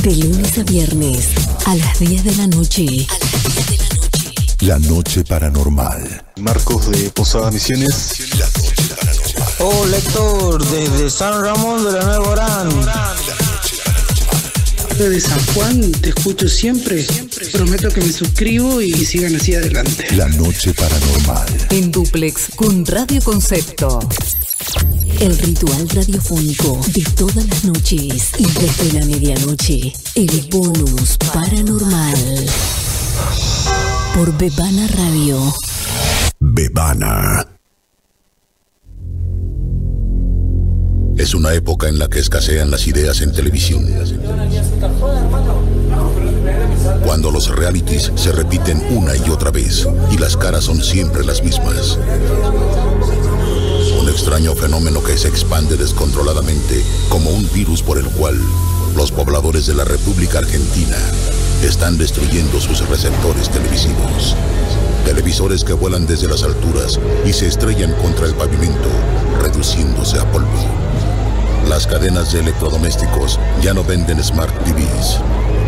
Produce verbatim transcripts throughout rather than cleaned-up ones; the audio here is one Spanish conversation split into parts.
De lunes a viernes, a las diez de la noche. A las diez de la noche. La Noche Paranormal. Marcos de Posada Misiones. La Noche Paranormal. Hola Héctor, desde San Ramón de la Nueva Orán. De San Juan, te escucho siempre. siempre. Prometo que me suscribo y sigan así adelante. La Noche Paranormal. En dúplex con Radio Concepto. El ritual radiofónico de todas las noches y desde la medianoche. El bonus paranormal. Por Bebana Radio. Bebana. Es una época en la que escasean las ideas en televisión. Cuando los realities se repiten una y otra vez y las caras son siempre las mismas. Un extraño fenómeno que se expande descontroladamente como un virus por el cual los pobladores de la República Argentina están destruyendo sus receptores televisivos. Televisores que vuelan desde las alturas y se estrellan contra el pavimento, reduciéndose a polvo. Las cadenas de electrodomésticos ya no venden Smart T Vs.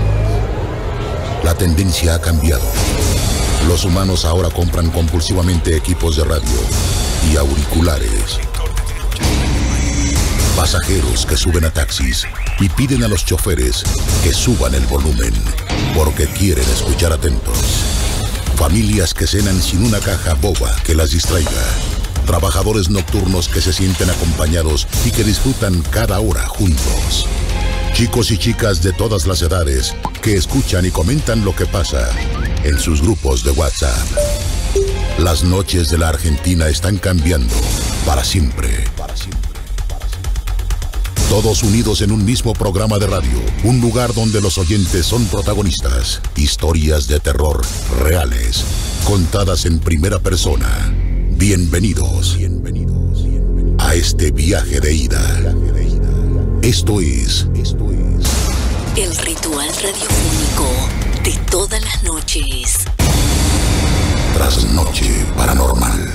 La tendencia ha cambiado. Los humanos ahora compran compulsivamente equipos de radio y auriculares. Pasajeros que suben a taxis y piden a los choferes que suban el volumen porque quieren escuchar atentos. Familias que cenan sin una caja boba que las distraiga. Trabajadores nocturnos que se sienten acompañados y que disfrutan cada hora juntos. Chicos y chicas de todas las edades que escuchan y comentan lo que pasa en sus grupos de WhatsApp. Las noches de la Argentina están cambiando para siempre. Para siempre. Todos unidos en un mismo programa de radio, un lugar donde los oyentes son protagonistas. Historias de terror reales, contadas en primera persona. Bienvenidos, bienvenidos, bienvenidos a este viaje de ida. Esto es, esto es el ritual radiofónico de todas las noches. Trasnoche Paranormal.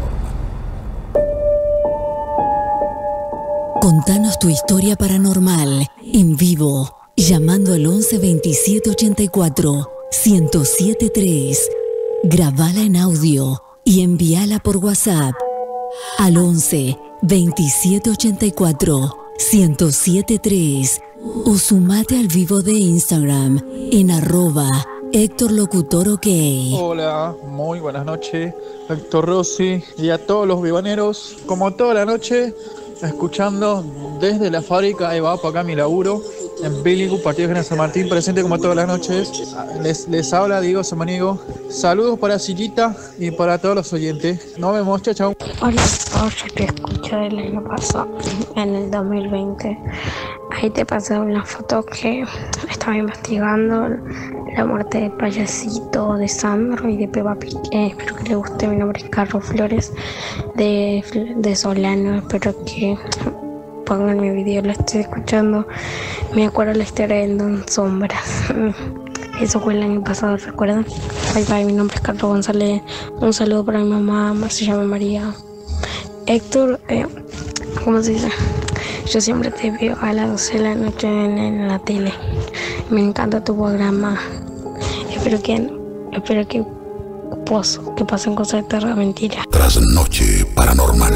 Contanos tu historia paranormal en vivo, llamando al once veintisiete ochenta y cuatro ciento siete tres. Grabala en audio y envíala por WhatsApp al once veintisiete ochenta y cuatro ciento siete tres o sumate al vivo de Instagram en arroba Héctor Locutor OK. Hola, muy buenas noches, Héctor Rossi y a todos los vivaneros, como toda la noche, escuchando desde la fábrica de Vapo, acá mi laburo, en Biligu, Partido General San Martín, presente como todas las noches. Les, les habla Diego Samaniego. Saludos para Sillita y para todos los oyentes. Nos vemos, chao, chao. Hola, yo te escucho el año pasado, en el dos mil veinte. Ahí te pasé una foto que estaba investigando la muerte de Payasito, de Sandro y de Peppa Pig. Eh, espero que le guste. Mi nombre es Carlos Flores de, de Solano. Espero que pongan mi video, lo estoy escuchando. Me acuerdo la historia de Don Sombra. Eso fue el año pasado, ¿recuerdan? Bye bye, mi nombre es Carlos González. Un saludo para mi mamá, se llama María. Héctor, eh, ¿cómo se dice? Yo siempre te veo a las doce de la noche en, en la tele. Me encanta tu programa. Espero que, espero que, pues, que pasen cosas de terror, mentira. Trasnoche Paranormal.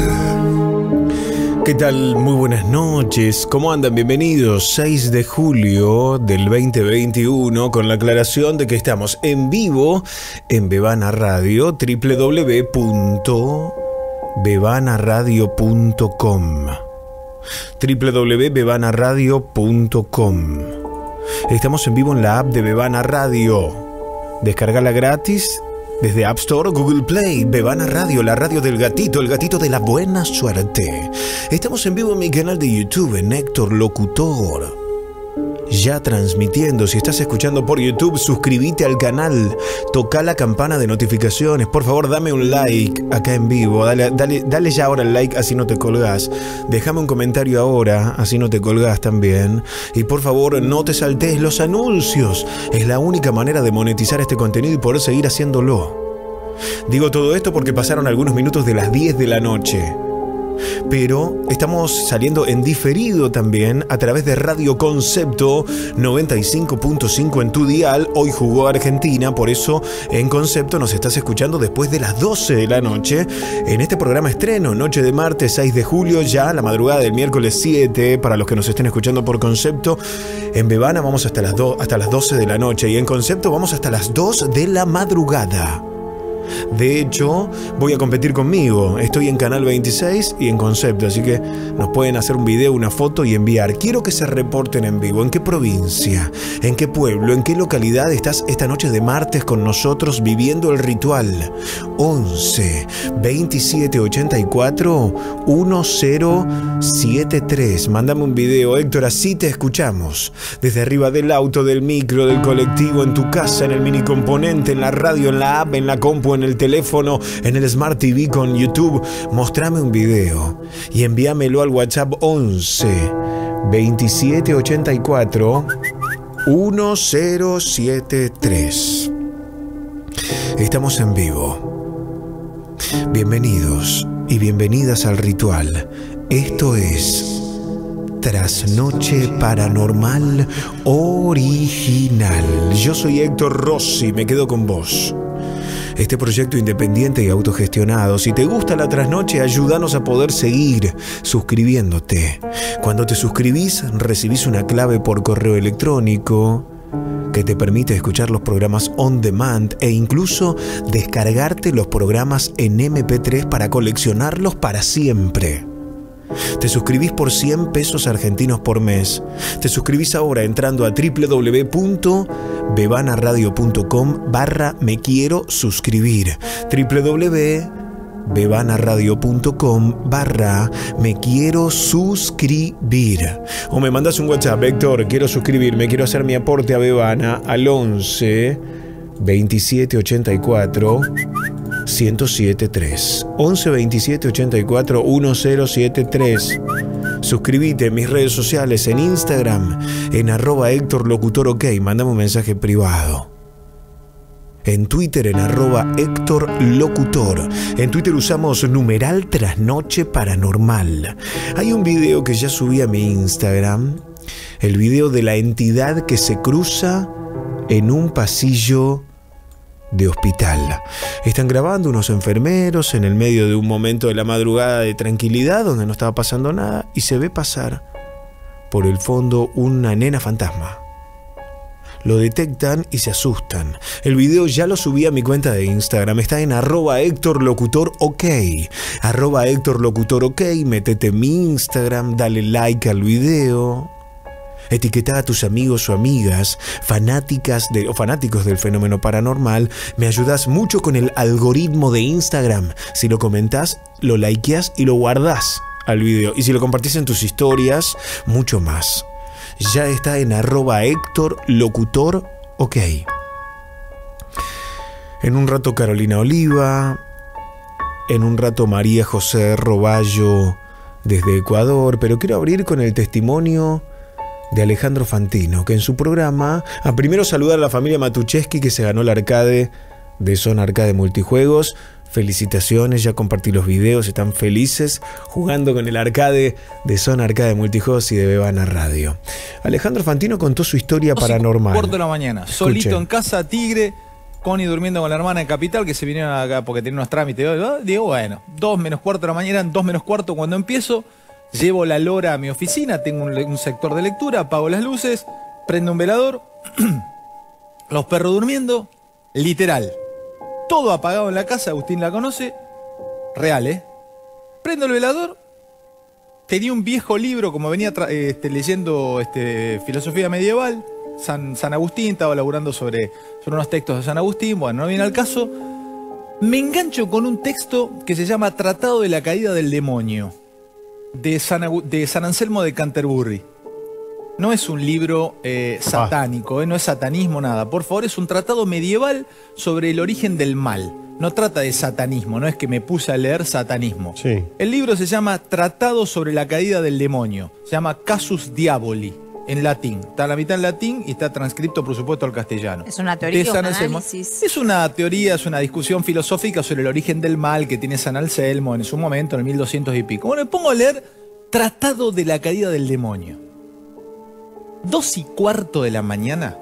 ¿Qué tal? Muy buenas noches. ¿Cómo andan? Bienvenidos. seis de julio del veinte veintiuno, con la aclaración de que estamos en vivo en Bebana Radio, doble u doble u doble u punto bebana radio punto com. doble u doble u doble u punto bebana radio punto com. Estamos en vivo en la app de Bebana Radio. Descargala gratis desde App Store o Google Play. Bebana Radio, la radio del gatito, el gatito de la buena suerte. Estamos en vivo en mi canal de YouTube, en Héctor Locutor. Ya transmitiendo. Si estás escuchando por YouTube, suscríbete al canal, toca la campana de notificaciones. Por favor, dame un like acá en vivo. Dale, dale, dale ya ahora el like, así no te colgás. Déjame un comentario ahora, así no te colgás también. Y por favor, no te saltees los anuncios. Es la única manera de monetizar este contenido y poder seguir haciéndolo. Digo todo esto porque pasaron algunos minutos de las diez de la noche. pero estamos saliendo en diferido también a través de Radio Concepto noventa y cinco punto cinco en tu dial. Hoy jugó Argentina, por eso en Concepto nos estás escuchando después de las doce de la noche en este programa estreno, noche de martes seis de julio, ya la madrugada del miércoles siete, para los que nos estén escuchando por Concepto. En Bebana vamos hasta las, do, hasta las doce de la noche y en Concepto vamos hasta las dos de la madrugada. De hecho, voy a competir conmigo. Estoy en Canal veintiséis y en Concepto, así que nos pueden hacer un video, una foto y enviar. Quiero que se reporten en vivo. ¿En qué provincia? ¿En qué pueblo? ¿En qué localidad estás esta noche de martes con nosotros viviendo el ritual? once veintisiete ochenta y cuatro mil setenta y tres. Mándame un video, Héctor, así te escuchamos. Desde arriba del auto, del micro, del colectivo, en tu casa, en el minicomponente, en la radio, en la app, en la compu, en el teléfono, en el Smart T V, con YouTube. Mostrame un video y envíamelo al WhatsApp once veintisiete ochenta y cuatro mil setenta y tres. Estamos en vivo. Bienvenidos y bienvenidas al ritual. Esto es Trasnoche Paranormal Original. Yo soy Héctor Rossi, me quedo con vos. Este proyecto independiente y autogestionado. Si te gusta la trasnoche, ayúdanos a poder seguir suscribiéndote. Cuando te suscribís, recibís una clave por correo electrónico que te permite escuchar los programas on demand e incluso descargarte los programas en eme pe tres para coleccionarlos para siempre. Te suscribís por cien pesos argentinos por mes. Te suscribís ahora entrando a doble u doble u doble u punto bebanaradio punto com barra me quiero suscribir. doble u doble u doble u punto bebanaradio punto com barra me quiero suscribir. O me mandas un WhatsApp, Héctor, quiero suscribirme, quiero hacer mi aporte a Bebana al once veintisiete ochenta y cuatro mil setenta y tres. once veintisiete ochenta y cuatro mil setenta y tres. Suscríbete en mis redes sociales, en Instagram, en arroba Héctor Locutor OK. Mándame un mensaje privado. En Twitter, en arroba Héctor Locutor. En Twitter usamos numeral Trasnoche Paranormal. Hay un video que ya subí a mi Instagram. El video de la entidad que se cruza en un pasillo de hospital. Están grabando unos enfermeros en el medio de un momento de la madrugada de tranquilidad donde no estaba pasando nada y se ve pasar por el fondo una nena fantasma. Lo detectan y se asustan. El video ya lo subí a mi cuenta de Instagram. Está en arroba Héctor Locutor OK. Arroba Héctor Locutor OK. Métete en mi Instagram, dale like al video. Etiquetá a tus amigos o amigas fanáticas de, o fanáticos del fenómeno paranormal. Me ayudas mucho con el algoritmo de Instagram. Si lo comentás, lo likeás y lo guardás al video. Y si lo compartís en tus historias, mucho más. Ya está en arroba Héctor Locutor OK. En un rato Carolina Oliva. En un rato María José Roballo desde Ecuador. Pero quiero abrir con el testimonio de Alejandro Fantino, que en su programa, a primero saludar a la familia Matucheski, que se ganó el arcade de Zona Arcade Multijuegos. Felicitaciones, ya compartí los videos, están felices jugando con el arcade de Zona Arcade Multijuegos y de Bebana Radio. Alejandro Fantino contó su historia paranormal. Cuarto de la mañana, Escuchen. Solito en casa, Tigre, Connie durmiendo con la hermana en Capital, que se vinieron acá porque tenían unos trámites. Digo, bueno, dos menos cuarto de la mañana, dos menos cuarto cuando empiezo. Llevo la lora a mi oficina, tengo un, un sector de lectura, apago las luces, prendo un velador, los perros durmiendo, literal. Todo apagado en la casa, Agustín la conoce, real, ¿eh? Prendo el velador, tenía un viejo libro, como venía este, leyendo este, filosofía medieval, San, San Agustín, estaba laburando sobre, sobre unos textos de San Agustín, bueno, no viene al caso. Me engancho con un texto que se llama Tratado de la Caída del Demonio, de San, de San Anselmo de Canterbury. No es un libro eh, satánico, eh, no es satanismo, nada. Por favor, es un tratado medieval sobre el origen del mal. No trata de satanismo, no es que me puse a leer satanismo. Sí. El libro se llama Tratado sobre la Caída del Demonio. Se llama Casus Diaboli. en latín. Está la mitad en latín y está transcripto, por supuesto, al castellano. ¿Es una teoría de o San un Anselmo. análisis? Es una teoría, es una discusión filosófica sobre el origen del mal que tiene San Anselmo en su momento, en el mil doscientos y pico. Bueno, me pongo a leer Tratado de la caída del demonio. Dos y cuarto de la mañana.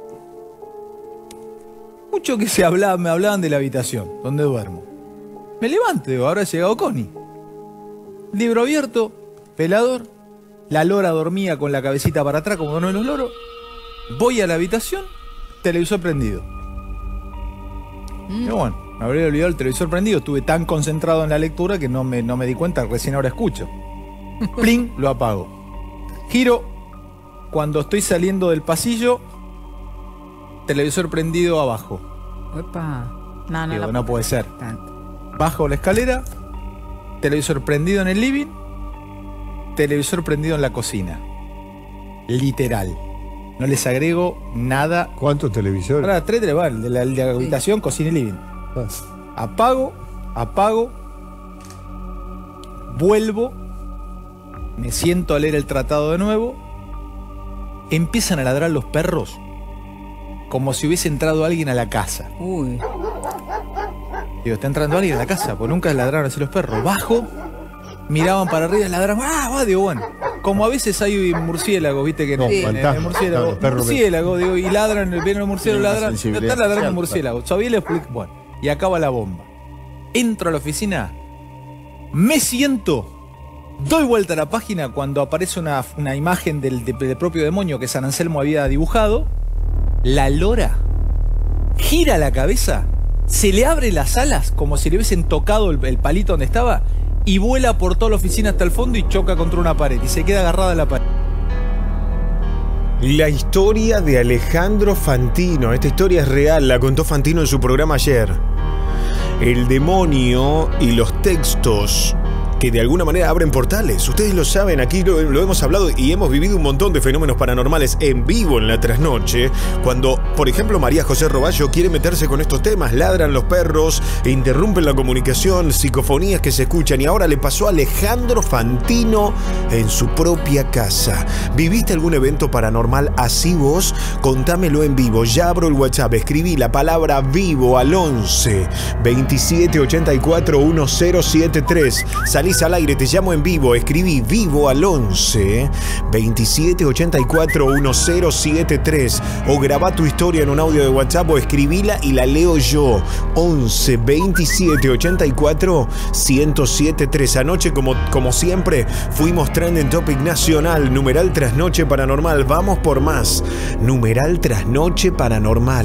Mucho que se hablaba, me hablaban de la habitación donde duermo. Me levanto, digo, ahora ha llegado Connie. Libro abierto, velador. La lora dormía con la cabecita para atrás como uno de los loros. Voy a la habitación, televisor prendido. Mm. Y bueno, me habría olvidado el televisor prendido. Estuve tan concentrado en la lectura que no me, no me di cuenta, recién ahora escucho. Plin, lo apago. Giro, cuando estoy saliendo del pasillo, televisor prendido abajo. Opa. No, no, Digo, no, no puede ser. Bajo la escalera, televisor prendido en el living, televisor prendido en la cocina. Literal. No les agrego nada. ¿Cuántos televisores? Ahora, tres televisores, de la, de la habitación, sí. Cocina y living. Ah. Apago, apago, vuelvo, me siento a leer el tratado de nuevo, empiezan a ladrar los perros como si hubiese entrado alguien a la casa. Uy. Digo, está entrando alguien a la casa, pues nunca ladraron así los perros. Bajo, miraban para arriba y ladraban. Ah, va, digo, bueno. Como a veces hay murciélagos, viste que no. Sí. En, en murciélago, claro, murciélago, digo, y ladran, vienen los murciélagos, ladran. Están ladrando murciélagos. Todavía le explico. Bueno, y acaba la bomba. Entro a la oficina, me siento, doy vuelta a la página cuando aparece una, una imagen del, del propio demonio que San Anselmo había dibujado. La lora gira la cabeza, se le abre las alas como si le hubiesen tocado el, el palito donde estaba y vuela por toda la oficina hasta el fondo y choca contra una pared y se queda agarrada a la pared. La historia de Alejandro Fantino. Esta historia es real, la contó Fantino en su programa ayer. El demonio y los textos que de alguna manera abren portales. Ustedes lo saben, aquí lo, lo hemos hablado y hemos vivido un montón de fenómenos paranormales en vivo en la trasnoche. Cuando, por ejemplo, María José Roballo quiere meterse con estos temas, ladran los perros, e interrumpen la comunicación, psicofonías que se escuchan. Y ahora le pasó a Alejandro Fantino en su propia casa. ¿Viviste algún evento paranormal así vos? Contámelo en vivo. Ya abro el WhatsApp. Escribí la palabra vivo al once veintisiete ochenta y cuatro diez setenta y tres. Salí al aire, te llamo en vivo, escribí vivo al once veintisiete ochenta y cuatro diez setenta y tres o grabá tu historia en un audio de WhatsApp o escribíla y la leo yo. Once veintisiete ochenta y cuatro ciento setenta y tres. Anoche, como, como siempre, fuimos trending topic nacional, numeral trasnoche paranormal. Vamos por más. Numeral trasnoche paranormal.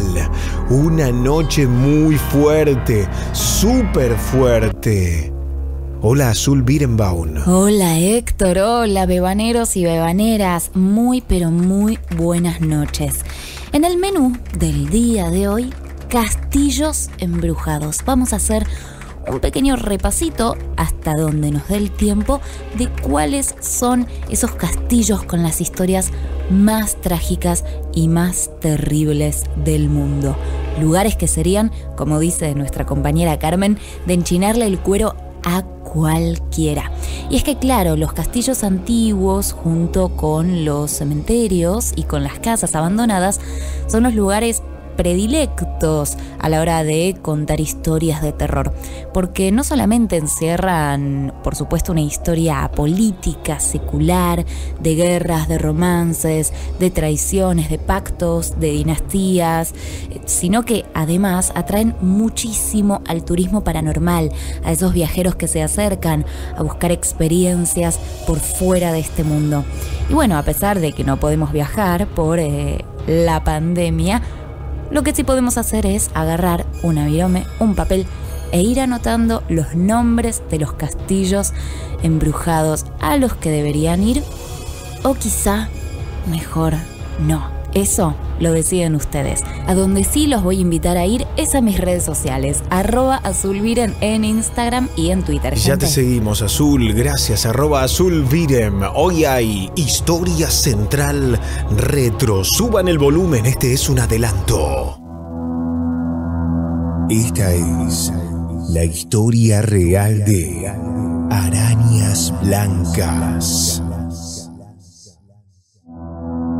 Una noche muy fuerte, súper fuerte. Hola, Azul Birenbaum. Hola, Héctor. Hola, bebaneros y bebaneras. Muy, pero muy buenas noches. En el menú del día de hoy, castillos embrujados. Vamos a hacer un pequeño repasito hasta donde nos dé el tiempo de cuáles son esos castillos con las historias más trágicas y más terribles del mundo. Lugares que serían, como dice nuestra compañera Carmen, de enchinarle el cuero a cualquiera. Y es que claro, los castillos antiguos junto con los cementerios y con las casas abandonadas son los lugares predilectos a la hora de contar historias de terror, porque no solamente encierran, por supuesto, una historia política, secular, de guerras, de romances, de traiciones, de pactos, de dinastías, sino que además atraen muchísimo al turismo paranormal, a esos viajeros que se acercan a buscar experiencias por fuera de este mundo. Y bueno, a pesar de que no podemos viajar por eh, la pandemia, lo que sí podemos hacer es agarrar una virome, un papel e ir anotando los nombres de los castillos embrujados a los que deberían ir, o quizá mejor no. Eso lo deciden ustedes. A donde sí los voy a invitar a ir es a mis redes sociales, arroba azulviren en Instagram y en Twitter. Ya gente. Te seguimos, Azul, gracias, arroba azulviren. Hoy hay Historia Central Retro. Suban el volumen, este es un adelanto. Esta es la historia real de Arañas Blancas.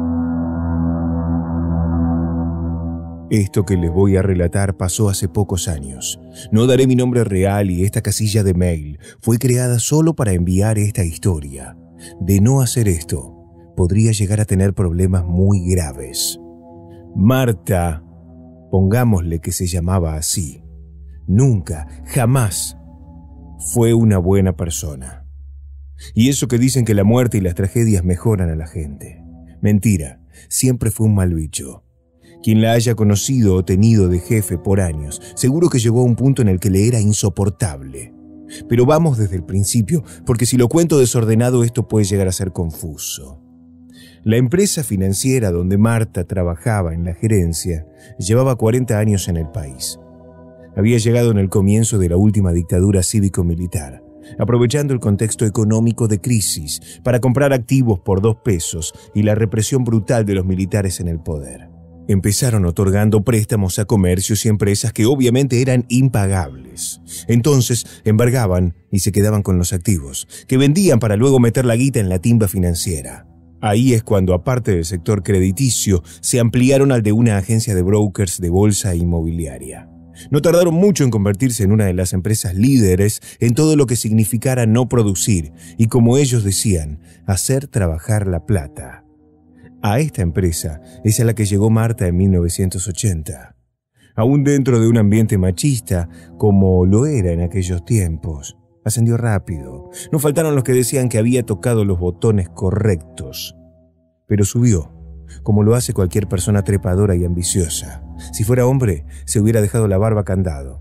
Esto que les voy a relatar pasó hace pocos años. No daré mi nombre real y esta casilla de mail fue creada solo para enviar esta historia. De no hacer esto, podría llegar a tener problemas muy graves. Marta, pongámosle que se llamaba así, nunca, jamás fue una buena persona. Y eso que dicen que la muerte y las tragedias mejoran a la gente. Mentira, siempre fue un mal bicho. Quien la haya conocido o tenido de jefe por años, seguro que llegó a un punto en el que le era insoportable. Pero vamos desde el principio, porque si lo cuento desordenado esto puede llegar a ser confuso. La empresa financiera donde Marta trabajaba en la gerencia llevaba cuarenta años en el país. Había llegado en el comienzo de la última dictadura cívico-militar, aprovechando el contexto económico de crisis para comprar activos por dos pesos y la represión brutal de los militares en el poder. Empezaron otorgando préstamos a comercios y empresas que obviamente eran impagables. Entonces embargaban y se quedaban con los activos, que vendían para luego meter la guita en la timba financiera. Ahí es cuando, aparte del sector crediticio, se ampliaron al de una agencia de brokers de bolsa inmobiliaria. No tardaron mucho en convertirse en una de las empresas líderes en todo lo que significara no producir y, como ellos decían, hacer trabajar la plata. A esta empresa es a la que llegó Marta en mil novecientos ochenta. Aún dentro de un ambiente machista, como lo era en aquellos tiempos, ascendió rápido. No faltaron los que decían que había tocado los botones correctos. Pero subió, como lo hace cualquier persona trepadora y ambiciosa. Si fuera hombre, se hubiera dejado la barba candado.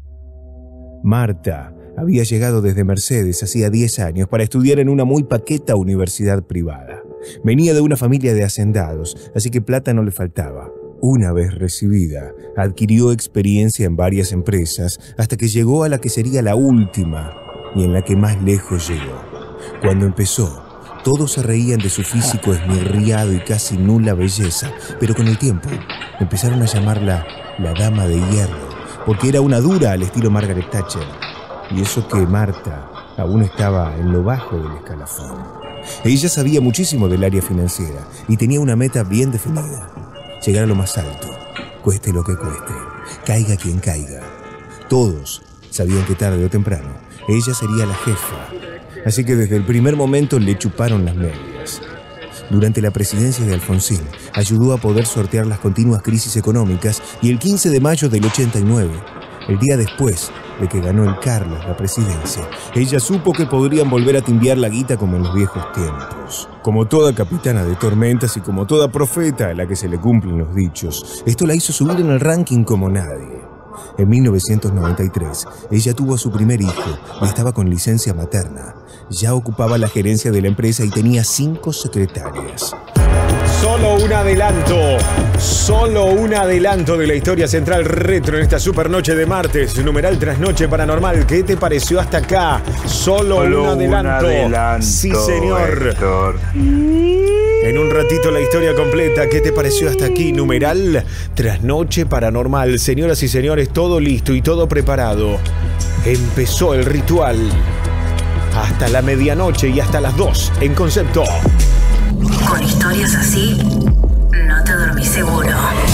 Marta había llegado desde Mercedes hacía diez años para estudiar en una muy paqueta universidad privada. Venía de una familia de hacendados, así que plata no le faltaba. Una vez recibida, adquirió experiencia en varias empresas hasta que llegó a la que sería la última y en la que más lejos llegó. Cuando empezó, todos se reían de su físico esmirriado y casi nula belleza, pero con el tiempo empezaron a llamarla la Dama de Hierro, porque era una dura al estilo Margaret Thatcher. Y eso que Marta aún estaba en lo bajo del escalafón. Ella sabía muchísimo del área financiera y tenía una meta bien definida: llegar a lo más alto, cueste lo que cueste, caiga quien caiga. Todos sabían que tarde o temprano ella sería la jefa, así que desde el primer momento le chuparon las medias. Durante la presidencia de Alfonsín, ayudó a poder sortear las continuas crisis económicas y el quince de mayo del ochenta y nueve, el día después de que ganó el Carlos la presidencia, ella supo que podrían volver a timbiar la guita como en los viejos tiempos. Como toda capitana de tormentas y como toda profeta a la que se le cumplen los dichos, esto la hizo subir en el ranking como nadie. En mil novecientos noventa y tres, ella tuvo a su primer hijo y estaba con licencia materna. Ya ocupaba la gerencia de la empresa y tenía cinco secretarias. Solo un adelanto, solo un adelanto de la historia central retro en esta supernoche de martes, numeral trasnoche paranormal. ¿Qué te pareció hasta acá? Solo, solo un, adelanto. un adelanto. Sí, señor. Héctor. En un ratito la historia completa. ¿Qué te pareció hasta aquí? Numeral trasnoche paranormal. Señoras y señores, todo listo y todo preparado. Empezó el ritual. Hasta la medianoche y hasta las dos en concepto. Con historias así, no te dormís seguro.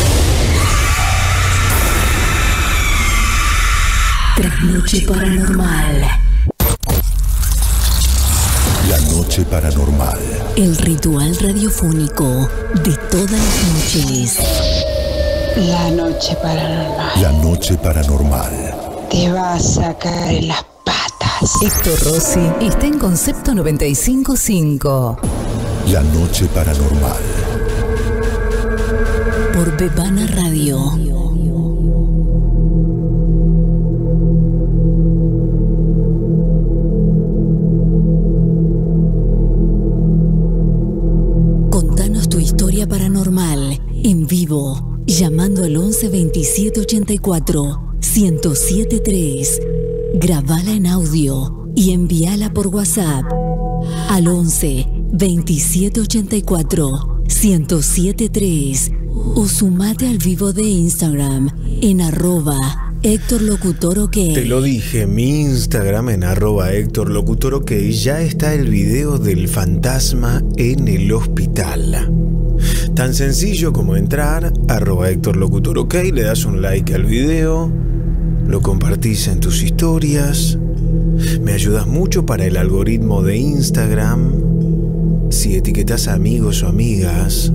Trasnoche paranormal. La noche paranormal. El ritual radiofónico de todas las noches. La noche paranormal. La noche paranormal. Te vas a caer en las patas. Héctor Rossi está en Concepto noventa y cinco punto cinco. La noche paranormal. Por Bebana Radio. Contanos tu historia paranormal en vivo, llamando al once veintisiete ochenta y cuatro ciento siete tres. Grabala en audio y envíala por WhatsApp al once veintisiete ochenta y cuatro ciento siete tres o sumate al vivo de Instagram en arroba Héctor Locutor OK. Te lo dije, mi Instagram en arroba Héctor Locutor OK. Ya está el video del fantasma en el hospital. Tan sencillo como entrar, arroba Héctor Locutor OK, le das un like al video, lo compartís en tus historias, me ayudas mucho para el algoritmo de Instagram, si etiquetás a amigos o amigas,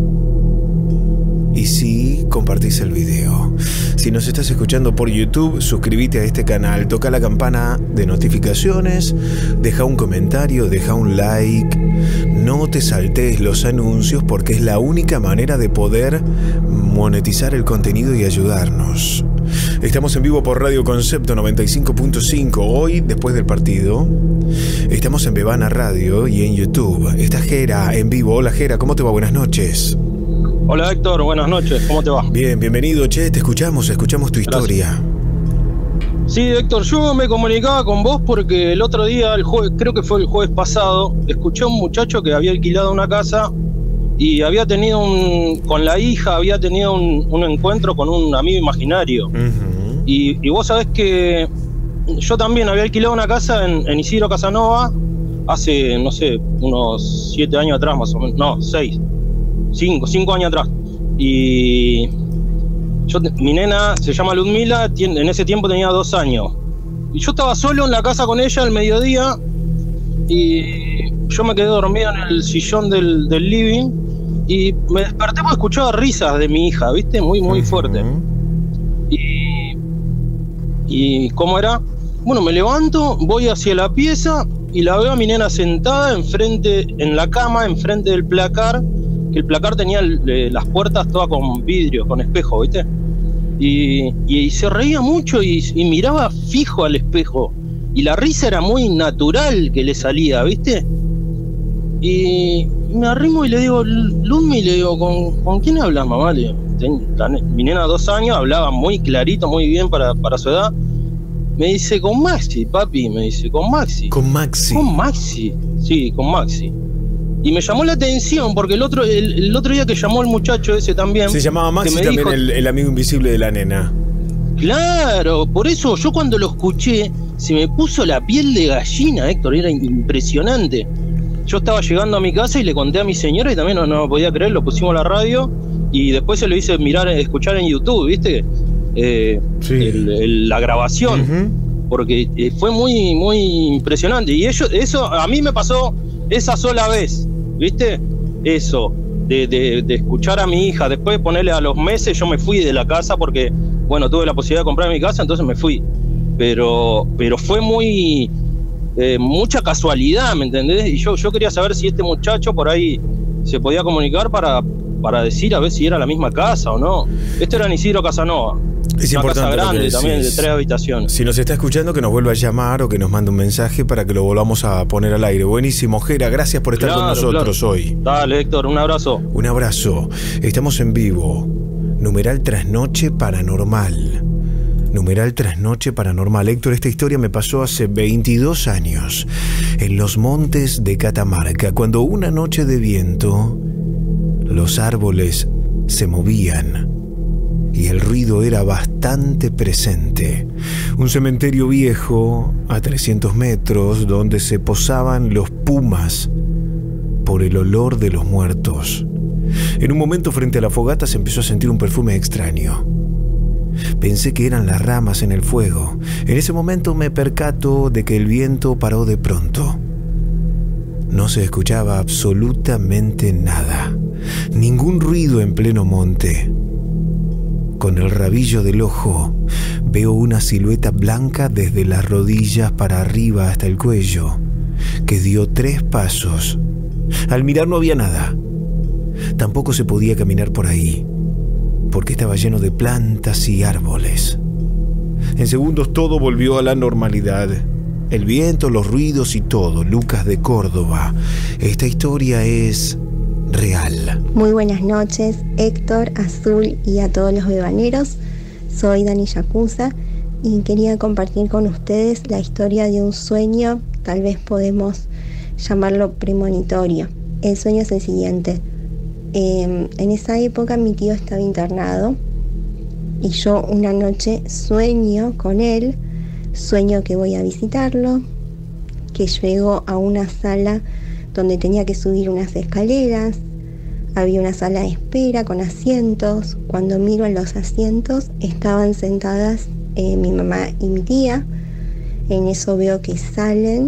y si compartís el video. Si nos estás escuchando por YouTube, suscríbete a este canal, toca la campana de notificaciones, deja un comentario, deja un like, no te saltees los anuncios porque es la única manera de poder monetizar el contenido y ayudarnos. Estamos en vivo por Radio Concepto noventa y cinco punto cinco. Hoy, después del partido, estamos en Bebana Radio y en YouTube. Está Jera en vivo. Hola Jera, ¿cómo te va? Buenas noches. Hola Héctor, buenas noches, ¿cómo te va? Bien, bienvenido, che, te escuchamos, escuchamos tu historia. Gracias. Sí, Héctor, yo me comunicaba con vos porque el otro día, el jueves, creo que fue el jueves pasado, escuché a un muchacho que había alquilado una casa y había tenido un, con la hija, había tenido un, un encuentro con un amigo imaginario. Uh-huh. y, y vos sabés que yo también había alquilado una casa en, en Isidro Casanova hace, no sé, unos siete años atrás más o menos, no, seis. Cinco, cinco años atrás. Y yo, mi nena se llama Ludmila, tiene, en ese tiempo tenía dos años. Y yo estaba solo en la casa con ella al mediodía y yo me quedé dormido en el sillón del, del living y me desperté porque escuchaba risas de mi hija, ¿viste? Muy, muy fuerte. Y, y ¿cómo era? Bueno, me levanto, voy hacia la pieza y la veo a mi nena sentada enfrente, en la cama, enfrente del placar. El placar tenía eh, las puertas todas con vidrio, con espejo, ¿viste? Y, y, y se reía mucho y, y miraba fijo al espejo. Y la risa era muy natural que le salía, ¿viste? Y me arrimo y le digo, Lumi, le digo, ¿con, ¿con quién hablas, mamá? Le digo, ten, la, mi nena dos años, hablaba muy clarito, muy bien para, para su edad. Me dice, con Maxi, papi, me dice, con Maxi. Con Maxi. Con Maxi, sí, con Maxi. Y me llamó la atención porque el otro el, el otro día que llamó el muchacho ese también... Se llamaba Maxi también, dijo, el, el amigo invisible de la nena. Claro, por eso yo cuando lo escuché se me puso la piel de gallina, Héctor, era impresionante. Yo estaba llegando a mi casa y le conté a mi señora y también no, no podía creer, lo pusimos a la radio y después se lo hice mirar, escuchar en YouTube, ¿viste? Eh, sí. el, el, la grabación, uh-huh. Porque eh, fue muy, muy impresionante. Y ello, eso a mí me pasó esa sola vez. ¿Viste? Eso, de, de, de escuchar a mi hija, después de ponerle a los meses, yo me fui de la casa porque, bueno, tuve la posibilidad de comprar mi casa, entonces me fui. Pero, pero fue muy, eh, mucha casualidad, ¿me entendés? Y yo, yo quería saber si este muchacho por ahí se podía comunicar para, para decir a ver si era la misma casa o no. Esto era en Isidro Casanova. Es una importante casa grande también, de tres habitaciones. Si nos está escuchando, que nos vuelva a llamar o que nos mande un mensaje para que lo volvamos a poner al aire. Buenísimo, Jera, gracias por estar claro, con nosotros claro. hoy. Dale, Héctor, un abrazo. Un abrazo. Estamos en vivo. Numeral Trasnoche Paranormal. Numeral Trasnoche Paranormal. Héctor, esta historia me pasó hace veintidós años, en los montes de Catamarca, cuando una noche de viento los árboles se movían y el ruido era bastante presente. Un cementerio viejo a trescientos metros donde se posaban los pumas por el olor de los muertos. En un momento, frente a la fogata, se empezó a sentir un perfume extraño. Pensé que eran las ramas en el fuego. En ese momento me percato de que el viento paró de pronto. No se escuchaba absolutamente nada, ningún ruido en pleno monte. Con el rabillo del ojo veo una silueta blanca desde las rodillas para arriba hasta el cuello, que dio tres pasos. Al mirar no había nada. Tampoco se podía caminar por ahí, porque estaba lleno de plantas y árboles. En segundos todo volvió a la normalidad. El viento, los ruidos y todo. Lucas de Córdoba. Esta historia es real. Muy buenas noches, Héctor, Azul y a todos los bebaneros. Soy Dani Yacuza y quería compartir con ustedes la historia de un sueño, tal vez podemos llamarlo premonitorio. El sueño es el siguiente. Eh, en esa época mi tío estaba internado y yo una noche sueño con él, sueño que voy a visitarlo, que llego a una sala donde tenía que subir unas escaleras. Había una sala de espera con asientos. Cuando miro en los asientos estaban sentadas eh, mi mamá y mi tía. En eso veo que salen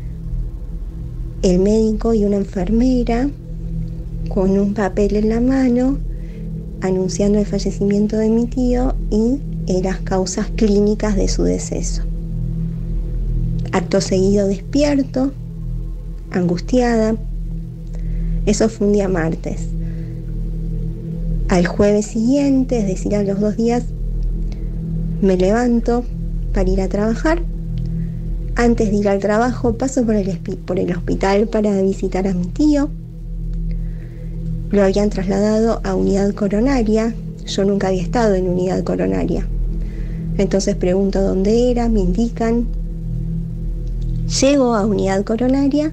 el médico y una enfermera con un papel en la mano anunciando el fallecimiento de mi tío y eh, las causas clínicas de su deceso. Acto seguido despierto, angustiada. Eso fue un día martes. Al jueves siguiente, es decir, a los dos días, me levanto para ir a trabajar. Antes de ir al trabajo paso por el, por el hospital para visitar a mi tío. Lo habían trasladado a unidad coronaria. Yo nunca había estado en unidad coronaria. Entonces pregunto dónde era, me indican. Llego a unidad coronaria,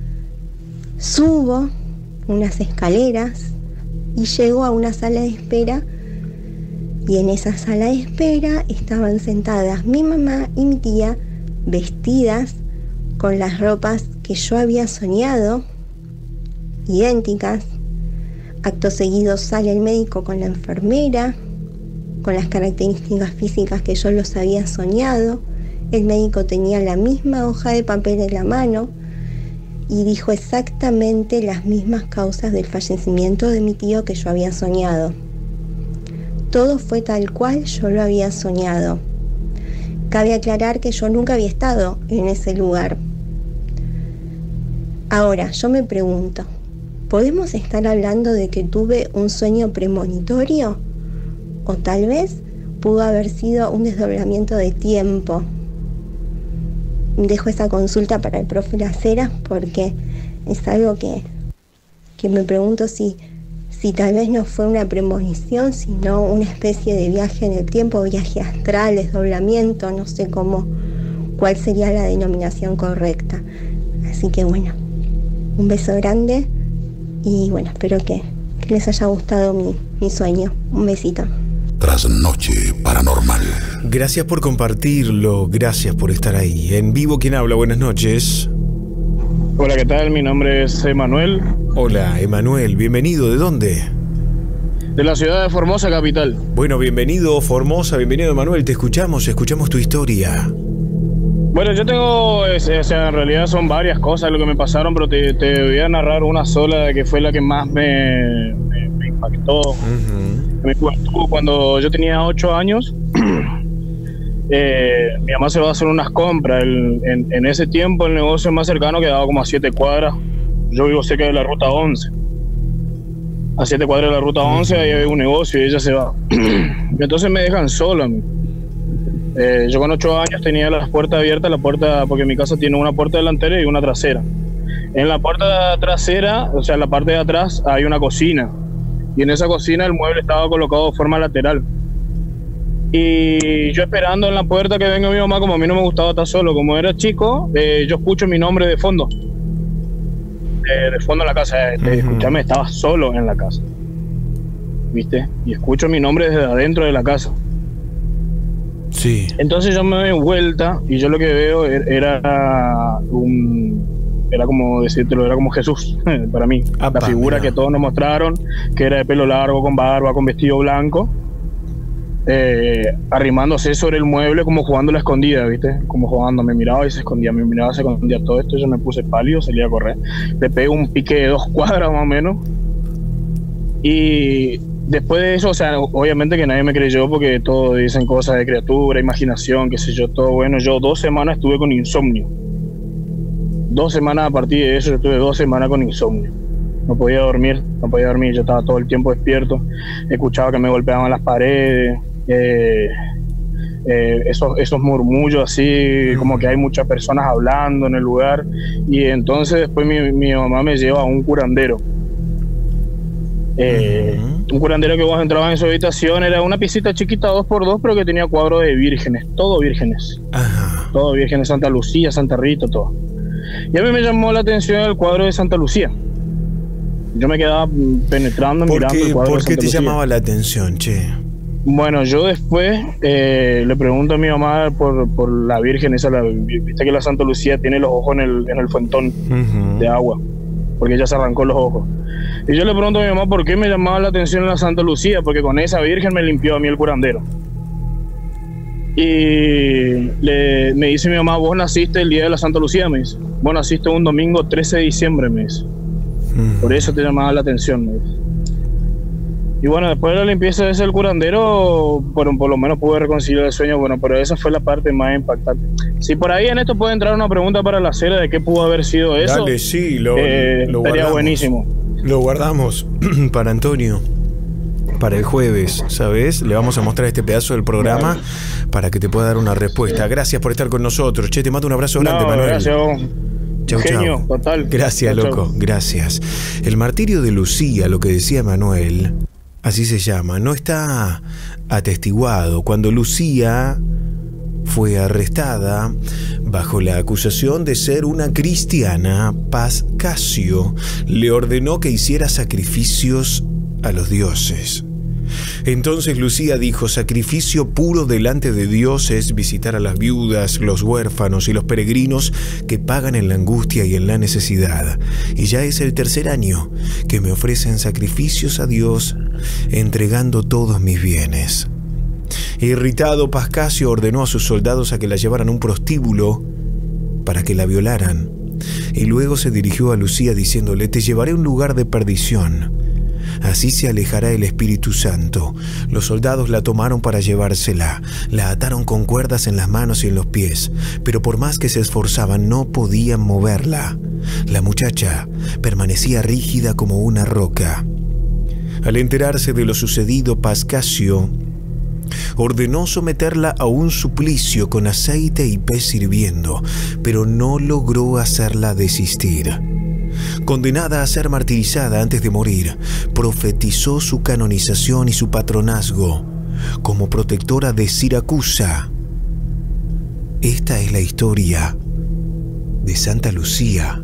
subo unas escaleras y llego a una sala de espera. Y en esa sala de espera estaban sentadas mi mamá y mi tía, vestidas con las ropas que yo había soñado, idénticas. Acto seguido sale el médico con la enfermera, con las características físicas que yo los había soñado. El médico tenía la misma hoja de papel en la mano y dijo exactamente las mismas causas del fallecimiento de mi tío que yo había soñado. Todo fue tal cual yo lo había soñado. Cabe aclarar que yo nunca había estado en ese lugar. Ahora, yo me pregunto, ¿podemos estar hablando de que tuve un sueño premonitorio? O tal vez pudo haber sido un desdoblamiento de tiempo. Dejo esa consulta para el profe Las Heras porque es algo que, que me pregunto si, si tal vez no fue una premonición, sino una especie de viaje en el tiempo, viaje astral, desdoblamiento, no sé cómo, cuál sería la denominación correcta. Así que bueno, un beso grande y bueno, espero que, que les haya gustado mi, mi sueño. Un besito. Trasnoche Paranormal. Gracias por compartirlo, gracias por estar ahí. En vivo, ¿quién habla? Buenas noches. Hola, ¿qué tal? Mi nombre es Emanuel. Hola, Emanuel, bienvenido. ¿De dónde? De la ciudad de Formosa, capital. Bueno, bienvenido Formosa, bienvenido Emanuel, te escuchamos, escuchamos tu historia. Bueno, yo tengo, o sea, en realidad son varias cosas lo que me pasaron, pero te, te voy a narrar una sola que fue la que más me, me, me impactó. Uh-huh. Me impactó cuando yo tenía ocho años. eh, mi mamá se va a hacer unas compras. El, en, en ese tiempo el negocio más cercano quedaba como a siete cuadras. Yo vivo cerca de la ruta once. A siete cuadras de la ruta once, ahí hay un negocio y ella se va. Entonces me dejan solo a mí. Eh, yo con ocho años tenía las puertas abiertas, la puerta, porque mi casa tiene una puerta delantera y una trasera. En la puerta trasera, o sea, en la parte de atrás, hay una cocina. Y en esa cocina el mueble estaba colocado de forma lateral. Y yo esperando en la puerta que venga mi mamá, como a mí no me gustaba estar solo, como era chico, eh, yo escucho mi nombre de fondo. Eh, de fondo en la casa, eh, uh-huh. Escúchame, estaba solo en la casa. ¿Viste? Y escucho mi nombre desde adentro de la casa. Sí. Entonces yo me doy vuelta y yo lo que veo era un, era como decírtelo, era como Jesús para mí. Apa, la figura mira. Que todos nos mostraron, que era de pelo largo, con barba, con vestido blanco, eh, arrimándose sobre el mueble como jugando la escondida, ¿viste? Como jugando, me miraba y se escondía, me miraba y se escondía. Todo esto yo me puse pálido, salí a correr, le pegué un pique de dos cuadras más o menos. Y después de eso, o sea, obviamente que nadie me creyó porque todos dicen cosas de criatura, imaginación, qué sé yo, todo bueno. Yo dos semanas estuve con insomnio. Dos semanas a partir de eso, yo estuve dos semanas con insomnio. No podía dormir, no podía dormir, yo estaba todo el tiempo despierto. Escuchaba que me golpeaban las paredes, eh, eh, esos, esos murmullos así, como que hay muchas personas hablando en el lugar. Y entonces después mi, mi mamá me lleva a un curandero. Eh, uh-huh. Un curandero que vos entrabas en su habitación, era una piecita chiquita dos por dos, pero que tenía cuadros de vírgenes, todo vírgenes, uh-huh. Todo vírgenes, Santa Lucía, Santa Rita, todo. Y a mí me llamó la atención el cuadro de Santa Lucía. Yo me quedaba penetrando, mirando qué, el cuadro ¿Por de Santa qué te Lucía. llamaba la atención, che? Bueno, yo después eh, le pregunto a mi mamá por, por la Virgen esa, la, viste que la Santa Lucía tiene los ojos en el, en el fuentón uh-huh. de agua. porque ella se arrancó los ojos. Y yo le pregunto a mi mamá por qué me llamaba la atención la Santa Lucía, porque con esa virgen me limpió a mí el curandero. Y le, me dice mi mamá, vos naciste el día de la Santa Lucía, me dice. Vos naciste un domingo trece de diciembre, me dice. Mm. Por eso te llamaba la atención, me dice. Y bueno, después de la limpieza de ese el curandero, bueno, por lo menos pude reconciliar el sueño, bueno, pero esa fue la parte más impactante. Si por ahí en esto puede entrar una pregunta para la serie de qué pudo haber sido eso, dale, sí, lo, eh, lo estaría guardamos. buenísimo. Lo guardamos para Antonio, para el jueves, ¿sabes? Le vamos a mostrar este pedazo del programa para que te pueda dar una respuesta. Gracias por estar con nosotros. Che, te mando un abrazo grande, no, Manuel. Gracias, chau, genio, chau. Total. Gracias, chau, loco, chau. Gracias. El martirio de Lucía, lo que decía Manuel, así se llama, no está atestiguado. Cuando Lucía fue arrestada bajo la acusación de ser una cristiana, Pascasio le ordenó que hiciera sacrificios a los dioses. Entonces Lucía dijo: sacrificio puro delante de Dios es visitar a las viudas, los huérfanos y los peregrinos que pagan en la angustia y en la necesidad. Y ya es el tercer año que me ofrecen sacrificios a Dios, entregando todos mis bienes. Irritado, Pascasio ordenó a sus soldados a que la llevaran a un prostíbulo para que la violaran. Y luego se dirigió a Lucía diciéndole: te llevaré a un lugar de perdición. Así se alejará el Espíritu Santo. Los soldados la tomaron para llevársela. La ataron con cuerdas en las manos y en los pies, pero por más que se esforzaban no podían moverla. La muchacha permanecía rígida como una roca. Al enterarse de lo sucedido, Pascasio ordenó someterla a un suplicio con aceite y pez hirviendo, pero no logró hacerla desistir. Condenada a ser martirizada antes de morir, profetizó su canonización y su patronazgo como protectora de Siracusa. Esta es la historia de Santa Lucía.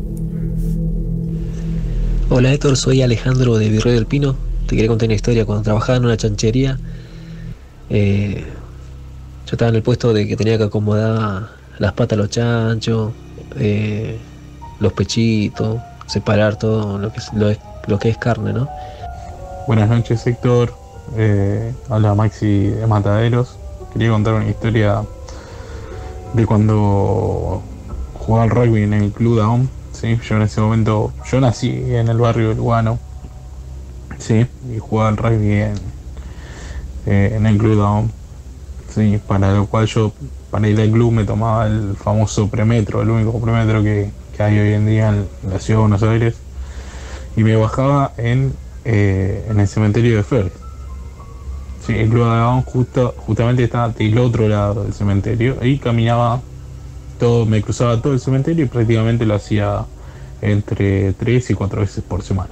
Hola Héctor, soy Alejandro de Virrey del Pino. Te quería contar una historia. Cuando trabajaba en una chanchería, eh, yo estaba en el puesto de que tenía que acomodar las patas a los chanchos, eh, los pechitos, separar todo lo que es, lo, lo que es carne, ¿no? Buenas noches, Héctor. Eh, habla Maxi de Mataderos. Quería contar una historia de cuando jugaba al rugby en el Club Daom. Sí, yo en ese momento, yo nací en el barrio de Lugano, sí, y jugaba al rugby en, eh, en el Club Daom, sí, para lo cual yo, para ir al club me tomaba el famoso premetro, el único premetro que, que hay hoy en día en la ciudad de Buenos Aires, y me bajaba en, eh, en el cementerio de Flores. Sí, el Club Daom justo, justamente estaba del otro lado del cementerio, y caminaba todo, me cruzaba todo el cementerio y prácticamente lo hacía entre tres y cuatro veces por semana.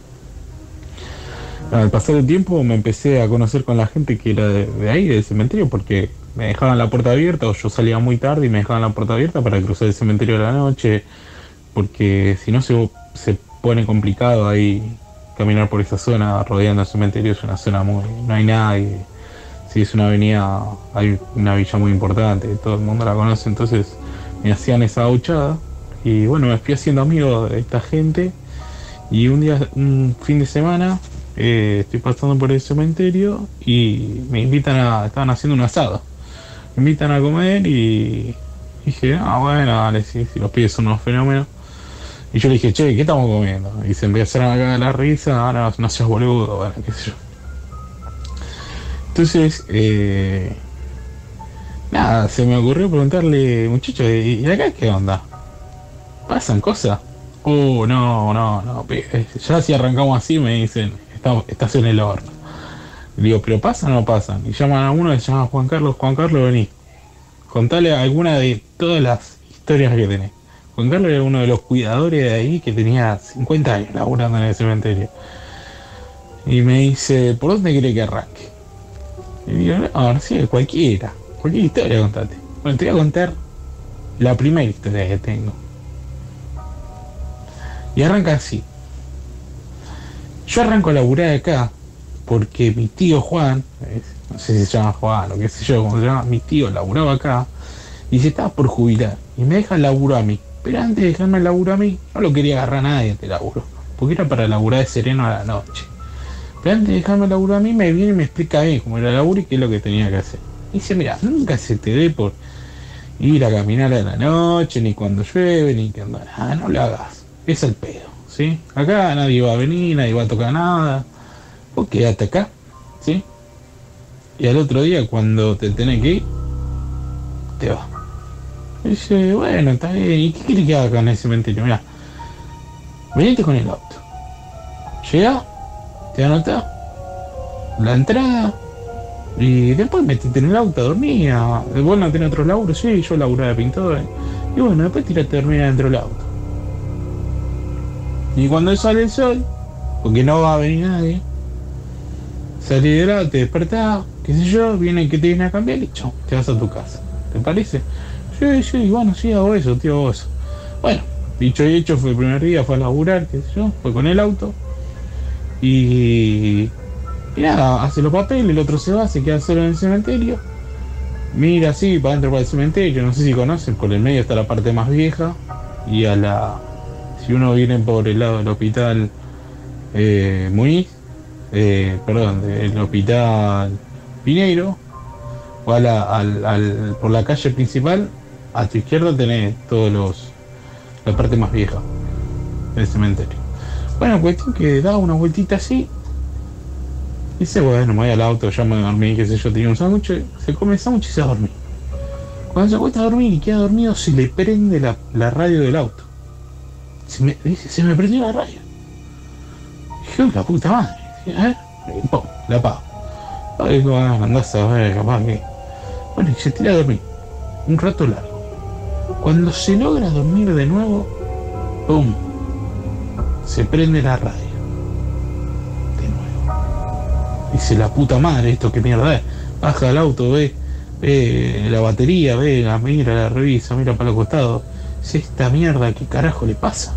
Al pasar el tiempo me empecé a conocer con la gente que era de, de ahí, del cementerio, porque me dejaban la puerta abierta, o yo salía muy tarde y me dejaban la puerta abierta para cruzar el cementerio a la noche, porque si no se, se pone complicado ahí caminar por esa zona rodeando el cementerio. Es una zona muy, no hay nadie, sí, es una avenida, hay una villa muy importante, todo el mundo la conoce, entonces me hacían esa gauchada y bueno, me fui haciendo amigo de esta gente. Y un día, un fin de semana, eh, estoy pasando por el cementerio y me invitan a, estaban haciendo un asado, me invitan a comer y dije, ah bueno, dale, sí, si los pibes son unos fenómenos. Y yo le dije, che, ¿qué estamos comiendo? Y se empezaron a cagar la risa, ahora no seas boludo, bueno, qué sé yo. Entonces, eh, nada, se me ocurrió preguntarle, muchachos, ¿y acá qué onda? ¿Pasan cosas? Oh, no, no, no, ya si arrancamos así me dicen, Está, estás en el horno. Y digo, ¿pero pasan o no pasan? Y llaman a uno que se llama Juan Carlos. Juan Carlos, vení, contale alguna de todas las historias que tenés. Juan Carlos era uno de los cuidadores de ahí que tenía cincuenta años laburando en el cementerio. Y me dice, ¿por dónde quiere que arranque? Y digo, no, no sé, cualquiera, cualquier historia contate. Bueno, te voy a contar la primera historia que tengo. Y arranca así. Yo arranco a laburar acá porque mi tío Juan, no sé si se llama Juan o qué sé yo, cómo se llama, mi tío laburaba acá y se estaba por jubilar. Y me dejan laburar a mí, pero antes de dejarme el laburo a mí, no lo quería agarrar a nadie este laburo, porque era para laburar de sereno a la noche. Pero antes de dejarme el laburo a mí, me viene y me explica bien cómo era el laburo y qué es lo que tenía que hacer. Y dice, mira, nunca se te dé por ir a caminar a la noche, ni cuando llueve, ni que anda nada, no lo hagas. Es el pedo, ¿sí? Acá nadie va a venir, nadie va a tocar nada. Vos quedate acá, ¿sí? Y al otro día, cuando te tenés que ir, te vas. Y dice, bueno, está bien. ¿Y qué querés que haga acá en el cementerio? Mirá, venite con el auto. Llegá, te anotás la entrada y después metete en el auto a dormir. Vos no tenés otro laburo, sí, yo laburaba de pintor. Y bueno, después tirate a dormir adentro del auto. Y cuando sale el sol, porque no va a venir nadie, salís del auto, te despertás, qué sé yo, viene el que te viene a cambiar y chau, te vas a tu casa. ¿Te parece? Sí, sí, bueno, sí, hago eso, tío, hago eso. Bueno, dicho y hecho, fue el primer día, fue a laburar, qué sé yo, fue con el auto. Y, y nada, hace los papeles, el otro se va, se queda solo en el cementerio. Mira así, para adentro para el cementerio, no sé si conocen, por el medio está la parte más vieja. Y a la... Si uno viene por el lado del hospital eh, Muñiz, eh, perdón, del hospital Pineiro, o a la, al, al, por la calle principal, a tu izquierda tenés todos los la parte más vieja del cementerio. Bueno, cuestión que da una vueltita así. Dice, bueno, me voy al auto, ya me dormí, qué sé yo, tenía un sándwich, se come el sándwich y se va a dormir. Cuando se acuesta a dormir y queda dormido, se le prende la, la radio del auto. Se me, dice, se me prendió la radio. Dije, la puta madre. Dije, a ver, y pum, la apago. Ay, bueno, andás a ver, capaz que... Bueno, y se tira a dormir. Un rato largo. Cuando se logra dormir de nuevo, ¡pum! Se prende la radio. De nuevo. Dice, la puta madre, esto qué mierda es. Baja el auto, ve, ve la batería, ve, la mira, la revisa, mira para los costados. Dice, esta mierda, ¿qué carajo le pasa?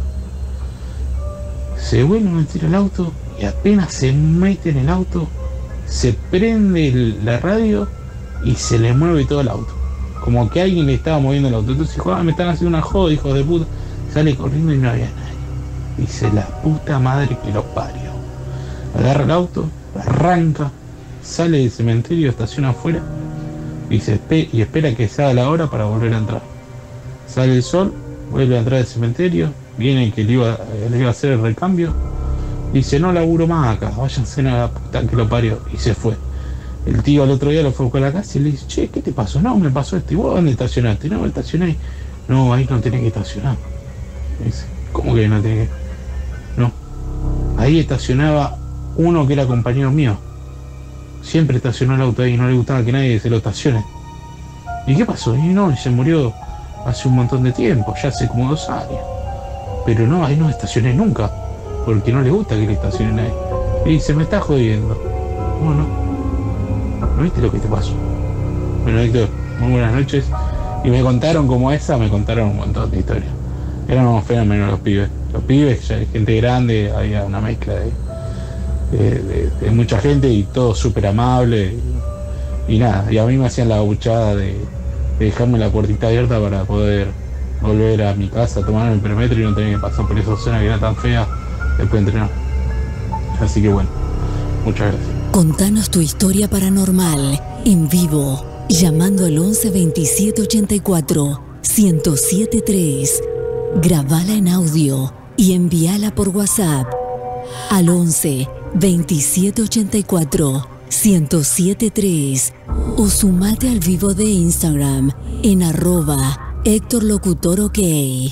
Se vuelve a meter el auto y apenas se mete en el auto, se prende el, la radio y se le mueve todo el auto. Como que alguien le estaba moviendo el auto. Entonces dijo, ah, me están haciendo una joda, hijos de puta. Sale corriendo y no había nadie. Dice, la puta madre que lo parió. Agarra el auto, arranca, sale del cementerio, estaciona afuera y, se espe y espera que se haga la hora para volver a entrar. Sale el sol, vuelve a entrar al cementerio, viene el que le iba, le iba a hacer el recambio. Dice, no laburo más acá, váyanse a la puta que lo parió. Y se fue. El tío al otro día lo fue a buscar a la casa y le dice, che, ¿qué te pasó? No, me pasó esto. ¿Y vos dónde estacionaste? No, me estacioné. No, ahí no tenés que estacionar. Dice, ¿cómo que no tenés que? No. Ahí estacionaba uno que era compañero mío. Siempre estacionó el auto ahí, no le gustaba que nadie se lo estacione. ¿Y qué pasó? Y no, se murió hace un montón de tiempo, ya hace como dos años. Pero no, ahí no estacioné nunca, porque no le gusta que le estacionen ahí. Y dice, me está jodiendo. No, no. ¿No viste lo que te pasó? Bueno, Héctor, muy buenas noches. Y me contaron como esa, me contaron un montón de historias. Eran unos fenómenos los pibes. Los pibes, ya gente grande, había una mezcla de, de, de, de mucha gente y todo súper amable. Y, y nada, y a mí me hacían la abuchada de, de dejarme la puertita abierta para poder volver a mi casa, tomar el perimetro y no tener que pasar por esa zona que era tan fea después de entrenar. Así que bueno, muchas gracias. Contanos tu historia paranormal en vivo, llamando al once veintisiete ochenta y cuatro ciento siete tres. Grabala en audio y envíala por WhatsApp al once veintisiete ochenta y cuatro ciento siete tres o sumate al vivo de Instagram en arroba Héctor Locutor OK.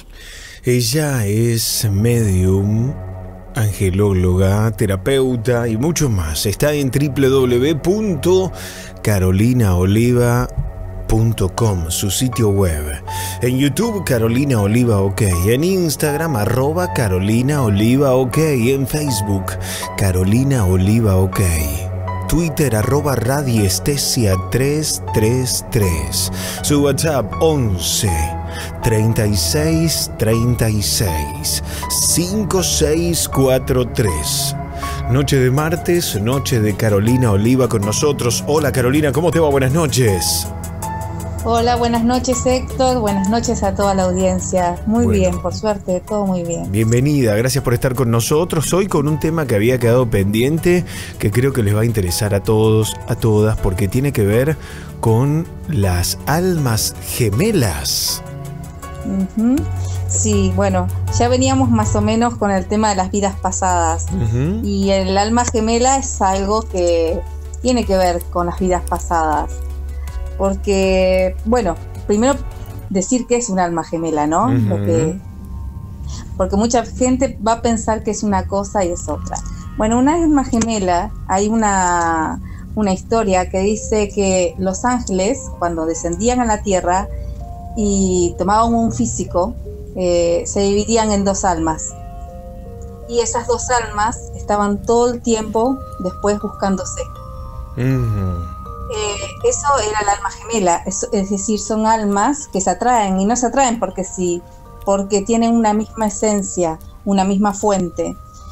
Ella es medium, angelóloga, terapeuta y mucho más. Está en doble u doble u doble u punto carolina oliva punto com, su sitio web. En YouTube, Carolina Oliva OK. En Instagram, arroba Carolina Oliva OK. En Facebook, Carolina Oliva OK. Twitter, arroba Radiestesia tres tres tres. Su WhatsApp, once treinta y seis treinta y seis cincuenta y seis cuarenta y tres. Noche de martes, noche de Carolina Oliva con nosotros. Hola Carolina, ¿cómo te va? Buenas noches. Hola, buenas noches Héctor, buenas noches a toda la audiencia. Muy Bueno. bien, por suerte, todo muy bien. Bienvenida, gracias por estar con nosotros. Hoy con un tema que había quedado pendiente, que creo que les va a interesar a todos, a todas, porque tiene que ver con las almas gemelas. Ujú. Sí, bueno, ya veníamos más o menos con el tema de las vidas pasadas. Ujú. Y el alma gemela es algo que tiene que ver con las vidas pasadas. Porque, bueno, primero decir que es un alma gemela, ¿no? Ujú. Lo que, porque mucha gente va a pensar que es una cosa y es otra. Bueno, una alma gemela, hay una, una historia que dice que los ángeles, cuando descendían a la tierra y tomaban un físico, eh, se dividían en dos almas. Y esas dos almas estaban todo el tiempo después buscándose. Ujú. Eh, eso era el alma gemela, es, es decir, son almas que se atraen y no se atraen porque sí, porque tienen una misma esencia, una misma fuente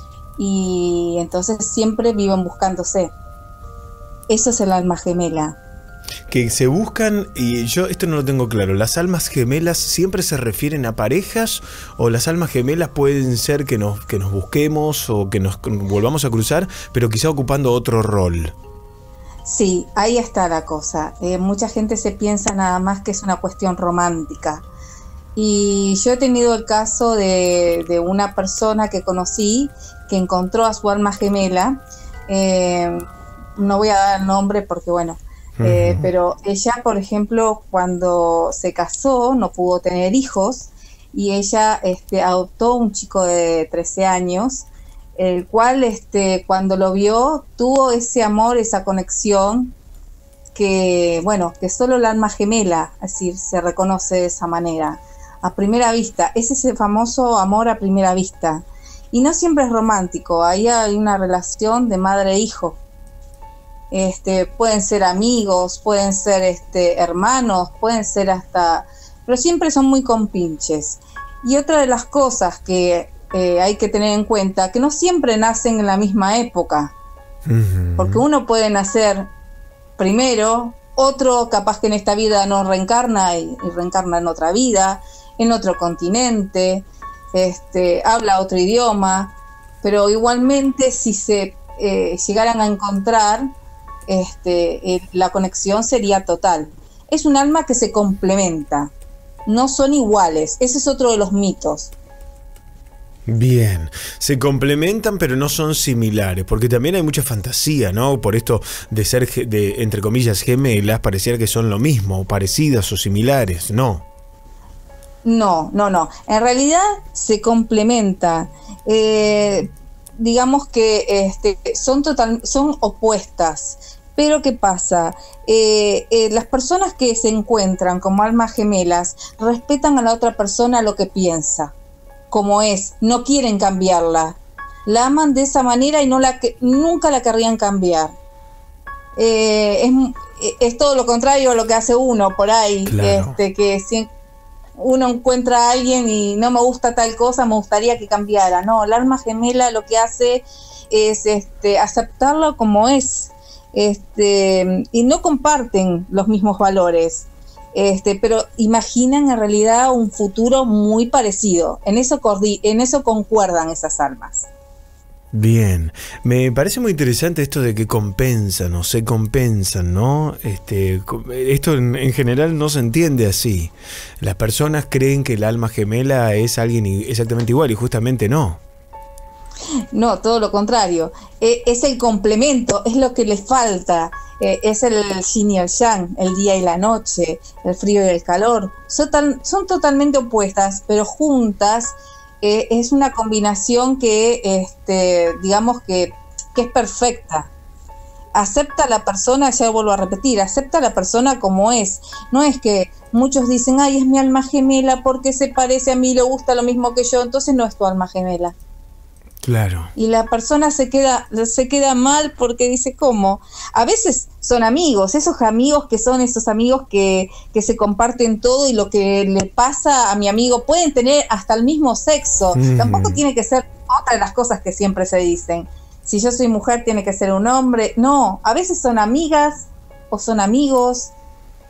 y entonces siempre viven buscándose. Eso es el alma gemela. Que se buscan, y yo esto no lo tengo claro, ¿las almas gemelas siempre se refieren a parejas o las almas gemelas pueden ser que nos, que nos busquemos o que nos volvamos a cruzar, pero quizá ocupando otro rol? Sí, ahí está la cosa. Eh, mucha gente se piensa nada más que es una cuestión romántica. Y yo he tenido el caso de, de una persona que conocí que encontró a su alma gemela. Eh, no voy a dar el nombre porque, bueno, eh, uh-huh. pero ella, por ejemplo, cuando se casó no pudo tener hijos y ella este, adoptó un chico de trece años. El cual este, cuando lo vio tuvo ese amor, esa conexión que, bueno, que solo el alma gemela, es decir, se reconoce de esa manera, a primera vista. Es ese famoso amor a primera vista. Y no siempre es romántico, ahí hay una relación de madre e hijo. Este, pueden ser amigos, pueden ser este, hermanos, pueden ser hasta... pero siempre son muy compinches. Y otra de las cosas que... Eh, hay que tener en cuenta que no siempre nacen en la misma época, uh-huh. porque uno puede nacer primero, otro capaz que en esta vida no reencarna y, y reencarna en otra vida, en otro continente, este, habla otro idioma, pero igualmente si se eh, llegaran a encontrar, este, eh, la conexión sería total. Es un alma que se complementa, no son iguales, ese es otro de los mitos. Bien, se complementan pero no son similares, porque también hay mucha fantasía, ¿no? Por esto de ser, de, entre comillas, gemelas, pareciera que son lo mismo, parecidas o similares, ¿no? No, no, no, en realidad se complementa, eh, digamos que este, son, total, son opuestas, pero ¿qué pasa? Eh, eh, las personas que se encuentran como almas gemelas respetan a la otra persona lo que piensa, como es, no quieren cambiarla, la aman de esa manera y no la que, nunca la querrían cambiar. Eh, es, es todo lo contrario a lo que hace uno por ahí, claro. este, que si uno encuentra a alguien y no me gusta tal cosa, me gustaría que cambiara. No, el alma gemela lo que hace es este, aceptarlo como es, este, y no comparten los mismos valores. Este, pero imaginan en realidad un futuro muy parecido. En eso, en eso concuerdan esas almas. Bien, me parece muy interesante esto de que compensan o se compensan, ¿no? Este, esto en, en general no se entiende así. Las personas creen que el alma gemela es alguien exactamente igual y justamente no. No, todo lo contrario. Eh, es el complemento, es lo que les falta. Eh, es el yin y el yang, el día y la noche, el frío y el calor. Son, tan, son totalmente opuestas, pero juntas eh, es una combinación que, este, digamos que, que es perfecta. Acepta a la persona, ya vuelvo a repetir, acepta a la persona como es. No es que muchos dicen, ay, es mi alma gemela porque se parece a mí, le gusta lo mismo que yo, entonces no es tu alma gemela. Claro. Y la persona se queda, se queda mal porque dice, ¿cómo? A veces son amigos, esos amigos que son esos amigos que, que se comparten todo y lo que le pasa a mi amigo, pueden tener hasta el mismo sexo. Mm. Tampoco tiene que ser otra de las cosas que siempre se dicen. Si yo soy mujer, tiene que ser un hombre. No, a veces son amigas o son amigos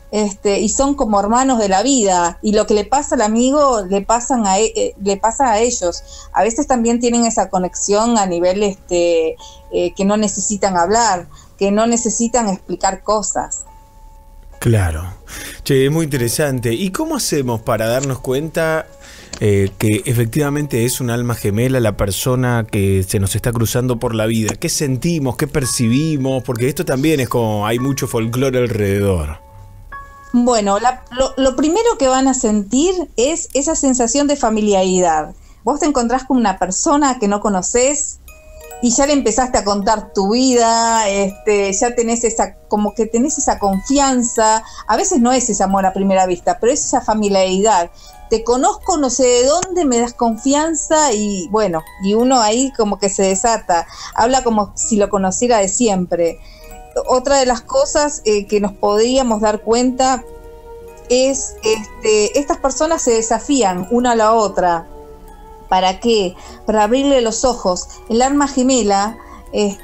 Este, y son como hermanos de la vida, y lo que le pasa al amigo le pasan a e- le pasa a ellos. A veces también tienen esa conexión a nivel este eh, que no necesitan hablar, que no necesitan explicar cosas. Claro. Che, es muy interesante. ¿Y cómo hacemos para darnos cuenta eh, que efectivamente es un alma gemela la persona que se nos está cruzando por la vida? ¿Qué sentimos? ¿Qué percibimos? Porque esto también es como hay mucho folclore alrededor. Bueno, la, lo, lo primero que van a sentir es esa sensación de familiaridad. Vos te encontrás con una persona que no conoces y ya le empezaste a contar tu vida, este, ya tenés esa, como que tenés esa confianza. A veces no es ese amor a primera vista, pero es esa familiaridad. Te conozco, no sé de dónde, me das confianza y bueno, y uno ahí como que se desata. Habla como si lo conociera de siempre. Otra de las cosas eh, que nos podríamos dar cuenta es este, estas personas se desafían una a la otra. ¿Para qué? Para abrirle los ojos. El alma gemela eh,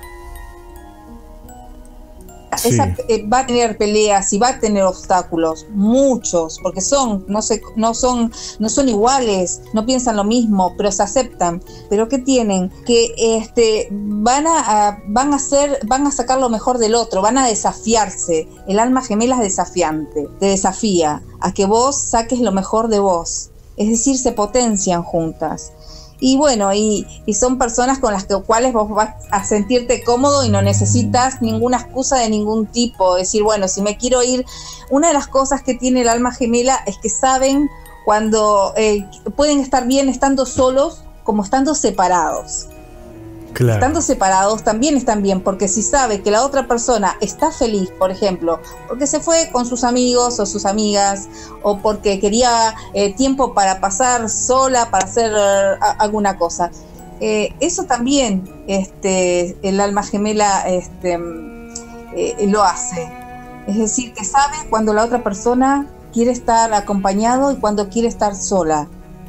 sí. esa, eh, va a tener peleas y va a tener obstáculos, muchos, porque son, no sé, no son, no son iguales, no piensan lo mismo, pero se aceptan. Pero ¿qué tienen? Que este van a, a van a hacer, van a sacar lo mejor del otro, van a desafiarse. El alma gemela es desafiante, te desafía a que vos saques lo mejor de vos. Es decir, se potencian juntas. Y bueno, y, y son personas con las que, cuales vos vas a sentirte cómodo y no necesitas ninguna excusa de ningún tipo. Decir, bueno, si me quiero ir... Una de las cosas que tiene el alma gemela es que saben cuando eh, pueden estar bien estando solos como estando separados. Claro. Estando separados también están bien, porque si sabe que la otra persona está feliz, por ejemplo, porque se fue con sus amigos o sus amigas, o porque quería eh, tiempo para pasar sola, para hacer uh, alguna cosa, eh, eso también este, el alma gemela este, eh, lo hace. Es decir, que sabe cuando la otra persona quiere estar acompañado y cuando quiere estar sola.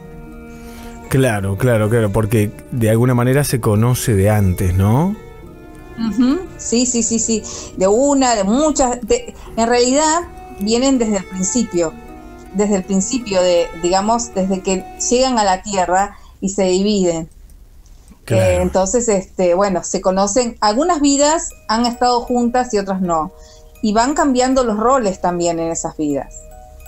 Claro, claro, claro, porque de alguna manera se conoce de antes, ¿no? Uh-huh. Sí, sí, sí, sí, de una, de muchas, de, en realidad vienen desde el principio, desde el principio de, digamos, desde que llegan a la Tierra y se dividen. Claro. Eh, entonces, este, bueno, se conocen, algunas vidas han estado juntas y otras no, y van cambiando los roles también en esas vidas.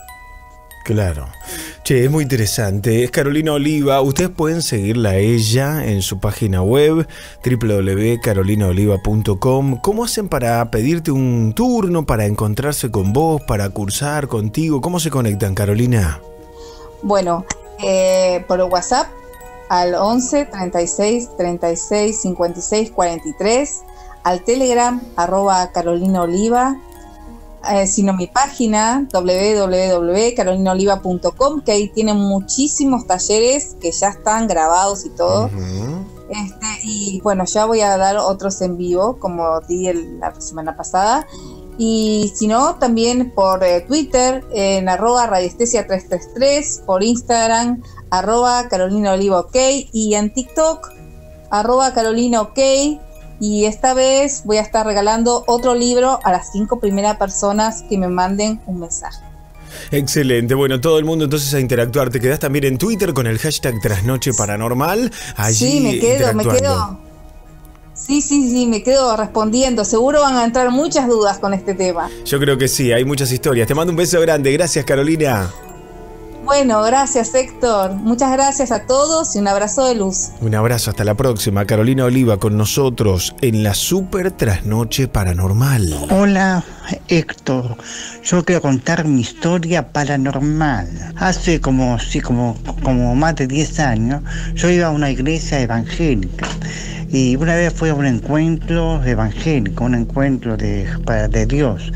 Claro. Che, es muy interesante. Es Carolina Oliva. Ustedes pueden seguirla a ella en su página web doble u doble u doble u punto carolina oliva punto com. ¿Cómo hacen para pedirte un turno, para encontrarse con vos, para cursar contigo? ¿Cómo se conectan, Carolina? Bueno, eh, por WhatsApp al once, treinta y seis, treinta y seis, cincuenta y seis, cuarenta y tres, al Telegram arroba Carolina Oliva. Eh, sino mi página doble u doble u doble u punto carolina oliva punto com, que ahí tienen muchísimos talleres que ya están grabados y todo. Uh-huh. Este, y bueno, ya voy a dar otros en vivo, como di el, la semana pasada. Y si no, también por eh, Twitter, en arroba radiestesia tres tres tres, por Instagram, arroba Carolina Oliva OK, y en TikTok, arroba Carolina OK. Y esta vez voy a estar regalando otro libro a las cinco primeras personas que me manden un mensaje. Excelente, bueno, todo el mundo entonces a interactuar. ¿Te quedás también en Twitter con el hashtag Trasnoche Paranormal? Allí sí, me quedo, me quedo. Sí, sí, sí, me quedo respondiendo. Seguro van a entrar muchas dudas con este tema. Yo creo que sí, hay muchas historias. Te mando un beso grande, gracias, Carolina. Bueno, gracias, Héctor. Muchas gracias a todos y un abrazo de luz. Un abrazo, hasta la próxima. Carolina Oliva con nosotros en la Super Trasnoche Paranormal. Hola, Héctor. Yo quiero contar mi historia paranormal. Hace como, sí, como, como más de diez años, yo iba a una iglesia evangélica. Y una vez fui a un encuentro evangélico, un encuentro de, de Dios.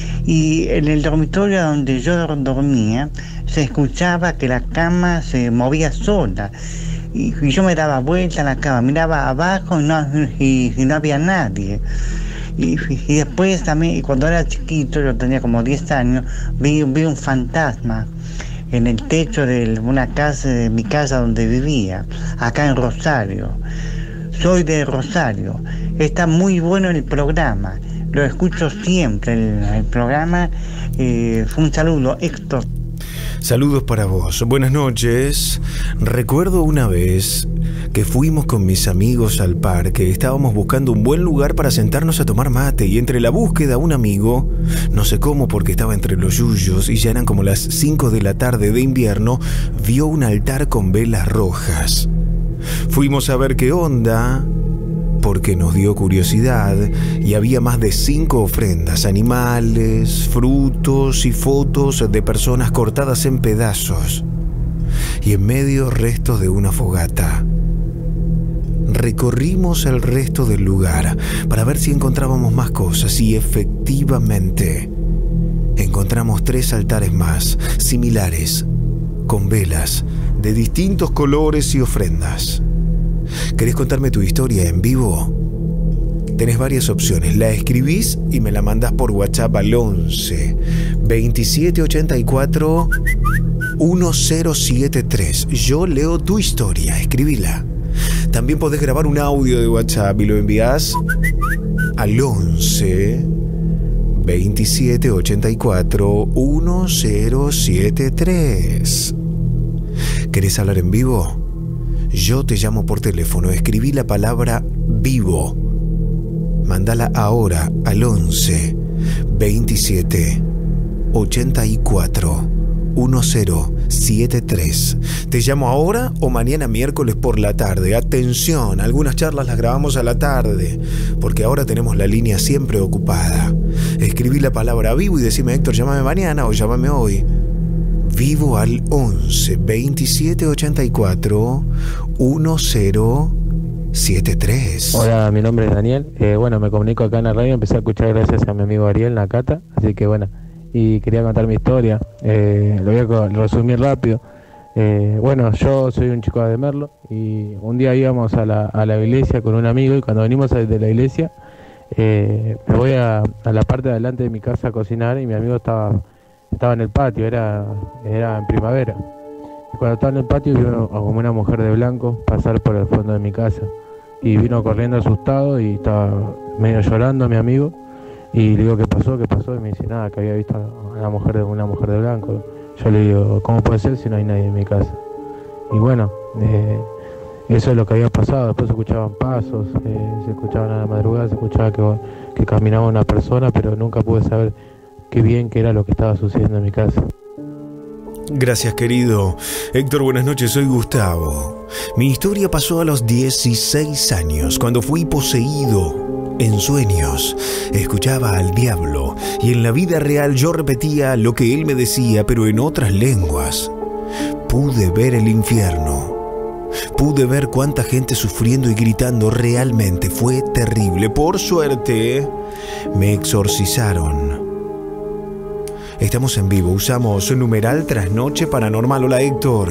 Y en el dormitorio donde yo dormía, se escuchaba que la cama se movía sola. Y, y yo me daba vuelta en la cama, miraba abajo y no, y, y no había nadie. Y, y después también, cuando era chiquito, yo tenía como diez años, vi, vi un fantasma en el techo de una casa, de mi casa donde vivía, acá en Rosario. Soy de Rosario. Está muy bueno el programa. lo escucho siempre el, el programa. Eh, un saludo, Héctor. Saludos para vos. Buenas noches. Recuerdo una vez que fuimos con mis amigos al parque. Estábamos buscando un buen lugar para sentarnos a tomar mate y entre la búsqueda un amigo, no sé cómo porque estaba entre los yuyos y ya eran como las cinco de la tarde de invierno, vio un altar con velas rojas. Fuimos a ver qué onda porque nos dio curiosidad y había más de cinco ofrendas, animales, frutos y fotos de personas cortadas en pedazos y en medio restos de una fogata. Recorrimos el resto del lugar para ver si encontrábamos más cosas y efectivamente encontramos tres altares más, similares, con velas de distintos colores y ofrendas. ¿Querés contarme tu historia en vivo? Tenés varias opciones. La escribís y me la mandás por WhatsApp al once veintisiete ochenta y cuatro diez setenta y tres. Yo leo tu historia, escribila. También podés grabar un audio de WhatsApp y lo envías al once veintisiete ochenta y cuatro diez setenta y tres. ¿Querés hablar en vivo? Yo te llamo por teléfono, escribí la palabra vivo. Mándala ahora al once veintisiete ochenta y cuatro diez setenta y tres. Te llamo ahora o mañana miércoles por la tarde. Atención, algunas charlas las grabamos a la tarde, porque ahora tenemos la línea siempre ocupada. Escribí la palabra vivo y decime, Héctor, llámame mañana o llámame hoy. Vivo al once veintisiete ochenta y cuatro diez setenta y tres. Hola, mi nombre es Daniel. Eh, bueno, me comunico acá en la radio. Empecé a escuchar gracias a mi amigo Ariel Nakata. Así que bueno, y quería contar mi historia. Eh, lo voy a resumir rápido. Eh, bueno, yo soy un chico de Merlo y un día íbamos a la, a la iglesia con un amigo y cuando venimos de la iglesia eh, me voy a, a la parte de adelante de mi casa a cocinar y mi amigo estaba... Estaba en el patio, era, era en primavera. Y cuando estaba en el patio vino como una mujer de blanco pasar por el fondo de mi casa. Y vino corriendo asustado y estaba medio llorando mi amigo. Y le digo, ¿qué pasó? ¿Qué pasó? Y me dice, nada, que había visto a una mujer de, una mujer de blanco. Yo le digo, ¿cómo puede ser si no hay nadie en mi casa? Y bueno, eh, eso es lo que había pasado. Después se escuchaban pasos, eh, se escuchaban a la madrugada, se escuchaba que, que caminaba una persona, pero nunca pude saber qué bien que era lo que estaba sucediendo en mi casa. Gracias, querido. Héctor, buenas noches, soy Gustavo. Mi historia pasó a los dieciséis años, cuando fui poseído en sueños. Escuchaba al diablo y en la vida real yo repetía lo que él me decía, pero en otras lenguas. Pude ver el infierno. Pude ver cuánta gente sufriendo y gritando. Realmente fue terrible. Por suerte, me exorcizaron. Estamos en vivo, usamos numeral trasnoche paranormal. Hola, Héctor.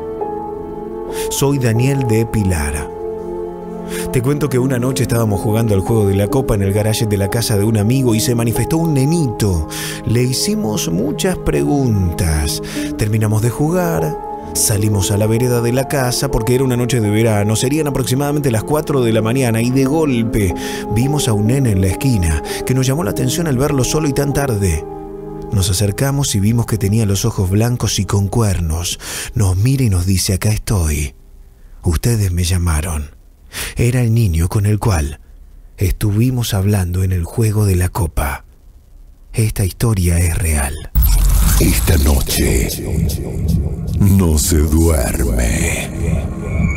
Soy Daniel de Pilar. Te cuento que una noche estábamos jugando al juego de la copa en el garaje de la casa de un amigo y se manifestó un nenito. Le hicimos muchas preguntas. Terminamos de jugar, salimos a la vereda de la casa porque era una noche de verano. Serían aproximadamente las cuatro de la mañana y de golpe vimos a un nene en la esquina que nos llamó la atención al verlo solo y tan tarde. Nos acercamos y vimos que tenía los ojos blancos y con cuernos. Nos mira y nos dice, acá estoy. Ustedes me llamaron. Era el niño con el cual estuvimos hablando en el juego de la copa. Esta historia es real. Esta noche no se duerme.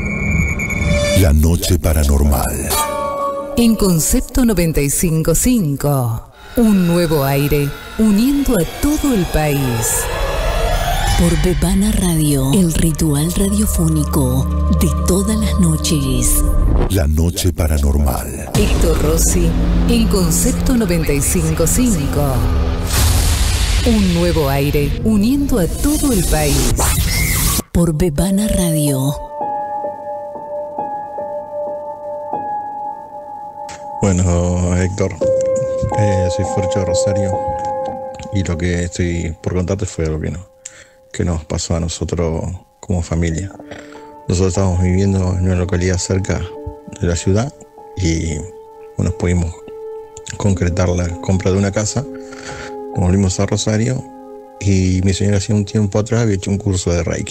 La noche paranormal. En Concepto noventa y cinco punto cinco. Un nuevo aire uniendo a todo el país. Por Bebana Radio, el ritual radiofónico de todas las noches. La noche paranormal. Héctor Rossi, en Concepto noventa y cinco punto cinco. Un nuevo aire uniendo a todo el país. Por Bebana Radio. Bueno, Héctor, eh, soy Forcho Rosario y lo que estoy por contarte fue algo que, no, que nos pasó a nosotros como familia. Nosotros estábamos viviendo en una localidad cerca de la ciudad y bueno, pudimos concretar la compra de una casa. Nos volvimos a Rosario y mi señora hacía un tiempo atrás había hecho un curso de Reiki.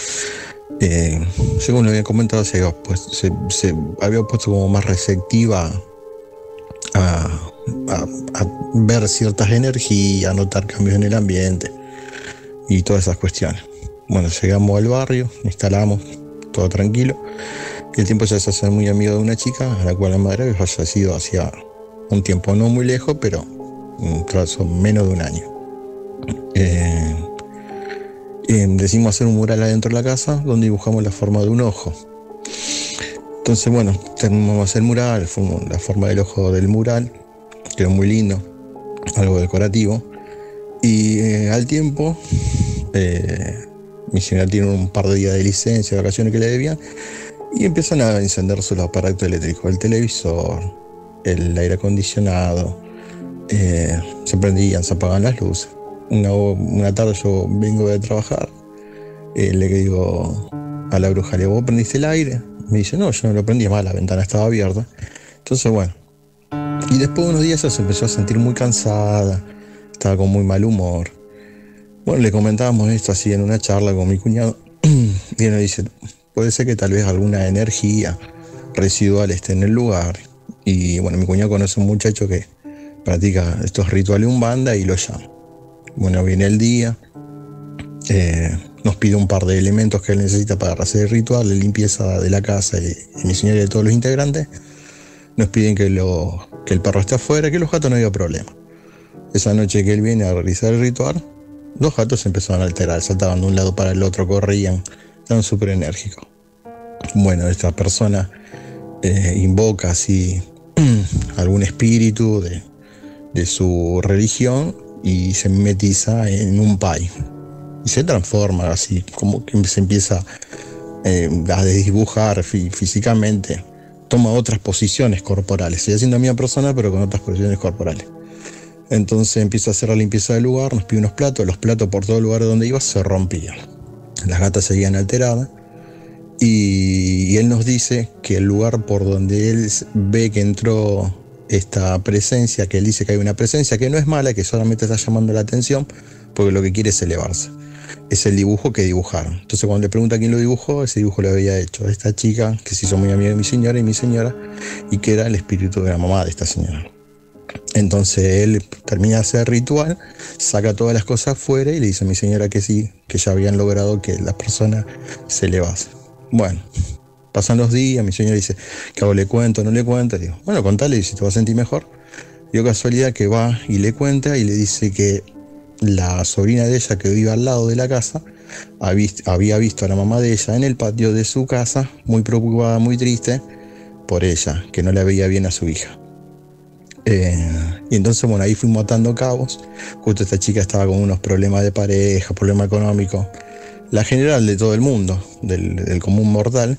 Eh, según lo había comentado, se había, pues, se, se había puesto como más receptiva a, a, a ver ciertas energías, a notar cambios en el ambiente y todas esas cuestiones. Bueno, llegamos al barrio, instalamos, todo tranquilo. Y el tiempo ya se hace muy amigo de una chica a la cual la madre había fallecido hacía un tiempo no muy lejos, pero un trazo menos de un año. Eh, eh, decidimos hacer un mural adentro de la casa donde dibujamos la forma de un ojo. Entonces, bueno, terminamos de hacer el mural, fue la forma del ojo del mural, quedó muy lindo, algo decorativo. Y eh, al tiempo, eh, mi señora tiene un par de días de licencia, de vacaciones que le debían, y empiezan a encenderse los aparatos eléctricos, el televisor, el aire acondicionado, eh, se prendían, se apagaban las luces. Una, una tarde yo vengo de trabajar, eh, le digo a la bruja, ¿le vos prendiste el aire? Me dice, no, yo no lo prendí, más la ventana estaba abierta. Entonces, bueno, y después de unos días ella se empezó a sentir muy cansada, estaba con muy mal humor. Bueno, le comentábamos esto así en una charla con mi cuñado, y él nos dice, puede ser que tal vez alguna energía residual esté en el lugar. Y bueno, mi cuñado conoce a un muchacho que practica estos rituales umbanda y lo llama. Bueno, viene el día, eh, nos pide un par de elementos que él necesita para hacer el ritual, la limpieza de la casa y, y mi señora y de todos los integrantes. Nos piden que, lo, que el perro esté afuera, que los gatos no haya problema. Esa noche que él viene a realizar el ritual, los gatos se empezaron a alterar, saltaban de un lado para el otro, corrían, estaban súper enérgicos. Bueno, esta persona eh, invoca así algún espíritu de, de su religión y se mimetiza en un pai y se transforma así, como que se empieza eh, a desdibujar fí- físicamente, toma otras posiciones corporales, sigue siendo la misma persona pero con otras posiciones corporales. Entonces empieza a hacer la limpieza del lugar, nos pide unos platos, los platos por todo el lugar donde iba se rompían, las gatas seguían alteradas. Y, y él nos dice que el lugar por donde él ve que entró esta presencia, que él dice que hay una presencia que no es mala, que solamente está llamando la atención, porque lo que quiere es elevarse. Es el dibujo que dibujaron. Entonces cuando le pregunta quién lo dibujó, ese dibujo lo había hecho esta chica, que se hizo muy amiga de mi señora y mi señora, y que era el espíritu de la mamá de esta señora. Entonces él termina de hacer el ritual, saca todas las cosas afuera y le dice a mi señora que sí, que ya habían logrado que la persona se elevase. Bueno, pasan los días, mi señora dice, ¿qué hago? ¿Le cuento? ¿No le cuento? Digo, bueno, contale y si te vas a sentir mejor. Dio casualidad que va y le cuenta y le dice que la sobrina de ella que vive al lado de la casa había visto a la mamá de ella en el patio de su casa, muy preocupada, muy triste por ella, que no le veía bien a su hija. Eh, y entonces, bueno, ahí fuimos atando cabos. Justo esta chica estaba con unos problemas de pareja, problemas económicos, la general de todo el mundo, del, del común mortal,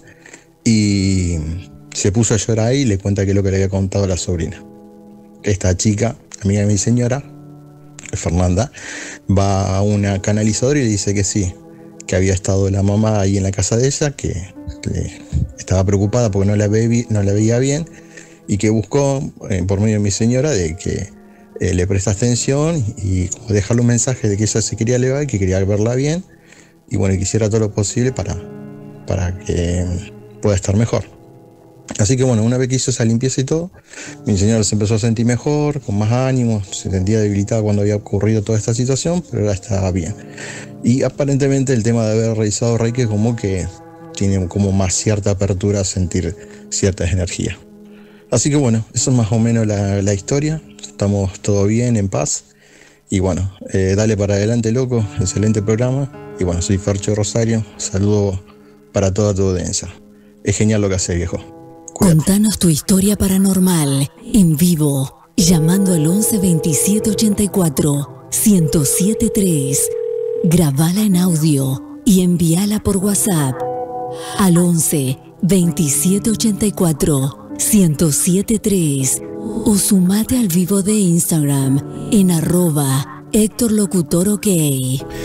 y se puso a llorar y le cuenta que es lo que le había contado la sobrina. Esta chica, amiga de mi señora, Fernanda, va a una canalizadora y le dice que sí, que había estado la mamá ahí en la casa de ella, que le, estaba preocupada porque no la, ve, no la veía bien, y que buscó, eh, por medio de mi señora, de que eh, le presta atención y dejarle un mensaje de que ella se quería elevar y que quería verla bien, y bueno, que hiciera todo lo posible para, para que pueda estar mejor. Así que bueno, una vez que hizo esa limpieza y todo, mi señora se empezó a sentir mejor, con más ánimo, se sentía debilitada cuando había ocurrido toda esta situación, pero ahora estaba bien. Y aparentemente el tema de haber realizado Reiki como que tiene como más cierta apertura a sentir ciertas energías. Así que bueno, eso es más o menos la, la historia, estamos todo bien, en paz, y bueno, eh, dale para adelante, loco, excelente programa. Y bueno, soy Fercho Rosario, saludo para toda tu audiencia. Es genial lo que hace, viejo. Cuídate. Contanos tu historia paranormal en vivo, llamando al once veintisiete ochenta y cuatro ciento siete tres. Grabala en audio y envíala por WhatsApp al once veintisiete ochenta y cuatro ciento siete tres o sumate al vivo de Instagram en arroba Héctor Locutor OK.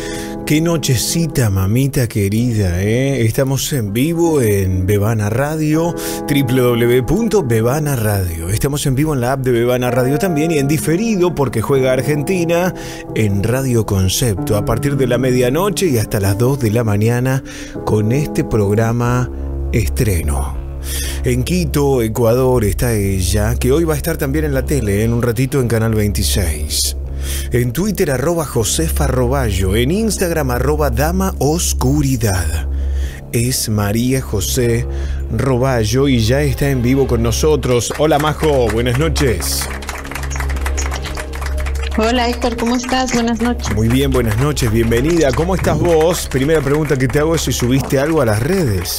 Qué nochecita, mamita querida, ¿eh? Estamos en vivo en Bebana Radio, doble u doble u doble u punto bebana radio. Estamos en vivo en la app de Bebana Radio también y en diferido porque juega Argentina en Radio Concepto a partir de la medianoche y hasta las dos de la mañana con este programa estreno. En Quito, Ecuador, está ella, que hoy va a estar también en la tele, en un ratito en Canal veintiséis. En Twitter, arroba Josefa Roballo. En Instagram, arroba Dama Oscuridad. Es María José Roballo y ya está en vivo con nosotros. Hola, Majo, buenas noches. Hola, Héctor, ¿cómo estás? Buenas noches. Muy bien, buenas noches, bienvenida. ¿Cómo estás vos? Primera pregunta que te hago es si subiste algo a las redes.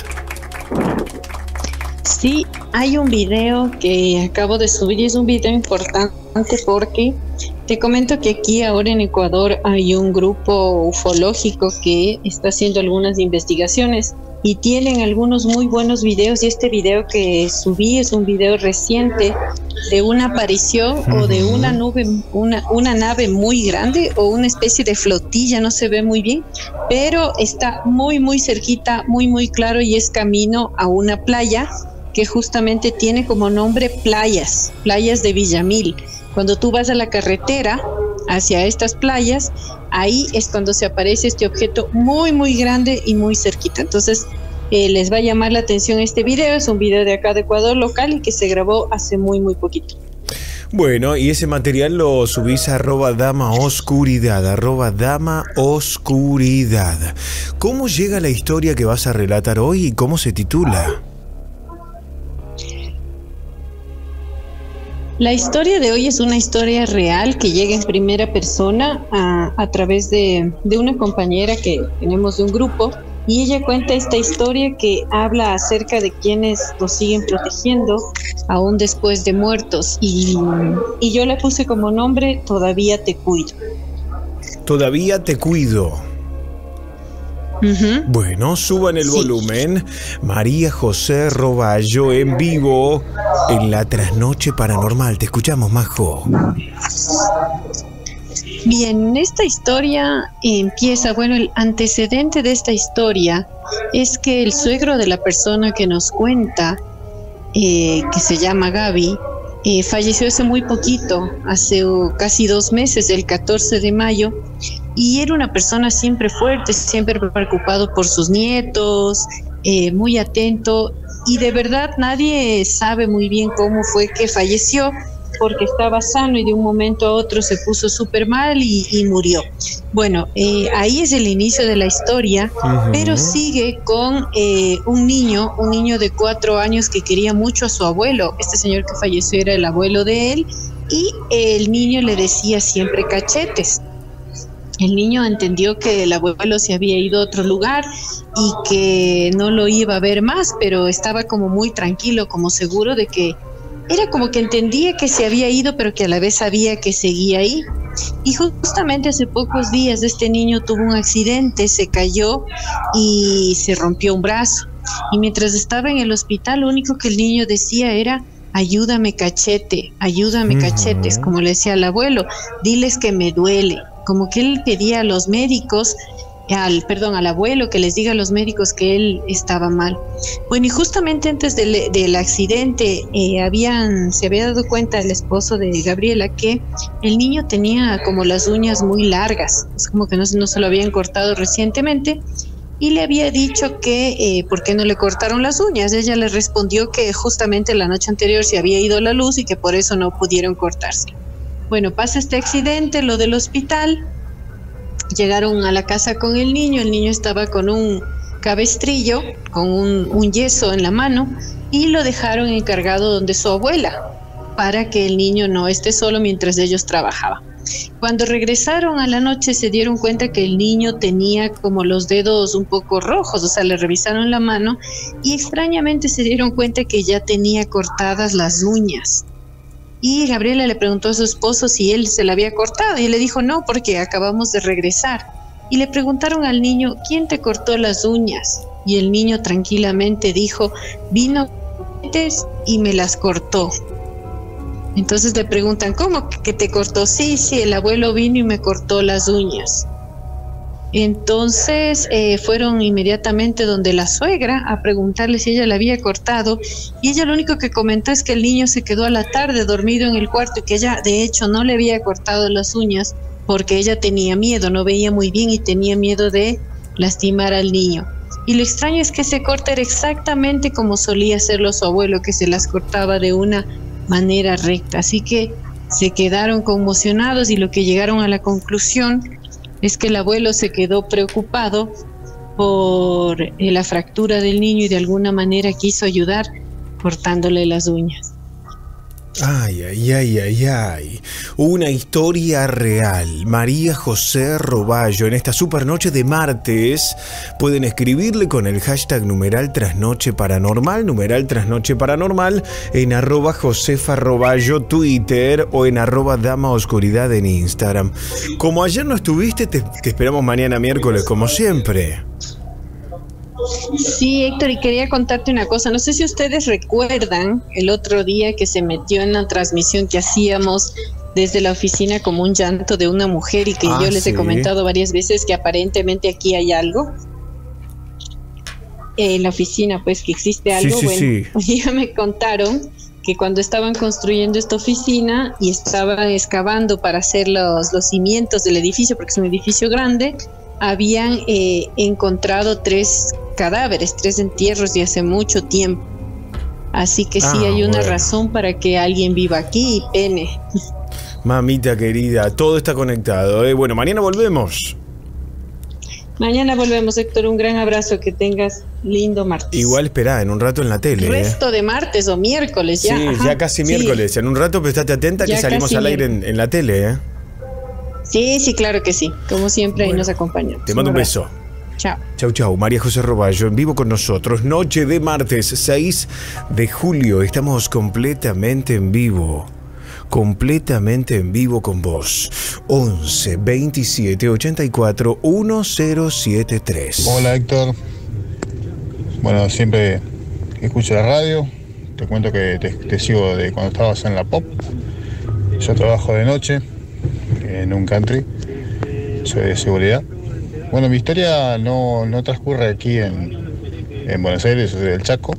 Sí, hay un video que acabo de subir y es un video importante porque te comento que aquí ahora en Ecuador hay un grupo ufológico que está haciendo algunas investigaciones y tienen algunos muy buenos videos, y este video que subí es un video reciente de una aparición uh-huh. o de una nube, una, una nave muy grande o una especie de flotilla, no se ve muy bien, pero está muy muy cerquita, muy muy claro, y es camino a una playa que justamente tiene como nombre Playas, Playas de Villamil. Cuando tú vas a la carretera hacia estas playas, ahí es cuando se aparece este objeto muy muy grande y muy cerquita. Entonces eh, les va a llamar la atención este video. Es un video de acá de Ecuador local y que se grabó hace muy muy poquito. Bueno, y ese material lo subís a arroba Dama Oscuridad, arroba Dama Oscuridad. ¿Cómo llega la historia que vas a relatar hoy y cómo se titula? La historia de hoy es una historia real que llega en primera persona a, a través de, de una compañera que tenemos de un grupo, y ella cuenta esta historia que habla acerca de quienes los siguen protegiendo aún después de muertos, y, y yo le puse como nombre Todavía te cuido. Todavía te cuido. Uh-huh. Bueno, suban el sí. volumen. María José Roballo en vivo en la Trasnoche Paranormal. Te escuchamos, Majo. Bien, esta historia empieza, bueno, el antecedente de esta historia es que el suegro de la persona que nos cuenta, eh, que se llama Gaby, eh, falleció hace muy poquito, hace oh, casi dos meses, el catorce de mayo, y era una persona siempre fuerte, siempre preocupado por sus nietos, eh, muy atento, y de verdad nadie sabe muy bien cómo fue que falleció, porque estaba sano y de un momento a otro se puso súper mal y, y murió. Bueno, eh, ahí es el inicio de la historia, uh-huh. pero sigue con eh, un niño, un niño de cuatro años que quería mucho a su abuelo. Este señor que falleció era el abuelo de él, y el niño le decía siempre cachetes. El niño entendió que el abuelo se había ido a otro lugar y que no lo iba a ver más, pero estaba como muy tranquilo, como seguro de que era como que entendía que se había ido, pero que a la vez sabía que seguía ahí. Y justamente hace pocos días este niño tuvo un accidente, se cayó y se rompió un brazo. Y mientras estaba en el hospital, lo único que el niño decía era: ayúdame cachete, ayúdame uh-huh. cachetes, como le decía al abuelo, diles que me duele. Como que él pedía a los médicos, al perdón, al abuelo, que les diga a los médicos que él estaba mal. Bueno, y justamente antes del, del accidente eh, habían se había dado cuenta el esposo de Gabriela que el niño tenía como las uñas muy largas, es como que no, no se lo habían cortado recientemente, y le había dicho que eh, ¿por qué no le cortaron las uñas? Ella le respondió que justamente la noche anterior se había ido la luz y que por eso no pudieron cortarse. Bueno, pasa este accidente, lo del hospital. Llegaron a la casa con el niño, el niño estaba con un cabestrillo, con un, un yeso en la mano, y lo dejaron encargado donde su abuela, para que el niño no esté solo mientras ellos trabajaban. Cuando regresaron a la noche se dieron cuenta que el niño tenía como los dedos un poco rojos, o sea, le revisaron la mano y extrañamente se dieron cuenta que ya tenía cortadas las uñas. Y Gabriela le preguntó a su esposo si él se la había cortado, y él le dijo no, porque acabamos de regresar. Y le preguntaron al niño: ¿quién te cortó las uñas? Y el niño tranquilamente dijo: vino y me las cortó. Entonces le preguntan: ¿cómo que te cortó? Sí, sí, el abuelo vino y me cortó las uñas. Entonces eh, fueron inmediatamente donde la suegra a preguntarle si ella le había cortado, y ella lo único que comentó es que el niño se quedó a la tarde dormido en el cuarto y que ella de hecho no le había cortado las uñas porque ella tenía miedo, no veía muy bien y tenía miedo de lastimar al niño. Y lo extraño es que ese corte era exactamente como solía hacerlo su abuelo, que se las cortaba de una manera recta. Así que se quedaron conmocionados y lo que llegaron a la conclusión es que el abuelo se quedó preocupado por eh, la fractura del niño y de alguna manera quiso ayudar cortándole las uñas. Ay, ay, ay, ay, ay. Una historia real. María José Roballo. En esta super noche de martes pueden escribirle con el hashtag numeral trasnoche paranormal, numeral trasnoche paranormal, en arroba Josefa Roballo Twitter o en arroba Dama Oscuridad en Instagram. Como ayer no estuviste, te, te esperamos mañana miércoles como siempre. Sí, Héctor, y quería contarte una cosa. No sé si ustedes recuerdan el otro día que se metió en la transmisión que hacíamos desde la oficina como un llanto de una mujer y que ah, yo les sí. he comentado varias veces que aparentemente aquí hay algo. En la oficina, pues, que existe algo. Sí, sí, bueno, sí. Ya me contaron que cuando estaban construyendo esta oficina y estaban excavando para hacer los, los cimientos del edificio, porque es un edificio grande, habían eh, encontrado tres cadáveres, tres entierros de hace mucho tiempo. Así que sí ah, hay una bueno. razón para que alguien viva aquí y pene. Mamita querida, todo está conectado, ¿eh? Bueno, mañana volvemos. Mañana volvemos, Héctor. Un gran abrazo, que tengas lindo martes. Igual esperá, en un rato en la tele. Resto ¿eh? de martes o miércoles ya. Sí, Ajá. ya casi miércoles. Sí. En un rato, pero estate atenta ya que salimos al aire en, en la tele, ¿eh? Sí, sí, claro que sí. Como siempre, bueno, ahí nos acompañamos. Te mando un, un beso. Chao. Chau, chau. María José Roballo en vivo con nosotros. Noche de martes, seis de julio. Estamos completamente en vivo. Completamente en vivo con vos. once veintisiete ochenta y cuatro mil setenta y tres. Hola, Héctor. Bueno, siempre escucho la radio. Te cuento que te, te sigo de cuando estabas en la Pop. Yo trabajo de noche en un country, soy de seguridad. Bueno, mi historia no, no transcurre aquí en, en Buenos Aires, soy del Chaco.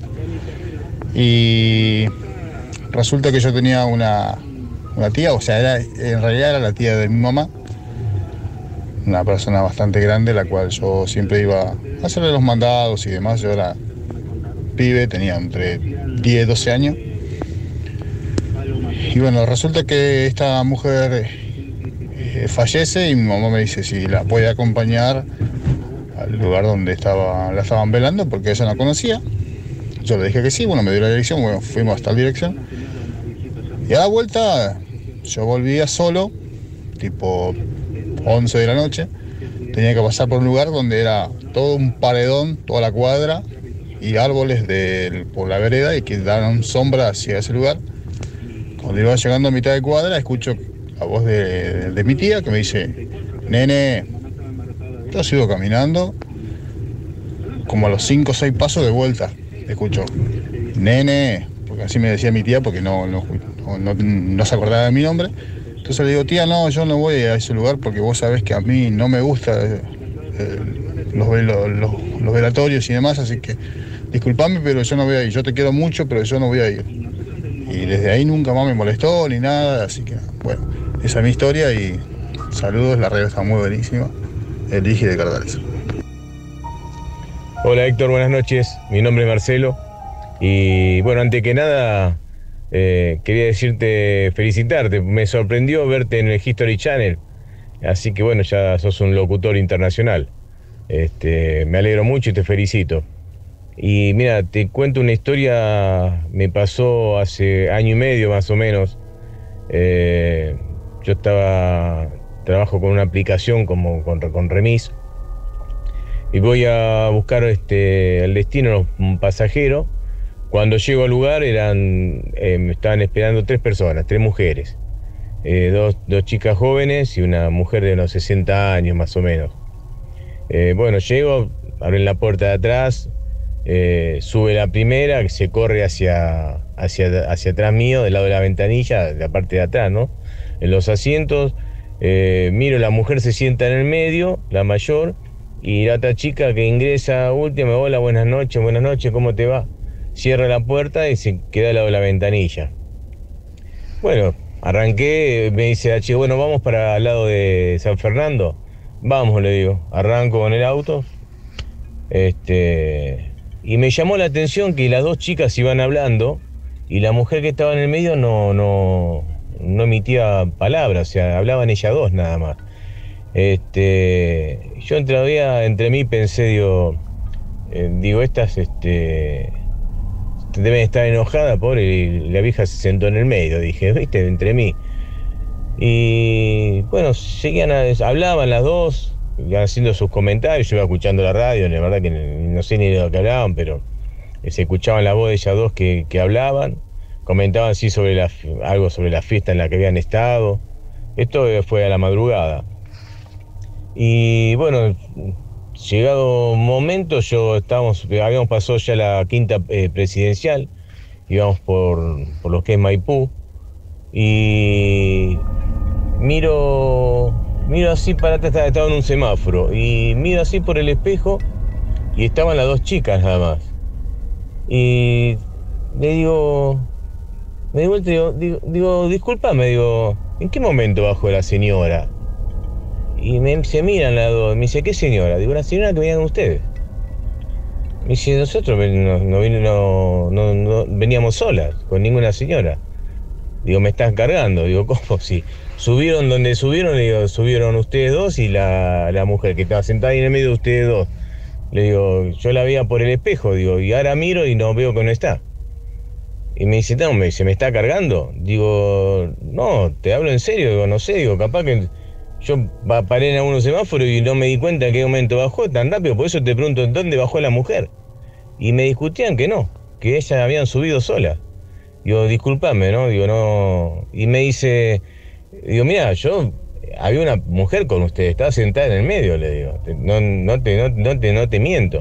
Y resulta que yo tenía una, una tía, o sea, era, en realidad era la tía de mi mamá, una persona bastante grande, la cual yo siempre iba a hacerle los mandados y demás. Yo era pibe, tenía entre diez y doce años. Y bueno, resulta que esta mujer fallece y mi mamá me dice si la puede acompañar al lugar donde estaba, la estaban velando, porque ella no conocía. Yo le dije que sí, bueno, me dio la dirección, bueno, fuimos hasta la dirección. Y a la vuelta yo volvía solo, tipo once de la noche. Tenía que pasar por un lugar donde era todo un paredón, toda la cuadra, y árboles de, por la vereda, y que daban sombra hacia ese lugar. Cuando iba llegando a mitad de cuadra, escucho la voz de, de, de mi tía que me dice: nene. Yo sigo caminando, como a los cinco o seis pasos de vuelta escucho: nene, porque así me decía mi tía, porque no, no, no, no se acordaba de mi nombre. Entonces le digo: tía, no, yo no voy a ese lugar porque vos sabés que a mí no me gusta eh, los, los, los, los velatorios y demás, así que disculpame, pero yo no voy a ir. Yo te quiero mucho, pero yo no voy a ir. Y desde ahí nunca más me molestó ni nada, así que bueno, esa es mi historia y saludos, la radio está muy buenísima. El Digi de Cardales. Hola Héctor, buenas noches, mi nombre es Marcelo y bueno, antes que nada eh, quería decirte, felicitarte, me sorprendió verte en el History Channel, así que bueno, ya sos un locutor internacional. Este, me alegro mucho y te felicito. Y mira, te cuento una historia, me pasó hace año y medio más o menos. Eh, yo estaba, trabajo con una aplicación como con, con Remis y voy a buscar este, el destino, un pasajero. Cuando llego al lugar eran, eh, me estaban esperando tres personas, tres mujeres, eh, dos, dos chicas jóvenes y una mujer de unos sesenta años más o menos. Eh, bueno, llego, abren la puerta de atrás. Eh, sube la primera, que se corre hacia, hacia, hacia atrás mío, del lado de la ventanilla, de la parte de atrás, ¿no? En los asientos, Eh, miro, la mujer se sienta en el medio, la mayor, y la otra chica que ingresa última, hola, buenas noches, buenas noches, ¿cómo te va? Cierra la puerta y se queda al lado de la ventanilla. Bueno, arranqué, me dice la chica, bueno, vamos para el lado de San Fernando. Vamos, le digo, arranco con el auto. Este, y me llamó la atención que las dos chicas iban hablando y la mujer que estaba en el medio no, no, no emitía palabras, o sea, hablaban ellas dos nada más. Este, yo entre, entre mí pensé, digo, eh, digo, estas este, deben estar enojadas, pobre, y la vieja se sentó en el medio, dije, viste, entre mí. Y bueno, seguían, a, hablaban las dos, iban haciendo sus comentarios, yo iba escuchando la radio, la verdad que no sé ni de lo que hablaban, pero se escuchaban la voz de ellas dos que, que hablaban, comentaban así sobre la, algo sobre la fiesta en la que habían estado. Esto fue a la madrugada. Y bueno, llegado un momento, yo estábamos, habíamos pasado ya la quinta eh, presidencial, íbamos por, por lo que es Maipú, y miro, miro así para atrás, estaba, estaba en un semáforo, y miro así por el espejo, y estaban las dos chicas nada más. Y le digo, me di vuelta y digo, digo, digo, discúlpame, digo, ¿en qué momento bajó la señora? Y me, se miran las dos, me dice, ¿qué señora? Digo, la señora que venían ustedes. Me dice, nosotros no, no, no, no, no veníamos solas, con ninguna señora. Digo, me estás cargando. Digo, ¿cómo? Si subieron donde subieron, le digo, subieron ustedes dos y la, la mujer que estaba sentada ahí en el medio de ustedes dos. Le digo, yo la veía por el espejo, digo, y ahora miro y no veo que no está. Y me dice, no, me dice, ¿me está cargando? Digo, no, te hablo en serio, digo, no sé, digo, capaz que yo paré en algunos semáforos y no me di cuenta en qué momento bajó tan rápido, por eso te pregunto, ¿dónde bajó la mujer? Y me discutían que no, que ellas habían subido sola. Digo, discúlpame, ¿no? Digo, no. Y me dice, digo, mira, yo, había una mujer con usted, estaba sentada en el medio, le digo, no, no, te, no, no, te, no te miento.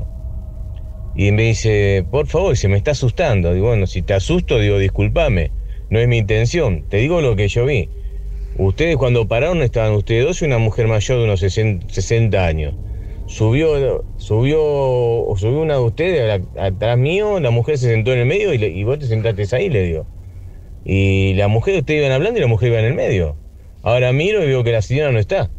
Y me dice, por favor, se me está asustando. Digo, bueno, si te asusto, digo, discúlpame, no es mi intención, te digo lo que yo vi. Ustedes cuando pararon estaban ustedes dos y una mujer mayor de unos sesenta años. Subió, subió, subió una de ustedes atrás mío, la mujer se sentó en el medio y, le, y vos te sentaste ahí, le digo. Y la mujer, ustedes iban hablando y la mujer iba en el medio. Ahora miro y veo que la señora no está.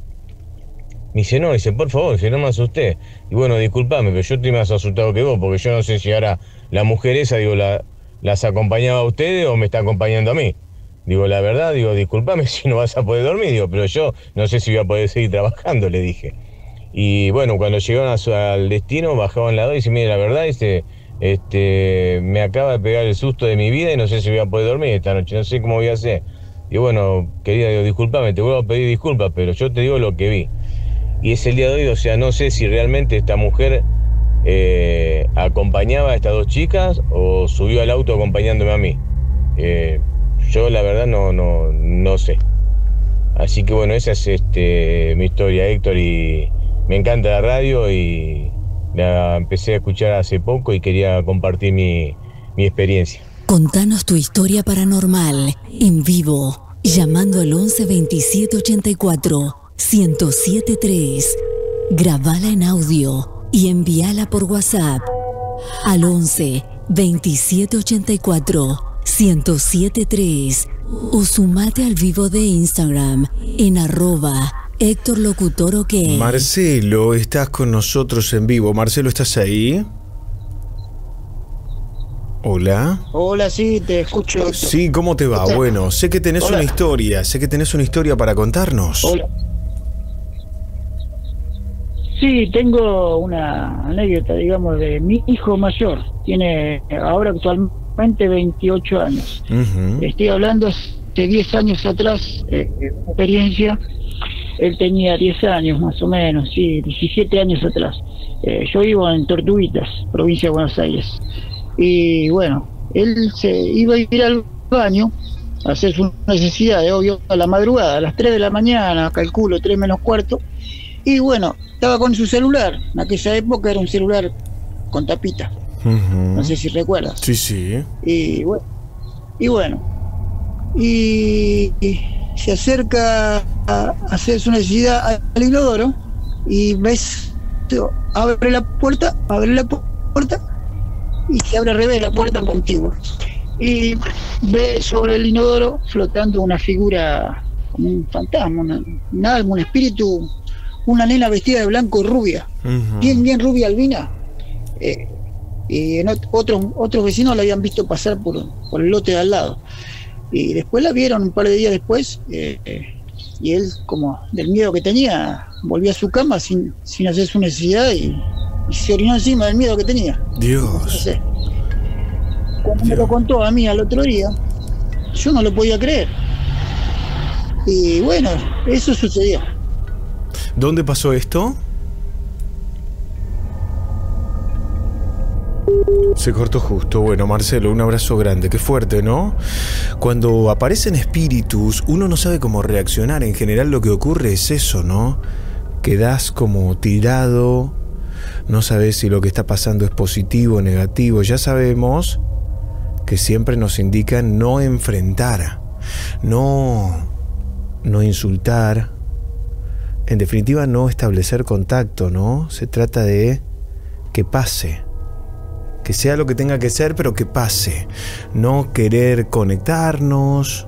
Me dice, no, dice, por favor, si no me asusté. Y bueno, discúlpame, pero yo estoy más asustado que vos, porque yo no sé si ahora la mujer esa, digo, la, las acompañaba a ustedes o me está acompañando a mí. Digo, la verdad, digo, discúlpame si no vas a poder dormir, digo, pero yo no sé si voy a poder seguir trabajando, le dije. Y bueno, cuando llegaron a su, al destino, bajaban la dos y dice, mire, la verdad, dice, este, me acaba de pegar el susto de mi vida y no sé si voy a poder dormir esta noche, no sé cómo voy a hacer. Y bueno, querida, digo, discúlpame, te vuelvo a pedir disculpas, pero yo te digo lo que vi. Y es el día de hoy, o sea, no sé si realmente esta mujer eh, acompañaba a estas dos chicas o subió al auto acompañándome a mí. Eh, Yo la verdad no, no, no sé. Así que bueno, esa es este, mi historia, Héctor, y me encanta la radio y la empecé a escuchar hace poco y quería compartir mi, mi experiencia. Contanos tu historia paranormal en vivo, llamando al once veintisiete ochenta y cuatro ciento siete tres. Grabala en audio y envíala por WhatsApp al once veintisiete ochenta y cuatro ciento siete tres o sumate al vivo de Instagram en arroba Héctor Locutor OK. Marcelo, estás con nosotros en vivo. Marcelo, ¿estás ahí? Hola. Hola, sí, te escucho. Héctor. Sí, ¿cómo te va? Bueno, sé que tenés Hola. una historia, sé que tenés una historia para contarnos. Hola. Sí, tengo una anécdota, digamos, de mi hijo mayor. Tiene ahora actualmente veintiocho años. Uh-huh. Estoy hablando hace diez años atrás, eh, experiencia. Él tenía diez años más o menos, sí, diecisiete años atrás. Eh, yo vivo en Tortuguitas, provincia de Buenos Aires. Y bueno, él se iba a ir al baño a hacer sus necesidades, obvio, a la madrugada, a las tres de la mañana, calculo, tres menos cuarto. Y bueno, estaba con su celular. En aquella época era un celular con tapita. Uh-huh. No sé si recuerdas. Sí, sí. Y bueno, y, bueno, y, y se acerca a hacer su necesidad al inodoro y ves, abre la puerta, abre la puerta y se abre al revés la puerta contigua. Y ve sobre el inodoro flotando una figura como un fantasma, una, un alma, un espíritu, una nena vestida de blanco rubia, uh-huh. bien, bien rubia albina. Eh, y en otros, otros vecinos la habían visto pasar por, por el lote de al lado. Y después la vieron un par de días después, eh, eh, y él, como del miedo que tenía, volvió a su cama sin, sin hacer su necesidad y, y se orinó encima del miedo que tenía. Dios. No sé. Cuando Dios. me lo contó a mí al otro día, yo no lo podía creer. Y bueno, eso sucedió. ¿Dónde pasó esto? Se cortó justo. Bueno, Marcelo, un abrazo grande. Qué fuerte, ¿no? Cuando aparecen espíritus, uno no sabe cómo reaccionar. En general lo que ocurre es eso, ¿no? Quedás como tirado, no sabes si lo que está pasando es positivo o negativo. Ya sabemos que siempre nos indican no enfrentar, no, no insultar, en definitiva no establecer contacto, ¿no? Se trata de que pase, que sea lo que tenga que ser, pero que pase. No querer conectarnos,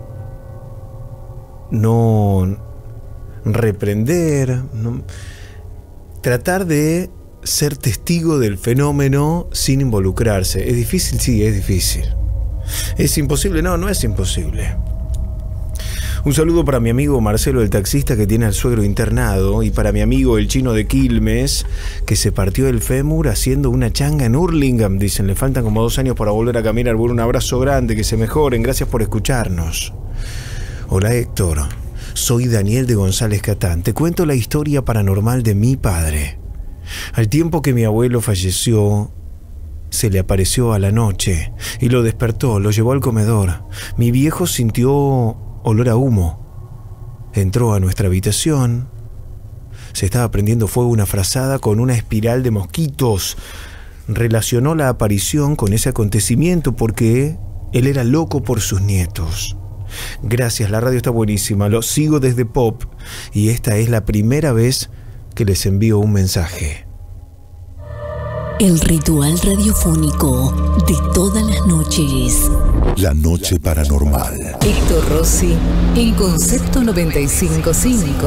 no reprender, no, tratar de ser testigo del fenómeno sin involucrarse. ¿Es difícil? Sí, es difícil. ¿Es imposible? No, no es imposible. Un saludo para mi amigo Marcelo, el taxista que tiene al suegro internado, y para mi amigo el chino de Quilmes, que se partió el fémur haciendo una changa en Hurlingham. Dicen, le faltan como dos años para volver a caminar. Bueno, un abrazo grande, que se mejoren. Gracias por escucharnos. Hola Héctor, soy Daniel de González Catán. Te cuento la historia paranormal de mi padre. Al tiempo que mi abuelo falleció, se le apareció a la noche y lo despertó, lo llevó al comedor. Mi viejo sintió olor a humo. Entró a nuestra habitación. Se estaba prendiendo fuego una frazada con una espiral de mosquitos. Relacionó la aparición con ese acontecimiento porque él era loco por sus nietos. Gracias, la radio está buenísima. Lo sigo desde Pop y esta es la primera vez que les envío un mensaje. El ritual radiofónico de todas las noches. La noche paranormal. Héctor Rossi en Concepto noventa y cinco punto cinco.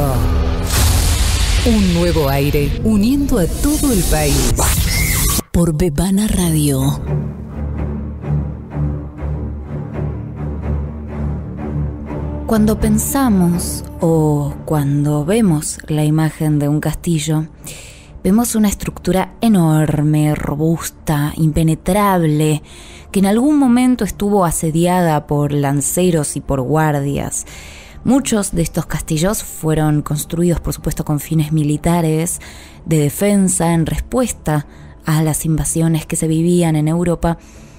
Un nuevo aire uniendo a todo el país. Por Bebana Radio. Cuando pensamos o cuando vemos la imagen de un castillo, vemos una estructura enorme, robusta, impenetrable, que en algún momento estuvo asediada por lanceros y por guardias. Muchos de estos castillos fueron construidos, por supuesto, con fines militares, de defensa, en respuesta a las invasiones que se vivían en Europa,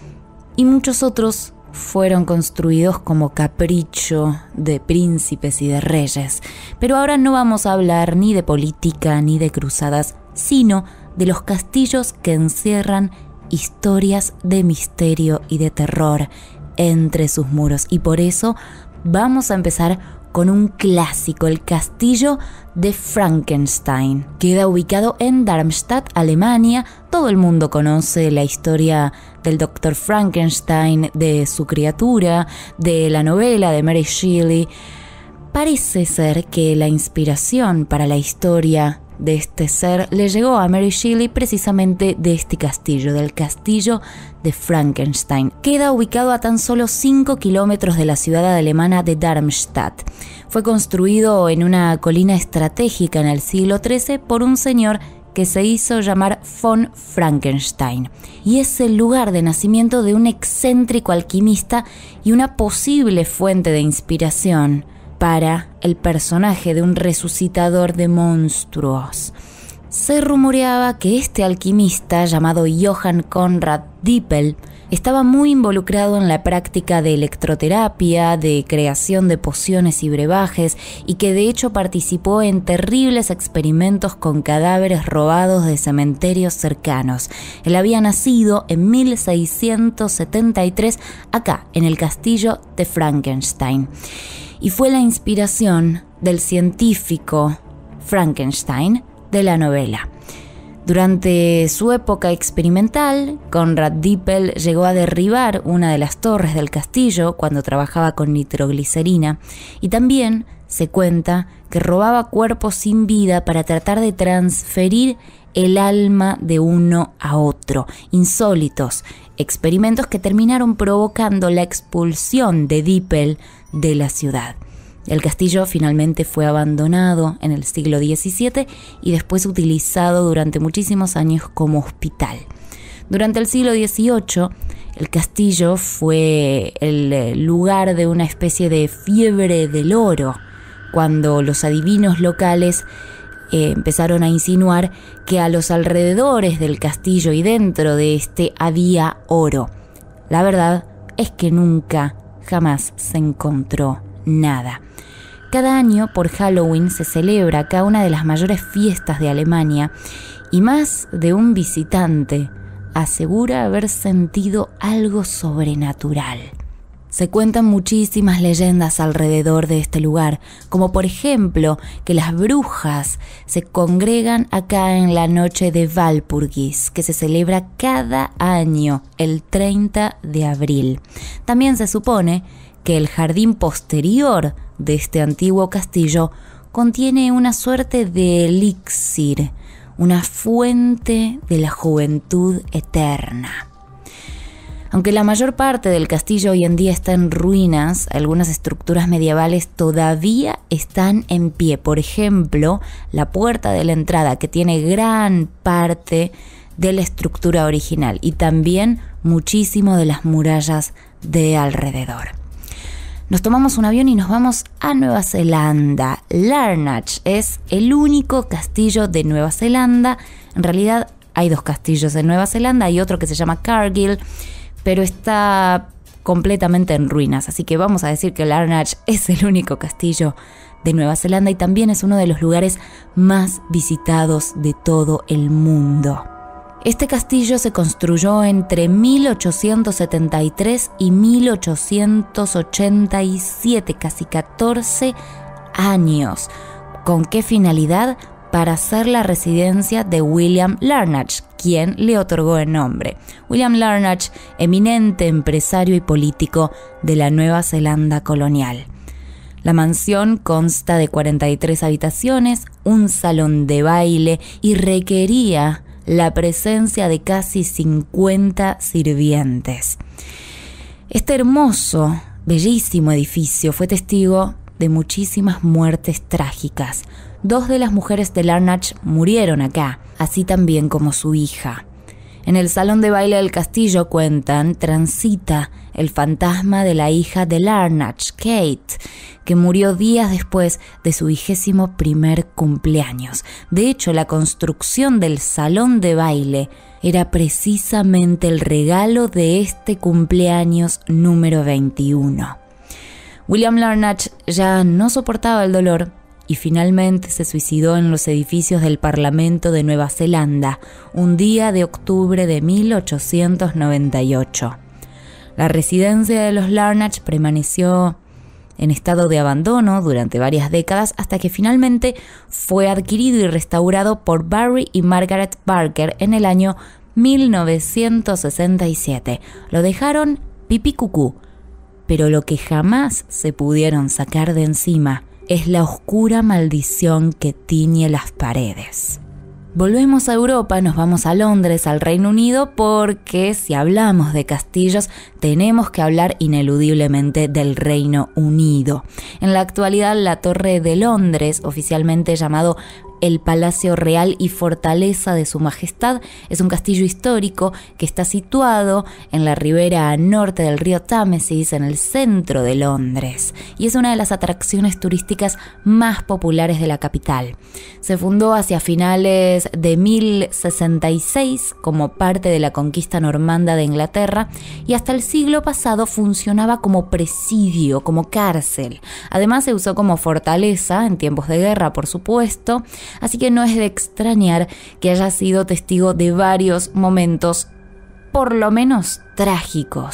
y muchos otros fueron construidos como capricho de príncipes y de reyes. Pero ahora no vamos a hablar ni de política ni de cruzadas, sino de los castillos que encierran historias de misterio y de terror entre sus muros. Y por eso vamos a empezar con un clásico, el castillo de Frankenstein. Queda ubicado en Darmstadt, Alemania. Todo el mundo conoce la historia del doctor Frankenstein, de su criatura, de la novela de Mary Shelley. Parece ser que la inspiración para la historia de este ser le llegó a Mary Shelley precisamente de este castillo, del castillo de Frankenstein. Queda ubicado a tan solo cinco kilómetros de la ciudad alemana de Darmstadt. Fue construido en una colina estratégica en el siglo trece por un señor que se hizo llamar von Frankenstein, y es el lugar de nacimiento de un excéntrico alquimista y una posible fuente de inspiración para el personaje de un resucitador de monstruos. Se rumoreaba que este alquimista, llamado Johann Conrad Dippel, estaba muy involucrado en la práctica de electroterapia, de creación de pociones y brebajes, y que de hecho participó en terribles experimentos con cadáveres robados de cementerios cercanos. Él había nacido en mil seiscientos setenta y tres acá, en el castillo de Frankenstein. y fue la inspiración del científico Frankenstein de la novela. Durante su época experimental, Conrad Dippel llegó a derribar una de las torres del castillo cuando trabajaba con nitroglicerina, y también se cuenta que robaba cuerpos sin vida para tratar de transferir el alma de uno a otro. Insólitos experimentos que terminaron provocando la expulsión de Dippel de la ciudad. El castillo finalmente fue abandonado en el siglo diecisiete y después utilizado durante muchísimos años como hospital. Durante el siglo dieciocho, el castillo fue el lugar de una especie de fiebre del oro, cuando los adivinos locales eh, empezaron a insinuar que a los alrededores del castillo y dentro de este había oro. La verdad es que nunca, jamás se encontró nada. Cada año por Halloween se celebra acá una de las mayores fiestas de Alemania y más de un visitante asegura haber sentido algo sobrenatural. Se cuentan muchísimas leyendas alrededor de este lugar, como por ejemplo que las brujas se congregan acá en la noche de Walpurgis, que se celebra cada año el treinta de abril. También se supone que el jardín posterior de este antiguo castillo contiene una suerte de elixir, una fuente de la juventud eterna. Aunque la mayor parte del castillo hoy en día está en ruinas, algunas estructuras medievales todavía están en pie. Por ejemplo, la puerta de la entrada, que tiene gran parte de la estructura original, y también muchísimo de las murallas de alrededor. Nos tomamos un avión y nos vamos a Nueva Zelanda. Larnach es el único castillo de Nueva Zelanda. En realidad hay dos castillos en Nueva Zelanda, hay otro que se llama Cargill, pero está completamente en ruinas, así que vamos a decir que Larnach es el único castillo de Nueva Zelanda y también es uno de los lugares más visitados de todo el mundo. Este castillo se construyó entre mil ochocientos setenta y tres y mil ochocientos ochenta y siete, casi catorce años. ¿Con qué finalidad? Para ser la residencia de William Larnach, quien le otorgó el nombre. William Larnach, eminente empresario y político de la Nueva Zelanda colonial. La mansión consta de cuarenta y tres habitaciones, un salón de baile y requería la presencia de casi cincuenta sirvientes. Este hermoso, bellísimo edificio fue testigo de muchísimas muertes trágicas. Dos de las mujeres de Larnach murieron acá, así también como su hija. En el salón de baile del castillo, cuentan, transita el fantasma de la hija de Larnach, Kate, que murió días después de su vigésimo primer cumpleaños. De hecho, la construcción del salón de baile era precisamente el regalo de este cumpleaños número veintiuno. William Larnach ya no soportaba el dolor y finalmente se suicidó en los edificios del Parlamento de Nueva Zelanda, un día de octubre de mil ochocientos noventa y ocho. La residencia de los Larnach permaneció en estado de abandono durante varias décadas hasta que finalmente fue adquirido y restaurado por Barry y Margaret Barker en el año mil novecientos sesenta y siete. Lo dejaron pipí cucú, pero lo que jamás se pudieron sacar de encima es la oscura maldición que tiñe las paredes. Volvemos a Europa, nos vamos a Londres, al Reino Unido, porque si hablamos de castillos tenemos que hablar ineludiblemente del Reino Unido. En la actualidad, la Torre de Londres, oficialmente llamado el Palacio Real y Fortaleza de Su Majestad, es un castillo histórico que está situado en la ribera norte del río Támesis, en el centro de Londres, y es una de las atracciones turísticas más populares de la capital. Se fundó hacia finales de mil sesenta y seis como parte de la conquista normanda de Inglaterra y hasta el siglo pasado funcionaba como presidio, como cárcel. Además se usó como fortaleza en tiempos de guerra, por supuesto, así que no es de extrañar que haya sido testigo de varios momentos, por lo menos trágicos.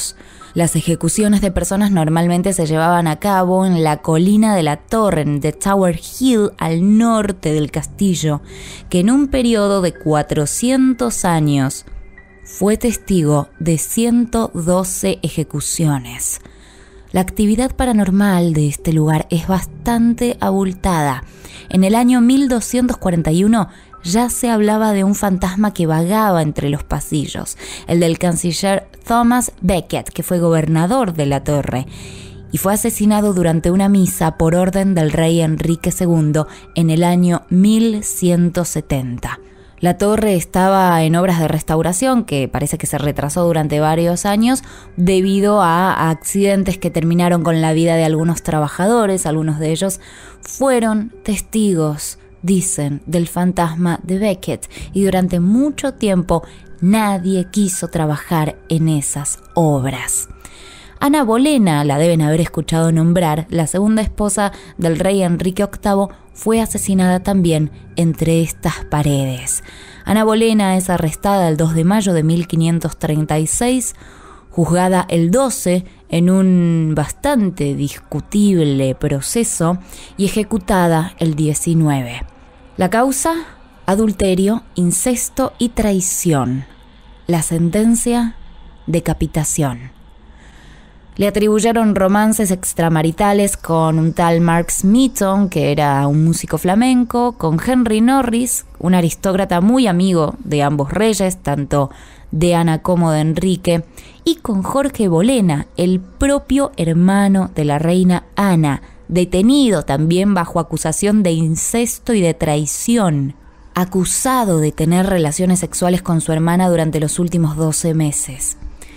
Las ejecuciones de personas normalmente se llevaban a cabo en la colina de la torre, en The Tower Hill, al norte del castillo, que en un periodo de cuatrocientos años fue testigo de ciento doce ejecuciones. La actividad paranormal de este lugar es bastante abultada. En el año mil doscientos cuarenta y uno ya se hablaba de un fantasma que vagaba entre los pasillos, el del canciller Thomas Becket, que fue gobernador de la torre, y fue asesinado durante una misa por orden del rey Enrique segundo en el año mil ciento setenta. La torre estaba en obras de restauración, que parece que se retrasó durante varios años debido a accidentes que terminaron con la vida de algunos trabajadores. Algunos de ellos fueron testigos, dicen, del fantasma de Becket, y durante mucho tiempo nadie quiso trabajar en esas obras. Ana Bolena, la deben haber escuchado nombrar, la segunda esposa del rey Enrique octavo, fue asesinada también entre estas paredes. Ana Bolena es arrestada el dos de mayo de mil quinientos treinta y seis, juzgada el doce en un bastante discutible proceso y ejecutada el diecinueve. La causa: adulterio, incesto y traición. La sentencia: decapitación. Le atribuyeron romances extramaritales con un tal Mark Smeaton, que era un músico flamenco, con Henry Norris, un aristócrata muy amigo de ambos reyes, tanto de Ana como de Enrique, y con Jorge Bolena, el propio hermano de la reina Ana, detenido también bajo acusación de incesto y de traición, acusado de tener relaciones sexuales con su hermana durante los últimos doce meses.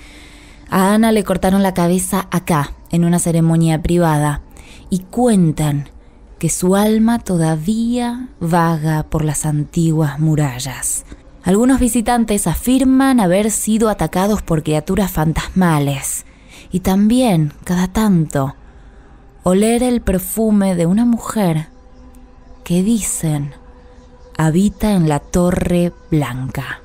A Ana le cortaron la cabeza acá, en una ceremonia privada, y cuentan que su alma todavía vaga por las antiguas murallas. Algunos visitantes afirman haber sido atacados por criaturas fantasmales y también, cada tanto, oler el perfume de una mujer que dicen habita en la Torre Blanca.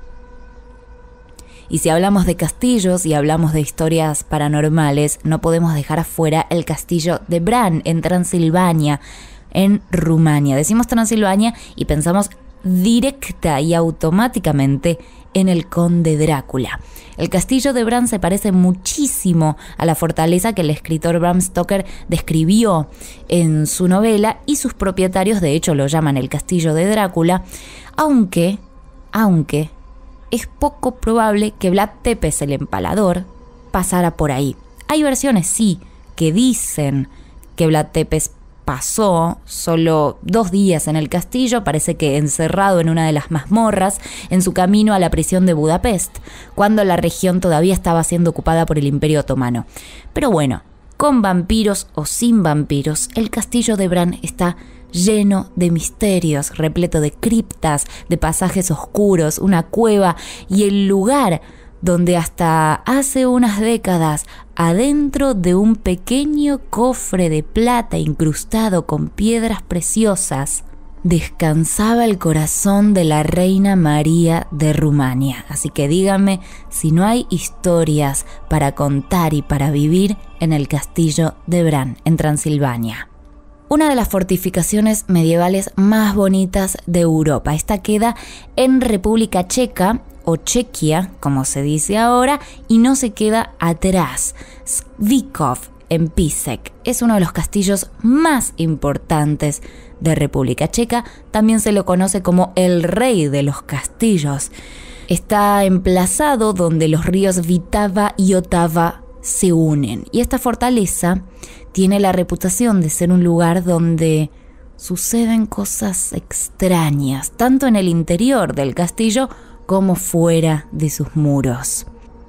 Y si hablamos de castillos y hablamos de historias paranormales, no podemos dejar afuera el castillo de Bran, en Transilvania, en Rumania. Decimos Transilvania y pensamos directa y automáticamente en el conde Drácula. El castillo de Bran se parece muchísimo a la fortaleza que el escritor Bram Stoker describió en su novela, y sus propietarios de hecho lo llaman el castillo de Drácula, aunque, aunque... es poco probable que Vlad Tepes, el empalador, pasara por ahí. Hay versiones, sí, que dicen que Vlad Tepes pasó solo dos días en el castillo, parece que encerrado en una de las mazmorras, en su camino a la prisión de Budapest, cuando la región todavía estaba siendo ocupada por el Imperio Otomano. Pero bueno, con vampiros o sin vampiros, el castillo de Bran está lleno de misterios, repleto de criptas, de pasajes oscuros, una cueva y el lugar donde hasta hace unas décadas, adentro de un pequeño cofre de plata incrustado con piedras preciosas, descansaba el corazón de la reina María de Rumania. Así que díganme si no hay historias para contar y para vivir en el castillo de Bran, en Transilvania. Una de las fortificaciones medievales más bonitas de Europa. Esta queda en República Checa, o Chequia, como se dice ahora, y no se queda atrás. Zvíkov, en Písek, es uno de los castillos más importantes de República Checa. También se lo conoce como el rey de los castillos. Está emplazado donde los ríos Vitava y Otava se unen. Y esta fortaleza tiene la reputación de ser un lugar donde suceden cosas extrañas, tanto en el interior del castillo como fuera de sus muros.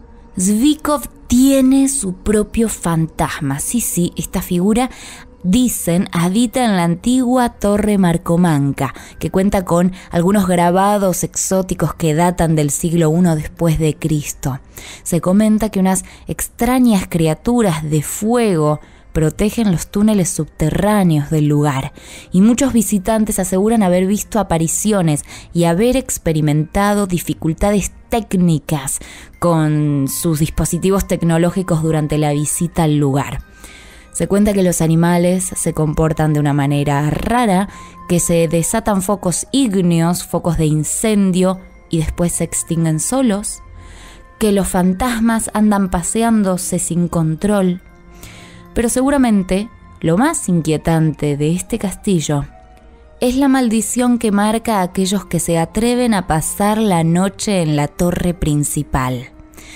Zvíkov tiene su propio fantasma. Sí, sí, esta figura, dicen, habita en la antigua Torre Marcomanca, que cuenta con algunos grabados exóticos que datan del siglo primero después de Cristo. Se comenta que unas extrañas criaturas de fuego protegen los túneles subterráneos del lugar, y muchos visitantes aseguran haber visto apariciones y haber experimentado dificultades técnicas con sus dispositivos tecnológicos durante la visita al lugar. Se cuenta que los animales se comportan de una manera rara, que se desatan focos ígneos, focos de incendio, y después se extinguen solos, que los fantasmas andan paseándose sin control. Pero seguramente lo más inquietante de este castillo es la maldición que marca a aquellos que se atreven a pasar la noche en la torre principal.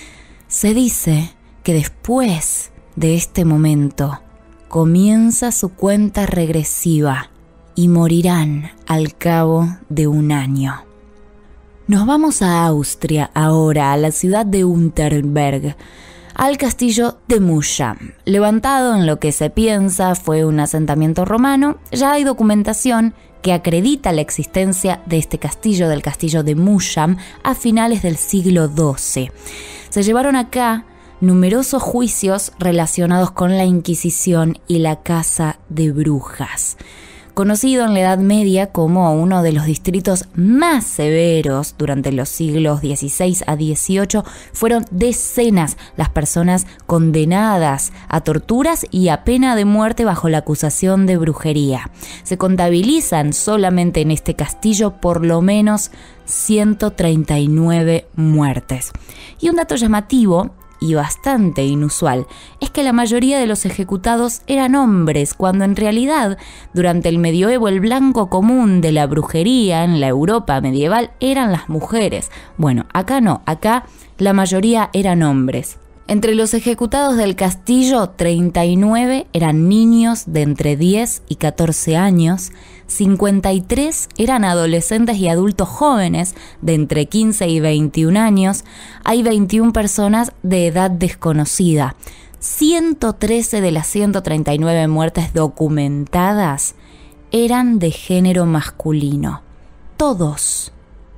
Se dice que después de este momento comienza su cuenta regresiva y morirán al cabo de un año. Nos vamos a Austria ahora, a la ciudad de Unterberg, al castillo de Muscham. Levantado en lo que se piensa fue un asentamiento romano, ya hay documentación que acredita la existencia de este castillo, del castillo de Muscham, a finales del siglo doce. Se llevaron acá numerosos juicios relacionados con la Inquisición y la caza de brujas. Conocido en la Edad Media como uno de los distritos más severos durante los siglos dieciséis a dieciocho, fueron decenas las personas condenadas a torturas y a pena de muerte bajo la acusación de brujería. Se contabilizan solamente en este castillo por lo menos ciento treinta y nueve muertes. Y un dato llamativo y bastante inusual es que la mayoría de los ejecutados eran hombres, cuando en realidad durante el medioevo el blanco común de la brujería en la Europa medieval eran las mujeres. Bueno, acá no, acá la mayoría eran hombres. Entre los ejecutados del castillo, treinta y nueve eran niños de entre diez y catorce años, cincuenta y tres eran adolescentes y adultos jóvenes de entre quince y veintiún años, hay veintiuna personas de edad desconocida. ciento trece de las ciento treinta y nueve muertes documentadas eran de género masculino. Todos,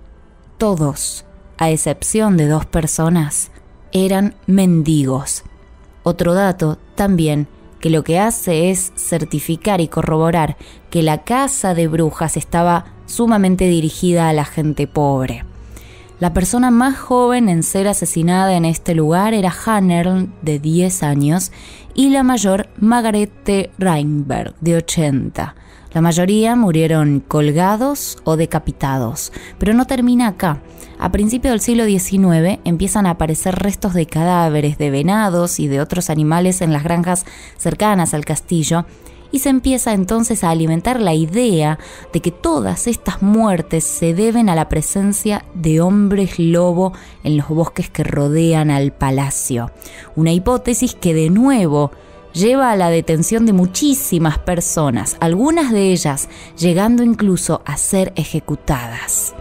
todos, a excepción de dos personas, eran mendigos. Otro dato también que lo que hace es certificar y corroborar que la caza de brujas estaba sumamente dirigida a la gente pobre. La persona más joven en ser asesinada en este lugar era Hannerl, de diez años, y la mayor, Margarete Reinberg, de ochenta. La mayoría murieron colgados o decapitados, pero no termina acá. A principios del siglo diecinueve empiezan a aparecer restos de cadáveres de venados y de otros animales en las granjas cercanas al castillo, y se empieza entonces a alimentar la idea de que todas estas muertes se deben a la presencia de hombres lobo en los bosques que rodean al palacio. Una hipótesis que de nuevo lleva a la detención de muchísimas personas, algunas de ellas llegando incluso a ser ejecutadas.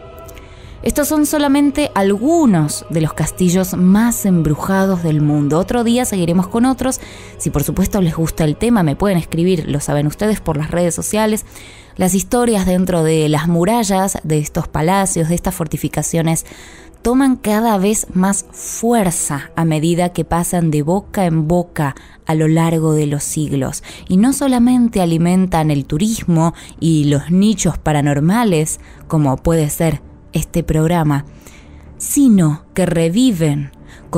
Estos son solamente algunos de los castillos más embrujados del mundo. Otro día seguiremos con otros. Si por supuesto les gusta el tema, me pueden escribir, lo saben ustedes, por las redes sociales. Las historias dentro de las murallas de estos palacios, de estas fortificaciones, toman cada vez más fuerza a medida que pasan de boca en boca a lo largo de los siglos. Y no solamente alimentan el turismo y los nichos paranormales, como puede ser este programa, sino que reviven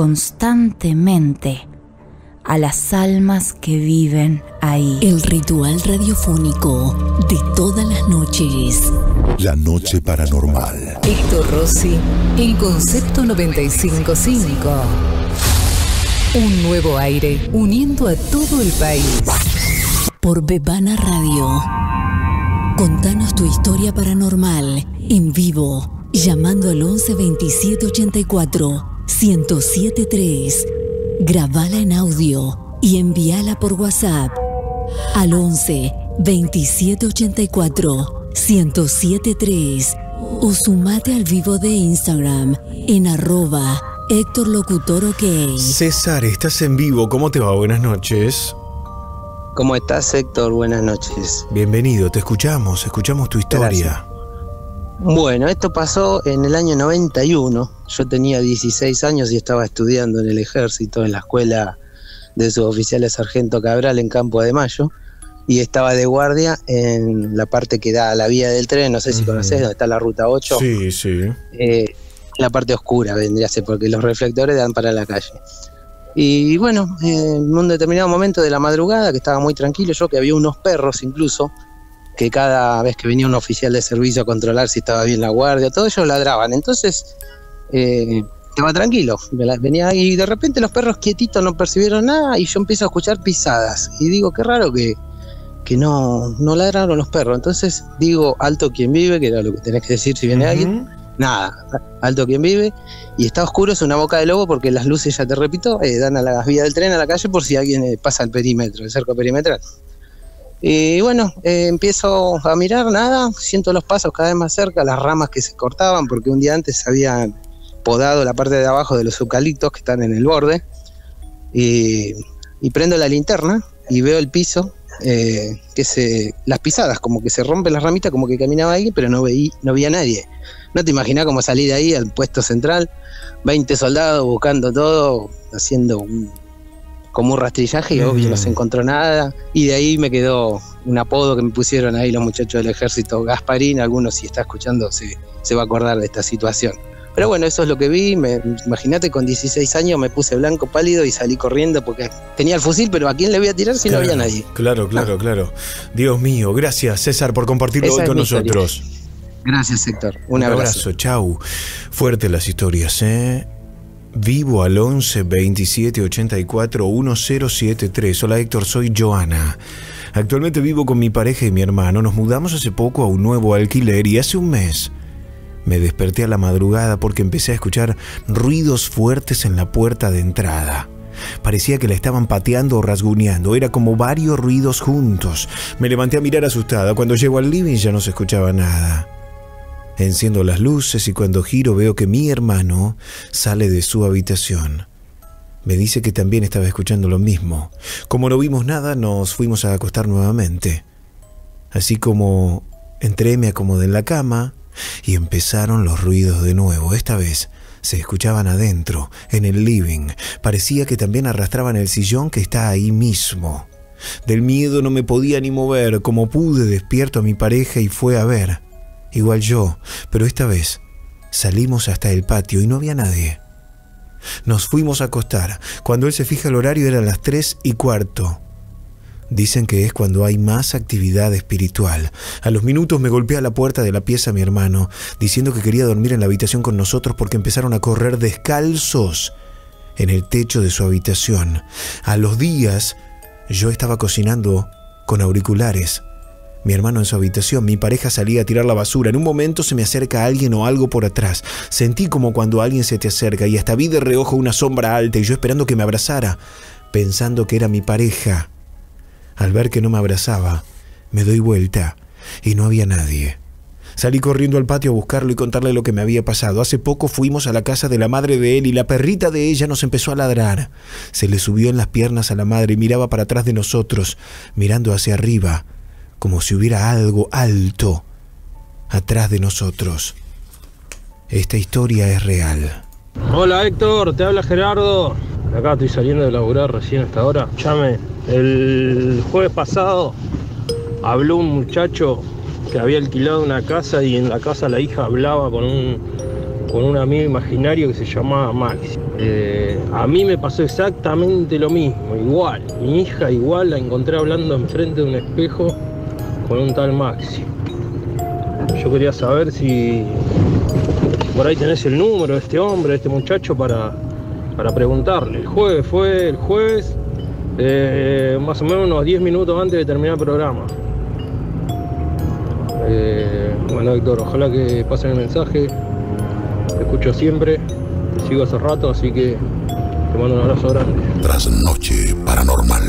constantemente a las almas que viven ahí. El ritual radiofónico de todas las noches. La noche paranormal. Héctor Rossi en Concepto noventa y cinco punto cinco. Un nuevo aire uniendo a todo el país. Por Bebana Radio. Contanos tu historia paranormal en vivo, llamando al once veintisiete ochenta y cuatro ciento siete tres. Grabala en audio y envíala por WhatsApp al once veintisiete ochenta y cuatro ciento siete tres o sumate al vivo de Instagram en arroba Héctor Locutor OK. César, estás en vivo, ¿cómo te va? Buenas noches. ¿Cómo estás, Héctor? Buenas noches. Bienvenido, te escuchamos, escuchamos tu historia. Gracias. Bueno, esto pasó en el año noventa y uno. Yo tenía dieciséis años y estaba estudiando en el ejército, en la escuela de suboficial de sargento Cabral en Campo de Mayo, y estaba de guardia en la parte que da a la vía del tren, no sé si uh-huh. conocés, donde está la ruta ocho. Sí, sí. Eh, la parte oscura vendría a ser, porque los reflectores dan para la calle. Y bueno, en un determinado momento de la madrugada, que estaba muy tranquilo yo, que había unos perros incluso, que cada vez que venía un oficial de servicio a controlar si estaba bien la guardia, todos ellos ladraban. Entonces, eh, estaba tranquilo, venía y de repente los perros quietitos no percibieron nada y yo empiezo a escuchar pisadas. Y digo, qué raro que, que no, no ladraron los perros. Entonces digo, alto quien vive, que era lo que tenés que decir si viene uh-huh. alguien. Nada, alto quien vive. Y está oscuro, es una boca de lobo porque las luces, ya te repito, eh, dan a la vía del tren, a la calle, por si alguien eh, pasa el perímetro, el cerco perimetral. Y bueno, eh, empiezo a mirar, nada, siento los pasos cada vez más cerca, las ramas que se cortaban, porque un día antes habían podado la parte de abajo de los eucaliptos que están en el borde, y, y prendo la linterna y veo el piso, eh, que se, las pisadas, como que se rompen las ramitas, como que caminaba alguien, pero no veía, no veía a nadie. No te imaginás cómo salí de ahí al puesto central, veinte soldados buscando todo, haciendo un... como un rastrillaje y obvio no se encontró nada, y de ahí me quedó un apodo que me pusieron ahí los muchachos del ejército, Gasparín. Algunos, si está escuchando, se, se va a acordar de esta situación. Pero bueno, eso es lo que vi. Me, imagínate, con dieciséis años me puse blanco pálido y salí corriendo porque tenía el fusil, pero ¿a quién le voy a tirar si claro, no había nadie? Claro, claro, ah. claro. Dios mío, gracias César por compartirlo Esa hoy con nosotros. Historia. Gracias, Héctor. Un, un abrazo. abrazo, chau. Fuerte las historias, ¿eh? Vivo al once veintisiete ochenta y cuatro mil setenta y tres. Hola Héctor, soy Joana. Actualmente vivo con mi pareja y mi hermano. Nos mudamos hace poco a un nuevo alquiler y hace un mes me desperté a la madrugada porque empecé a escuchar ruidos fuertes en la puerta de entrada. Parecía que la estaban pateando o rasguñando. Era como varios ruidos juntos. Me levanté a mirar asustada. Cuando llego al living ya no se escuchaba nada. Enciendo las luces y cuando giro veo que mi hermano sale de su habitación. Me dice que también estaba escuchando lo mismo. Como no vimos nada, nos fuimos a acostar nuevamente. Así como entré, me acomodé en la cama y empezaron los ruidos de nuevo. Esta vez se escuchaban adentro, en el living. Parecía que también arrastraban el sillón que está ahí mismo. Del miedo no me podía ni mover. Como pude, despierto a mi pareja y fue a ver. Igual yo, pero esta vez salimos hasta el patio y no había nadie. Nos fuimos a acostar. Cuando él se fija el horario eran las tres y cuarto. Dicen que es cuando hay más actividad espiritual. A los minutos me golpea la puerta de la pieza mi hermano, diciendo que quería dormir en la habitación con nosotros porque empezaron a correr descalzos en el techo de su habitación. A los días yo estaba cocinando con auriculares. Mi hermano en su habitación, mi pareja salía a tirar la basura. En un momento se me acerca alguien o algo por atrás. Sentí como cuando alguien se te acerca y hasta vi de reojo una sombra alta y yo esperando que me abrazara, pensando que era mi pareja. Al ver que no me abrazaba, me doy vuelta y no había nadie. Salí corriendo al patio a buscarlo y contarle lo que me había pasado. Hace poco fuimos a la casa de la madre de él y la perrita de ella nos empezó a ladrar. Se le subió en las piernas a la madre y miraba para atrás de nosotros, mirando hacia arriba, como si hubiera algo alto atrás de nosotros. Esta historia es real. Hola Héctor, te habla Gerardo. Acá estoy saliendo de laburar recién hasta ahora. Llame, el jueves pasado habló un muchacho que había alquilado una casa y en la casa la hija hablaba con un, con un amigo imaginario que se llamaba Maxi. Eh, a mí me pasó exactamente lo mismo, igual. Mi hija igual la encontré hablando enfrente de un espejo con un tal Maxi. Yo quería saber si por ahí tenés el número de este hombre, de este muchacho, para, para preguntarle. El jueves fue, el jueves, eh, más o menos unos diez minutos antes de terminar el programa. Eh, bueno, Héctor, ojalá que pasen el mensaje. Te escucho siempre, te sigo hace rato, así que te mando un abrazo grande. Trasnoche Paranormal.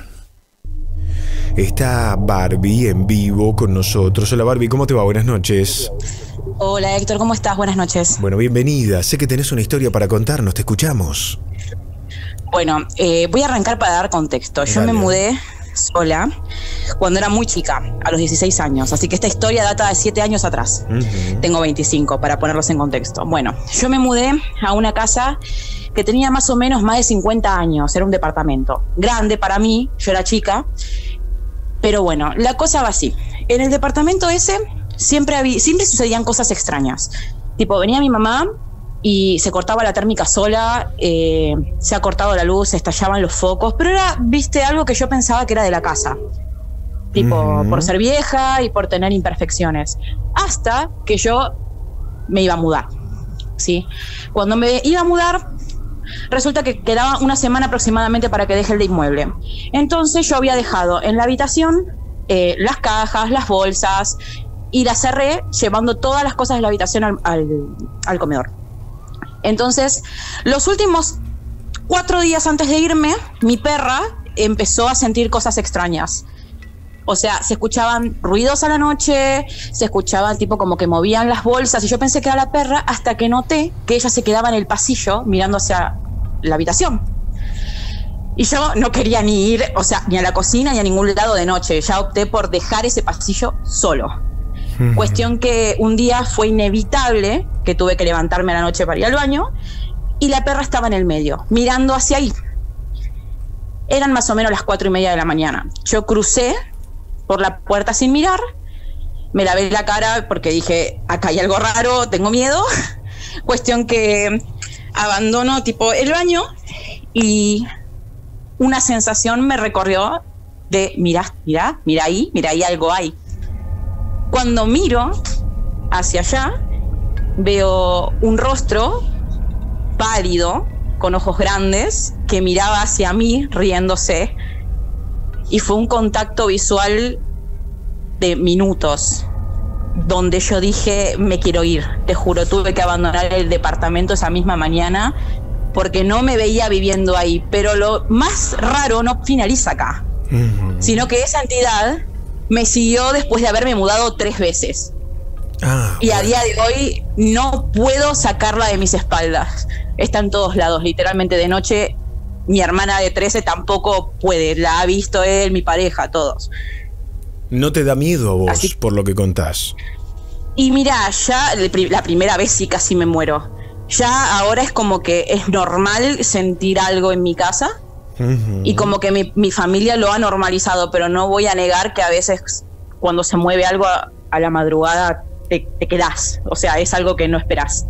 Está Barbie en vivo con nosotros. Hola Barbie, ¿cómo te va? Buenas noches. Hola Héctor, ¿cómo estás? Buenas noches. Bueno, bienvenida. Sé que tenés una historia para contarnos, te escuchamos. Bueno, eh, voy a arrancar para dar contexto. Yo Dale. me mudé sola cuando era muy chica, a los dieciséis años. Así que esta historia data de siete años atrás. Uh-huh. Tengo veinticinco, para ponerlos en contexto. Bueno, yo me mudé a una casa que tenía más o menos más de cincuenta años. Era un departamento grande para mí, yo era chica. Pero bueno, la cosa va así. En el departamento ese siempre, había, siempre sucedían cosas extrañas. Tipo, venía mi mamá y se cortaba la térmica sola, eh, se ha cortado la luz, se estallaban los focos, pero era, viste, algo que yo pensaba que era de la casa. Tipo, uh-huh. por ser vieja y por tener imperfecciones. Hasta que yo me iba a mudar, ¿sí? Cuando me iba a mudar, resulta que quedaba una semana aproximadamente para que deje el inmueble. Entonces yo había dejado en la habitación eh, las cajas, las bolsas, y las cerré llevando todas las cosas de la habitación al, al, al comedor. Entonces, los últimos cuatro días antes de irme, mi perra empezó a sentir cosas extrañas. O sea, se escuchaban ruidos a la noche, se escuchaban tipo como que movían las bolsas, y yo pensé que era la perra hasta que noté que ella se quedaba en el pasillo mirando hacia la habitación. Y yo no quería ni ir, o sea, ni a la cocina ni a ningún lado de noche. Ya opté por dejar ese pasillo solo. Uh-huh. Cuestión que un día fue inevitable que tuve que levantarme a la noche para ir al baño, y la perra estaba en el medio, mirando hacia ahí. Eran más o menos las cuatro y media de la mañana. Yo crucé por la puerta sin mirar, me lavé la cara porque dije, acá hay algo raro, tengo miedo. Cuestión que abandono tipo el baño, y una sensación me recorrió de, mira, mira, mira ahí, mira ahí algo hay. Cuando miro hacia allá, veo un rostro pálido, con ojos grandes, que miraba hacia mí riéndose, y fue un contacto visual de minutos, donde yo dije, me quiero ir, te juro, tuve que abandonar el departamento esa misma mañana, porque no me veía viviendo ahí. Pero lo más raro no finaliza acá, uh-huh. sino que esa entidad me siguió después de haberme mudado tres veces. Ah, y a bueno. día de hoy no puedo sacarla de mis espaldas. Está en todos lados, literalmente. De noche, mi hermana de trece tampoco puede. La ha visto él, mi pareja, todos. ¿No te da miedo a vos? Así, por lo que contás? Y mira, ya la primera vez sí casi me muero. Ya ahora es como que es normal sentir algo en mi casa. Uh-huh. Y como que mi, mi familia lo ha normalizado, pero no voy a negar que a veces cuando se mueve algo a, a la madrugada te, te quedás, o sea, es algo que no esperás.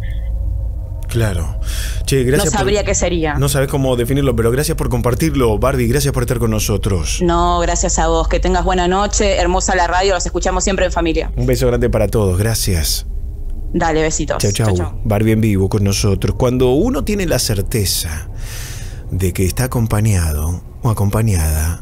Claro. Che, gracias. No sabría por, qué sería. No sabes cómo definirlo, pero gracias por compartirlo, Barbie, gracias por estar con nosotros. No, gracias a vos, que tengas buena noche, hermosa la radio, los escuchamos siempre en familia. Un beso grande para todos, gracias. Dale, besitos. Chau, chau. Chau, chau. Barbie en vivo con nosotros. Cuando uno tiene la certeza de que está acompañado o acompañada,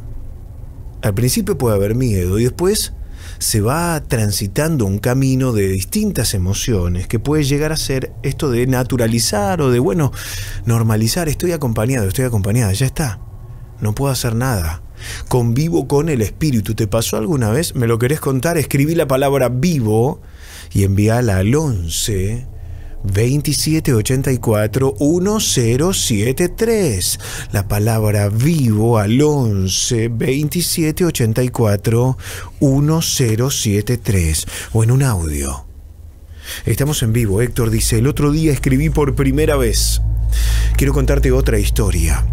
al principio puede haber miedo y después se va transitando un camino de distintas emociones que puede llegar a ser esto de naturalizar o de, bueno, normalizar. Estoy acompañado, estoy acompañada, ya está, no puedo hacer nada, convivo con el espíritu. ¿Te pasó alguna vez? ¿Me lo querés contar? Escribí la palabra vivo y envíala al once veintisiete ochenta y cuatro mil setenta y tres. La palabra vivo al once veintisiete ochenta y cuatro mil setenta y tres. O en un audio. Estamos en vivo. Héctor dice, el otro día escribí por primera vez. Quiero contarte otra historia.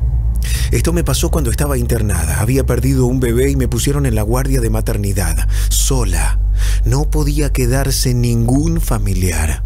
Esto me pasó cuando estaba internada. Había perdido un bebé y me pusieron en la guardia de maternidad. Sola. No podía quedarse ningún familiar.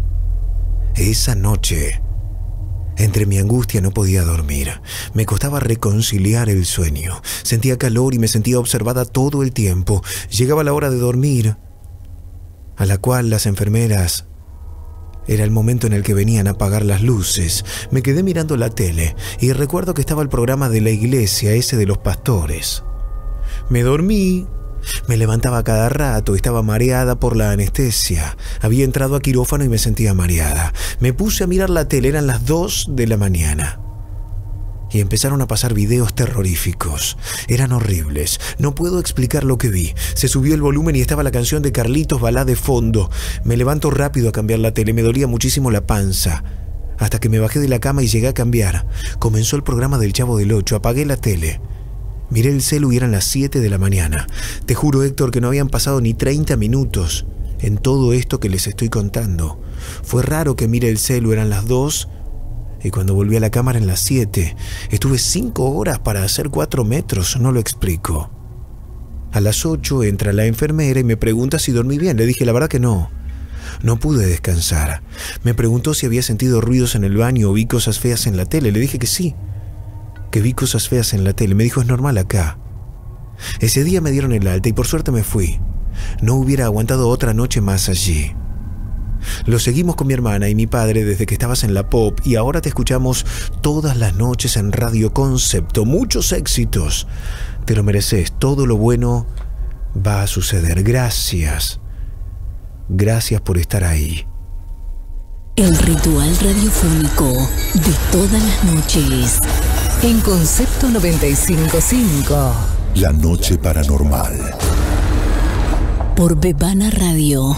Esa noche, entre mi angustia no podía dormir. Me costaba reconciliar el sueño. Sentía calor y me sentía observada todo el tiempo. Llegaba la hora de dormir, a la cual las enfermeras... Era el momento en el que venían a apagar las luces. Me quedé mirando la tele y recuerdo que estaba el programa de la iglesia, ese de los pastores. Me dormí. Me levantaba cada rato, estaba mareada por la anestesia. Había entrado a quirófano y me sentía mareada. Me puse a mirar la tele, eran las dos de la mañana. Y empezaron a pasar videos terroríficos. Eran horribles. No puedo explicar lo que vi. Se subió el volumen y estaba la canción de Carlitos Balá de fondo. Me levanto rápido a cambiar la tele. Me dolía muchísimo la panza. Hasta que me bajé de la cama y llegué a cambiar. Comenzó el programa del Chavo del Ocho. Apagué la tele. Miré el celu y eran las siete de la mañana. Te juro, Héctor, que no habían pasado ni treinta minutos en todo esto que les estoy contando. Fue raro que mire el celu, eran las dos, y cuando volví a la cámara en las siete. Estuve cinco horas para hacer cuatro metros, no lo explico. A las ocho entra la enfermera y me pregunta si dormí bien. Le dije la verdad que no. No pude descansar. Me preguntó si había sentido ruidos en el baño o vi cosas feas en la tele. Le dije que sí, que vi cosas feas en la tele. Me dijo, es normal acá. Ese día me dieron el alta y por suerte me fui. No hubiera aguantado otra noche más allí. Lo seguimos con mi hermana y mi padre desde que estabas en la Pop y ahora te escuchamos todas las noches en Radio Concepto. Muchos éxitos. Te lo mereces. Todo lo bueno va a suceder. Gracias. Gracias por estar ahí. El ritual radiofónico de todas las noches. En Concepto noventa y cinco punto cinco. La noche paranormal. Por Bebana Radio.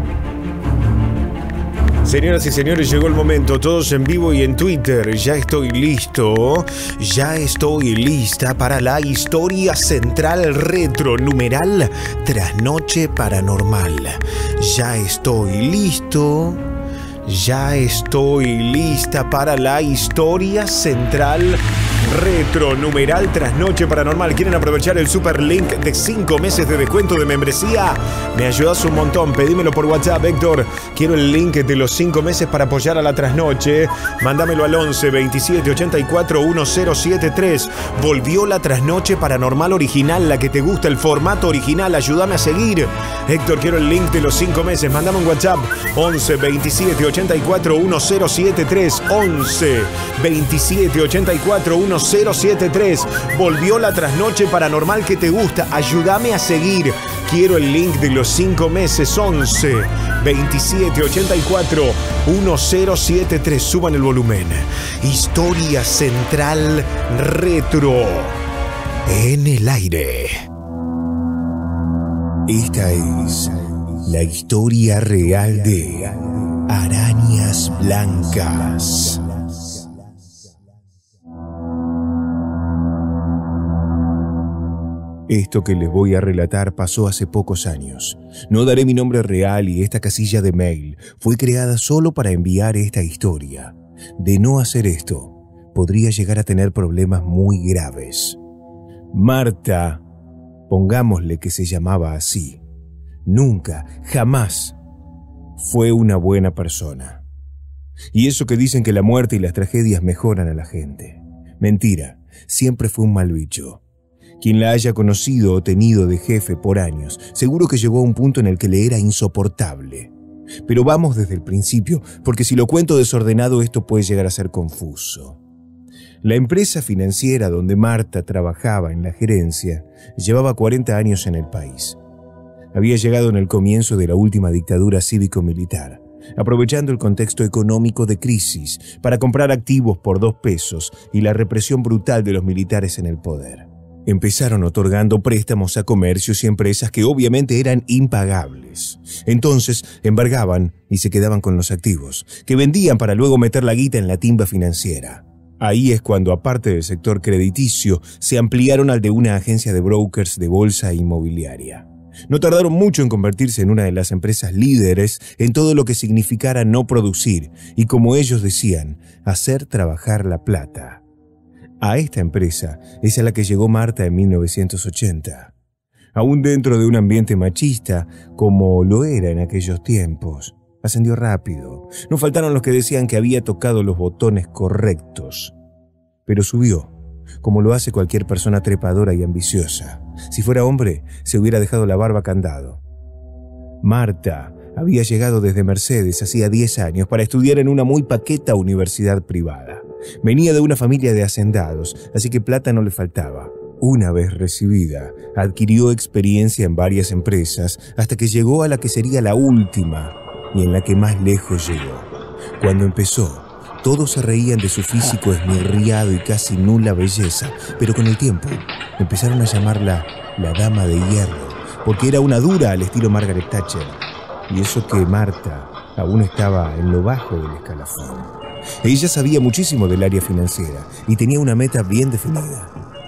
Señoras y señores, llegó el momento, todos en vivo y en Twitter. Ya estoy listo, ya estoy lista para la historia central retro, numeral Trasnoche Paranormal. Ya estoy listo, ya estoy lista para la historia central retro, numeral Trasnoche Paranormal. ¿Quieren aprovechar el super link de cinco meses de descuento de membresía? Me ayudas un montón, pedímelo por WhatsApp, Héctor. Quiero el link de los cinco meses para apoyar a la trasnoche. Mándamelo al once veintisiete ochenta y cuatro diez setenta y tres. Volvió la Trasnoche Paranormal original, la que te gusta, el formato original. Ayúdame a seguir. Héctor, quiero el link de los cinco meses. Mándame un WhatsApp. once veintisiete ochenta y cuatro diez setenta y tres. once veintisiete ochenta y cuatro diez setenta y tres. Volvió la Trasnoche Paranormal que te gusta. Ayúdame a seguir. Quiero el link de los cinco meses. once veintisiete ochenta y cuatro diez setenta y tres. Suban el volumen. Historia central retro en el aire. Esta es la historia real de Arañas Blancas. Esto que les voy a relatar pasó hace pocos años. No daré mi nombre real y esta casilla de mail fue creada solo para enviar esta historia. De no hacer esto, podría llegar a tener problemas muy graves. Marta, pongámosle que se llamaba así, nunca, jamás fue una buena persona. Y eso que dicen que la muerte y las tragedias mejoran a la gente. Mentira, siempre fue un mal bicho. Quien la haya conocido o tenido de jefe por años, seguro que llegó a un punto en el que le era insoportable. Pero vamos desde el principio, porque si lo cuento desordenado esto puede llegar a ser confuso. La empresa financiera donde Marta trabajaba en la gerencia llevaba cuarenta años en el país. Había llegado en el comienzo de la última dictadura cívico-militar, aprovechando el contexto económico de crisis para comprar activos por dos pesos y la represión brutal de los militares en el poder. Empezaron otorgando préstamos a comercios y empresas que obviamente eran impagables. Entonces embargaban y se quedaban con los activos, que vendían para luego meter la guita en la timba financiera. Ahí es cuando, aparte del sector crediticio, se ampliaron al de una agencia de brokers de bolsa inmobiliaria. No tardaron mucho en convertirse en una de las empresas líderes en todo lo que significara no producir y, como ellos decían, hacer trabajar la plata. A esta empresa es a la que llegó Marta en mil novecientos ochenta. Aún dentro de un ambiente machista, como lo era en aquellos tiempos, ascendió rápido. No faltaron los que decían que había tocado los botones correctos. Pero subió, como lo hace cualquier persona trepadora y ambiciosa. Si fuera hombre, se hubiera dejado la barba candado. Marta había llegado desde Mercedes hacía diez años para estudiar en una muy paqueta universidad privada. Venía de una familia de hacendados, así que plata no le faltaba. Una vez recibida, adquirió experiencia en varias empresas hasta que llegó a la que sería la última y en la que más lejos llegó. Cuando empezó, todos se reían de su físico esmirriado y casi nula belleza, pero con el tiempo empezaron a llamarla la Dama de Hierro, porque era una dura al estilo Margaret Thatcher. Y eso que Marta aún estaba en lo bajo del escalafón. Ella sabía muchísimo del área financiera y tenía una meta bien definida: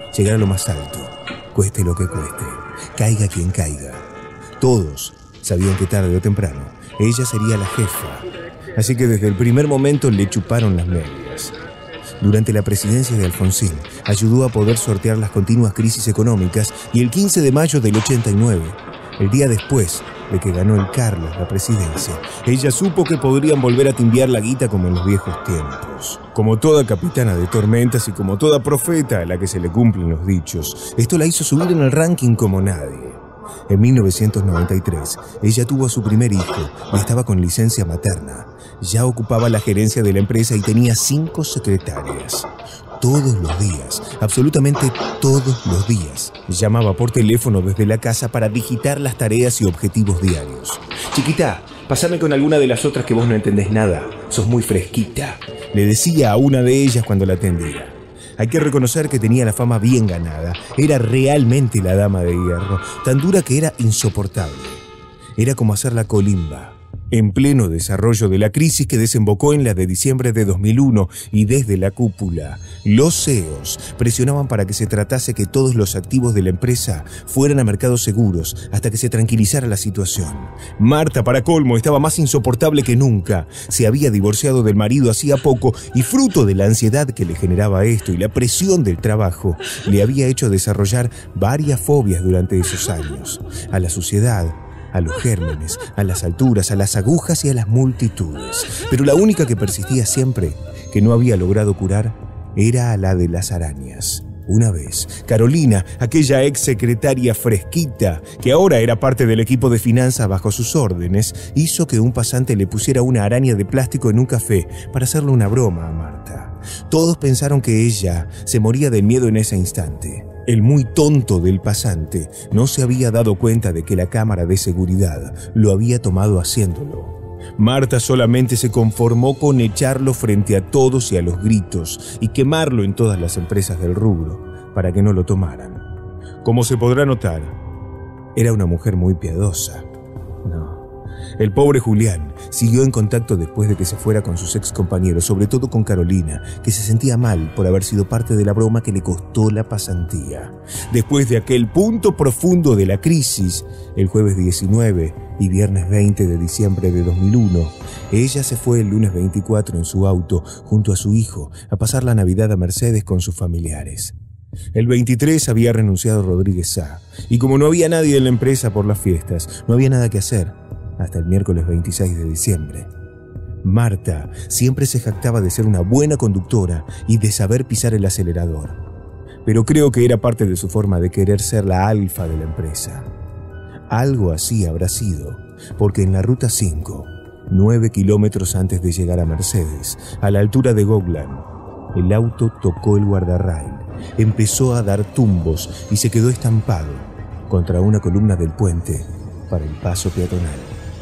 llegar a lo más alto, cueste lo que cueste, caiga quien caiga. Todos sabían que tarde o temprano ella sería la jefa, así que desde el primer momento le chuparon las medias. Durante la presidencia de Alfonsín, ayudó a poder sortear las continuas crisis económicas y el quince de mayo del ochenta y nueve, el día después de que ganó el Carlos la presidencia, ella supo que podrían volver a timbiar la guita como en los viejos tiempos. Como toda capitana de tormentas y como toda profeta a la que se le cumplen los dichos, esto la hizo subir en el ranking como nadie. En mil novecientos noventa y tres, ella tuvo a su primer hijo y estaba con licencia materna. Ya ocupaba la gerencia de la empresa y tenía cinco secretarias. Todos los días, absolutamente todos los días, llamaba por teléfono desde la casa para digitar las tareas y objetivos diarios. Chiquita, pasame con alguna de las otras que vos no entendés nada. Sos muy fresquita, le decía a una de ellas cuando la atendía. Hay que reconocer que tenía la fama bien ganada. Era realmente la dama de hierro, tan dura que era insoportable. Era como hacer la colimba. En pleno desarrollo de la crisis que desembocó en la de diciembre de dos mil uno y desde la cúpula, los C E Os presionaban para que se tratase que todos los activos de la empresa fueran a mercados seguros hasta que se tranquilizara la situación. Marta, para colmo, estaba más insoportable que nunca. Se había divorciado del marido hacía poco y fruto de la ansiedad que le generaba esto y la presión del trabajo, le había hecho desarrollar varias fobias durante esos años. A la suciedad, a los gérmenes, a las alturas, a las agujas y a las multitudes. Pero la única que persistía siempre, que no había logrado curar, era a la de las arañas. Una vez, Carolina, aquella ex secretaria fresquita, que ahora era parte del equipo de finanzas bajo sus órdenes, hizo que un pasante le pusiera una araña de plástico en un café para hacerle una broma a Marta. Todos pensaron que ella se moría del miedo en ese instante. El muy tonto del pasante no se había dado cuenta de que la cámara de seguridad lo había tomado haciéndolo. Marta solamente se conformó con echarlo frente a todos y a los gritos y quemarlo en todas las empresas del rubro para que no lo tomaran. Como se podrá notar, era una mujer muy piadosa. No. El pobre Julián siguió en contacto después de que se fuera con sus ex compañeros, sobre todo con Carolina, que se sentía mal por haber sido parte de la broma que le costó la pasantía. Después de aquel punto profundo de la crisis, el jueves diecinueve y viernes veinte de diciembre de dos mil uno, ella se fue el lunes veinticuatro en su auto junto a su hijo a pasar la Navidad a Mercedes con sus familiares. El veintitrés había renunciado Rodríguez Sá, y como no había nadie en la empresa por las fiestas, no había nada que hacer hasta el miércoles veintiséis de diciembre. Marta siempre se jactaba de ser una buena conductora y de saber pisar el acelerador, pero creo que era parte de su forma de querer ser la alfa de la empresa. Algo así habrá sido, porque en la ruta cinco, nueve kilómetros antes de llegar a Mercedes, a la altura de Goglan, el auto tocó el guardarrail, empezó a dar tumbos y se quedó estampado contra una columna del puente para el paso peatonal.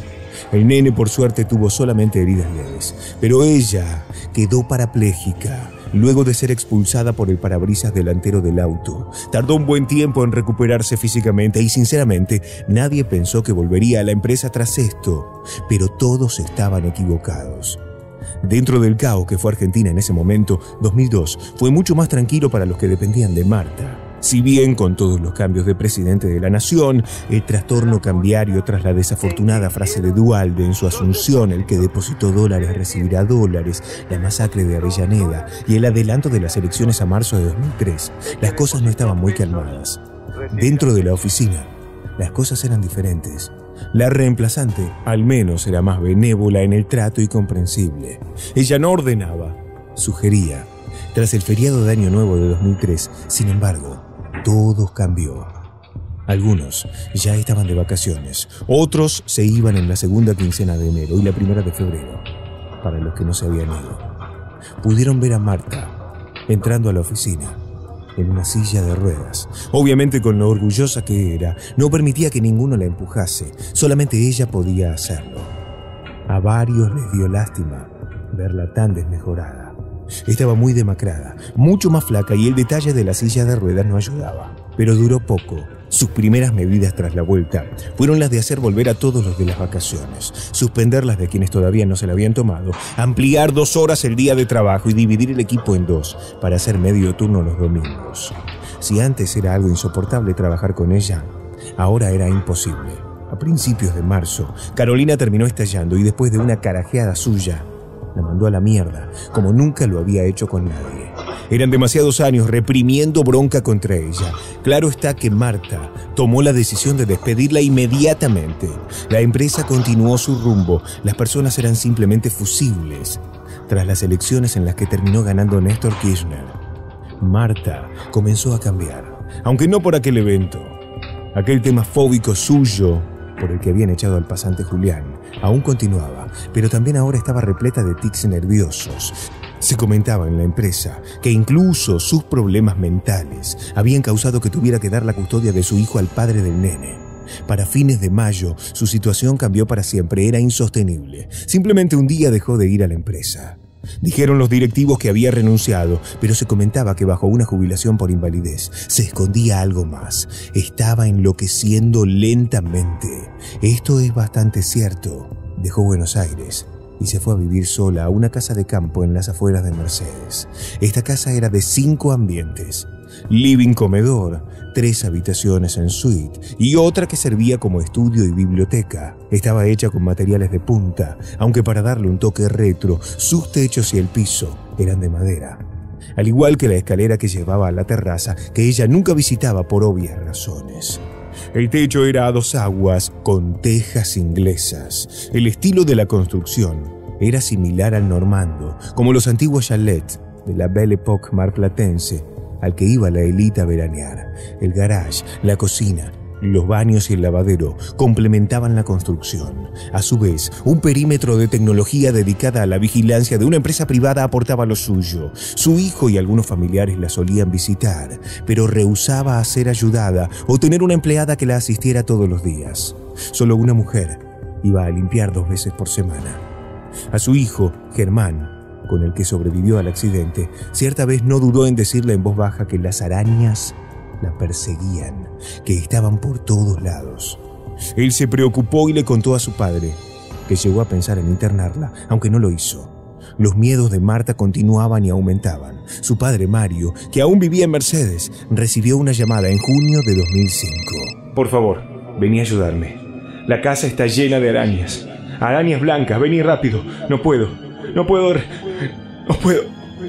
El nene, por suerte, tuvo solamente heridas leves, pero ella quedó parapléjica luego de ser expulsada por el parabrisas delantero del auto. Tardó un buen tiempo en recuperarse físicamente y, sinceramente, nadie pensó que volvería a la empresa tras esto, pero todos estaban equivocados. Dentro del caos que fue Argentina en ese momento, dos mil dos fue mucho más tranquilo para los que dependían de Marta. Si bien con todos los cambios de presidente de la nación, el trastorno cambiario tras la desafortunada frase de Duhalde en su asunción, el que depositó dólares recibirá dólares, la masacre de Avellaneda y el adelanto de las elecciones a marzo de dos mil tres, las cosas no estaban muy calmadas. Dentro de la oficina, las cosas eran diferentes. La reemplazante, al menos, era más benévola en el trato y comprensible. Ella no ordenaba, sugería. Tras el feriado de Año Nuevo de dos mil tres, sin embargo, todo cambió. Algunos ya estaban de vacaciones, otros se iban en la segunda quincena de enero y la primera de febrero. Para los que no se habían ido, pudieron ver a Marta entrando a la oficina en una silla de ruedas. Obviamente, con lo orgullosa que era, no permitía que ninguno la empujase, solamente ella podía hacerlo. A varios les dio lástima verla tan desmejorada. Estaba muy demacrada, mucho más flaca, y el detalle de la silla de ruedas no ayudaba. Pero duró poco. Sus primeras medidas tras la vuelta fueron las de hacer volver a todos los de las vacaciones, suspender las de quienes todavía no se la habían tomado, ampliar dos horas el día de trabajo y dividir el equipo en dos para hacer medio turno los domingos. Si antes era algo insoportable trabajar con ella, ahora era imposible. A principios de marzo, Carolina terminó estallando y después de una carajeada suya, la mandó a la mierda, como nunca lo había hecho con nadie. Eran demasiados años reprimiendo bronca contra ella. Claro está que Marta tomó la decisión de despedirla inmediatamente. La empresa continuó su rumbo. Las personas eran simplemente fusibles. Tras las elecciones en las que terminó ganando Néstor Kirchner, Marta comenzó a cambiar, aunque no por aquel evento. Aquel tema fóbico suyo, por el que habían echado al pasante Julián, aún continuaba, pero también ahora estaba repleta de tics nerviosos. Se comentaba en la empresa que incluso sus problemas mentales habían causado que tuviera que dar la custodia de su hijo al padre del nene. Para fines de mayo, su situación cambió para siempre, era insostenible. Simplemente un día dejó de ir a la empresa. Dijeron los directivos que había renunciado, pero se comentaba que bajo una jubilación por invalidez se escondía algo más. Estaba enloqueciendo lentamente. Esto es bastante cierto. Dejó Buenos Aires y se fue a vivir sola a una casa de campo en las afueras de Mercedes. Esta casa era de cinco ambientes: living, comedor, tres habitaciones en suite y otra que servía como estudio y biblioteca. Estaba hecha con materiales de punta, aunque para darle un toque retro, sus techos y el piso eran de madera. Al igual que la escalera que llevaba a la terraza, que ella nunca visitaba por obvias razones. El techo era a dos aguas con tejas inglesas. El estilo de la construcción era similar al normando, como los antiguos chalets de la Belle Époque marplatense al que iba la élite a veranear. El garage, la cocina, los baños y el lavadero complementaban la construcción. A su vez, un perímetro de tecnología dedicada a la vigilancia de una empresa privada aportaba lo suyo. Su hijo y algunos familiares la solían visitar, pero rehusaba a ser ayudada o tener una empleada que la asistiera todos los días. Solo una mujer iba a limpiar dos veces por semana. A su hijo, Germán, con el que sobrevivió al accidente, cierta vez no dudó en decirle en voz baja que las arañas la perseguían, que estaban por todos lados. Él se preocupó y le contó a su padre, que llegó a pensar en internarla, aunque no lo hizo. Los miedos de Marta continuaban y aumentaban. Su padre, Mario, que aún vivía en Mercedes, recibió una llamada en junio de dos mil cinco. Por favor, vení a ayudarme. La casa está llena de arañas. Arañas blancas, vení rápido. No puedo, no puedo, no puedo.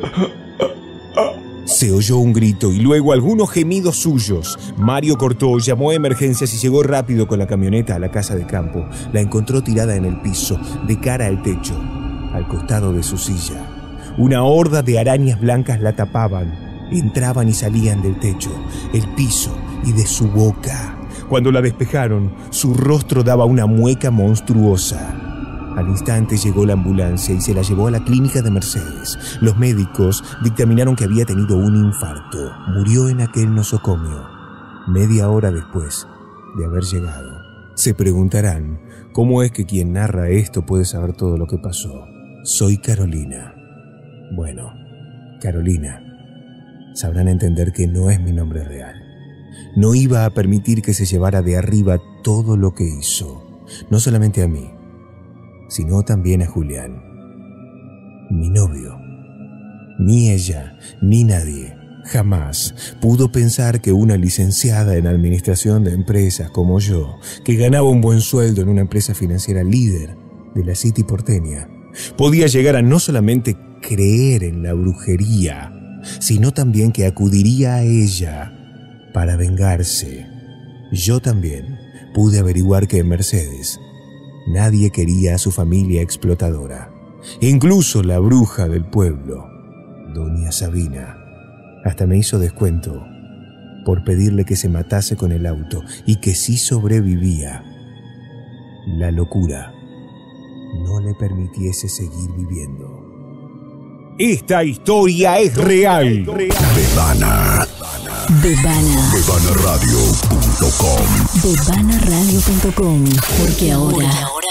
Se oyó un grito y luego algunos gemidos suyos. Mario cortó, llamó a emergencias y llegó rápido con la camioneta a la casa de campo. La encontró tirada en el piso, de cara al techo, al costado de su silla. Una horda de arañas blancas la tapaban. Entraban y salían del techo, el piso y de su boca. Cuando la despejaron, su rostro daba una mueca monstruosa. Al instante llegó la ambulancia y se la llevó a la clínica de Mercedes. Los médicos dictaminaron que había tenido un infarto. Murió en aquel nosocomio, media hora después de haber llegado. Se preguntarán, ¿cómo es que quien narra esto puede saber todo lo que pasó? Soy Carolina. Bueno, Carolina. Sabrán entender que no es mi nombre real. No iba a permitir que se llevara de arriba todo lo que hizo. No solamente a mí, sino también a Julián, mi novio. Ni ella, ni nadie, jamás pudo pensar que una licenciada en administración de empresas como yo, que ganaba un buen sueldo en una empresa financiera líder de la City porteña, podía llegar a no solamente creer en la brujería, sino también que acudiría a ella para vengarse. Yo también pude averiguar que en Mercedes nadie quería a su familia explotadora. Incluso la bruja del pueblo, doña Sabina, hasta me hizo descuento por pedirle que se matase con el auto y que si sobrevivía, la locura no le permitiese seguir viviendo. Esta historia es real. Bebana. Bebana. Bebana Radio punto com. Bebana Radio punto com. Porque ahora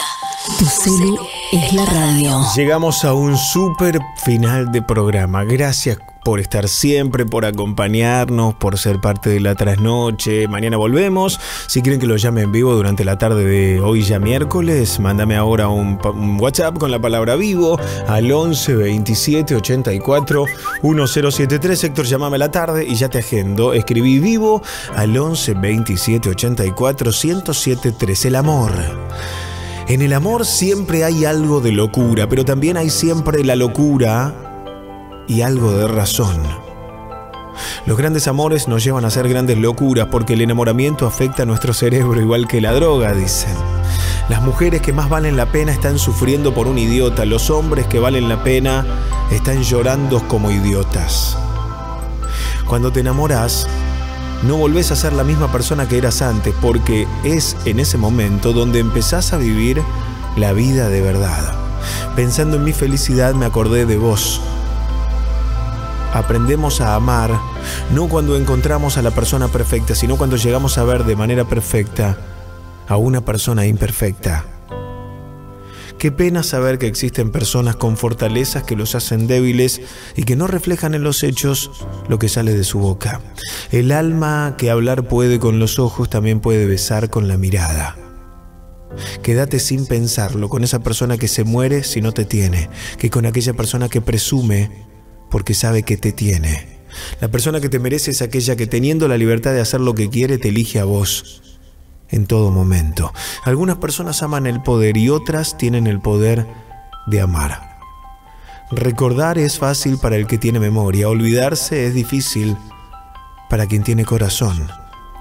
Tu celu es la radio. Llegamos a un súper final de programa. Gracias por estar siempre, por acompañarnos, por ser parte de la trasnoche. Mañana volvemos. Si quieren que lo llame en vivo durante la tarde de hoy ya miércoles, mándame ahora un, un WhatsApp con la palabra vivo al once veintisiete ochenta y cuatro mil setenta y tres. Héctor, llámame a la tarde y ya te agendo. Escribí vivo al once veintisiete ochenta y cuatro mil setenta y tres. El amor. En el amor siempre hay algo de locura, pero también hay siempre la locura y algo de razón. Los grandes amores nos llevan a hacer grandes locuras porque el enamoramiento afecta a nuestro cerebro igual que la droga, dicen. Las mujeres que más valen la pena están sufriendo por un idiota. Los hombres que valen la pena están llorando como idiotas. Cuando te enamoras, no volvés a ser la misma persona que eras antes, porque es en ese momento donde empezás a vivir la vida de verdad. Pensando en mi felicidad me acordé de vos. Aprendemos a amar, no cuando encontramos a la persona perfecta, sino cuando llegamos a ver de manera perfecta a una persona imperfecta. Qué pena saber que existen personas con fortalezas que los hacen débiles y que no reflejan en los hechos lo que sale de su boca. El alma que hablar puede con los ojos también puede besar con la mirada. Quédate sin pensarlo con esa persona que se muere si no te tiene, que con aquella persona que presume porque sabe que te tiene. La persona que te merece es aquella que, teniendo la libertad de hacer lo que quiere, te elige a vos en todo momento. Algunas personas aman el poder y otras tienen el poder de amar. Recordar es fácil para el que tiene memoria, olvidarse es difícil para quien tiene corazón.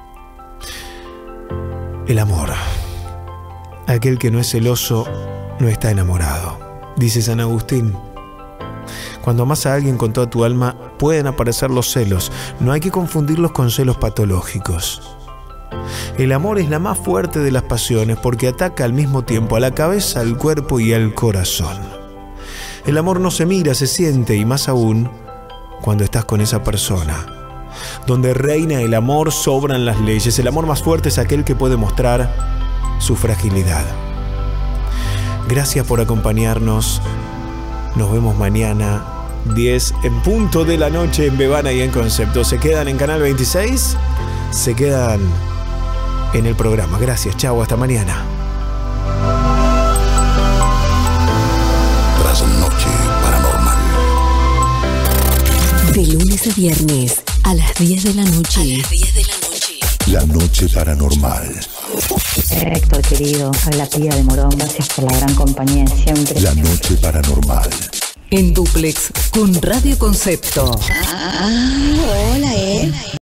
El amor. Aquel que no es celoso no está enamorado, dice San Agustín. Cuando amas a alguien con toda tu alma, pueden aparecer los celos. No hay que confundirlos con celos patológicos. El amor es la más fuerte de las pasiones porque ataca al mismo tiempo a la cabeza, al cuerpo y al corazón. El amor no se mira, se siente, y más aún cuando estás con esa persona. Donde reina el amor, sobran las leyes. El amor más fuerte es aquel que puede mostrar su fragilidad. Gracias por acompañarnos. Nos vemos mañana, diez en punto de la noche en Bebana y en Concepto. ¿Se quedan en Canal veintiséis? Se quedan en el programa. Gracias, chao, hasta mañana. Trasnoche Paranormal. De lunes a viernes a las diez de la noche. A las diez de la noche. La Noche Paranormal. Héctor, querido, habla Pía de Morón. Gracias por la gran compañía de siempre. La Noche Paranormal. En duplex con Radio Concepto. Ah, hola, eh.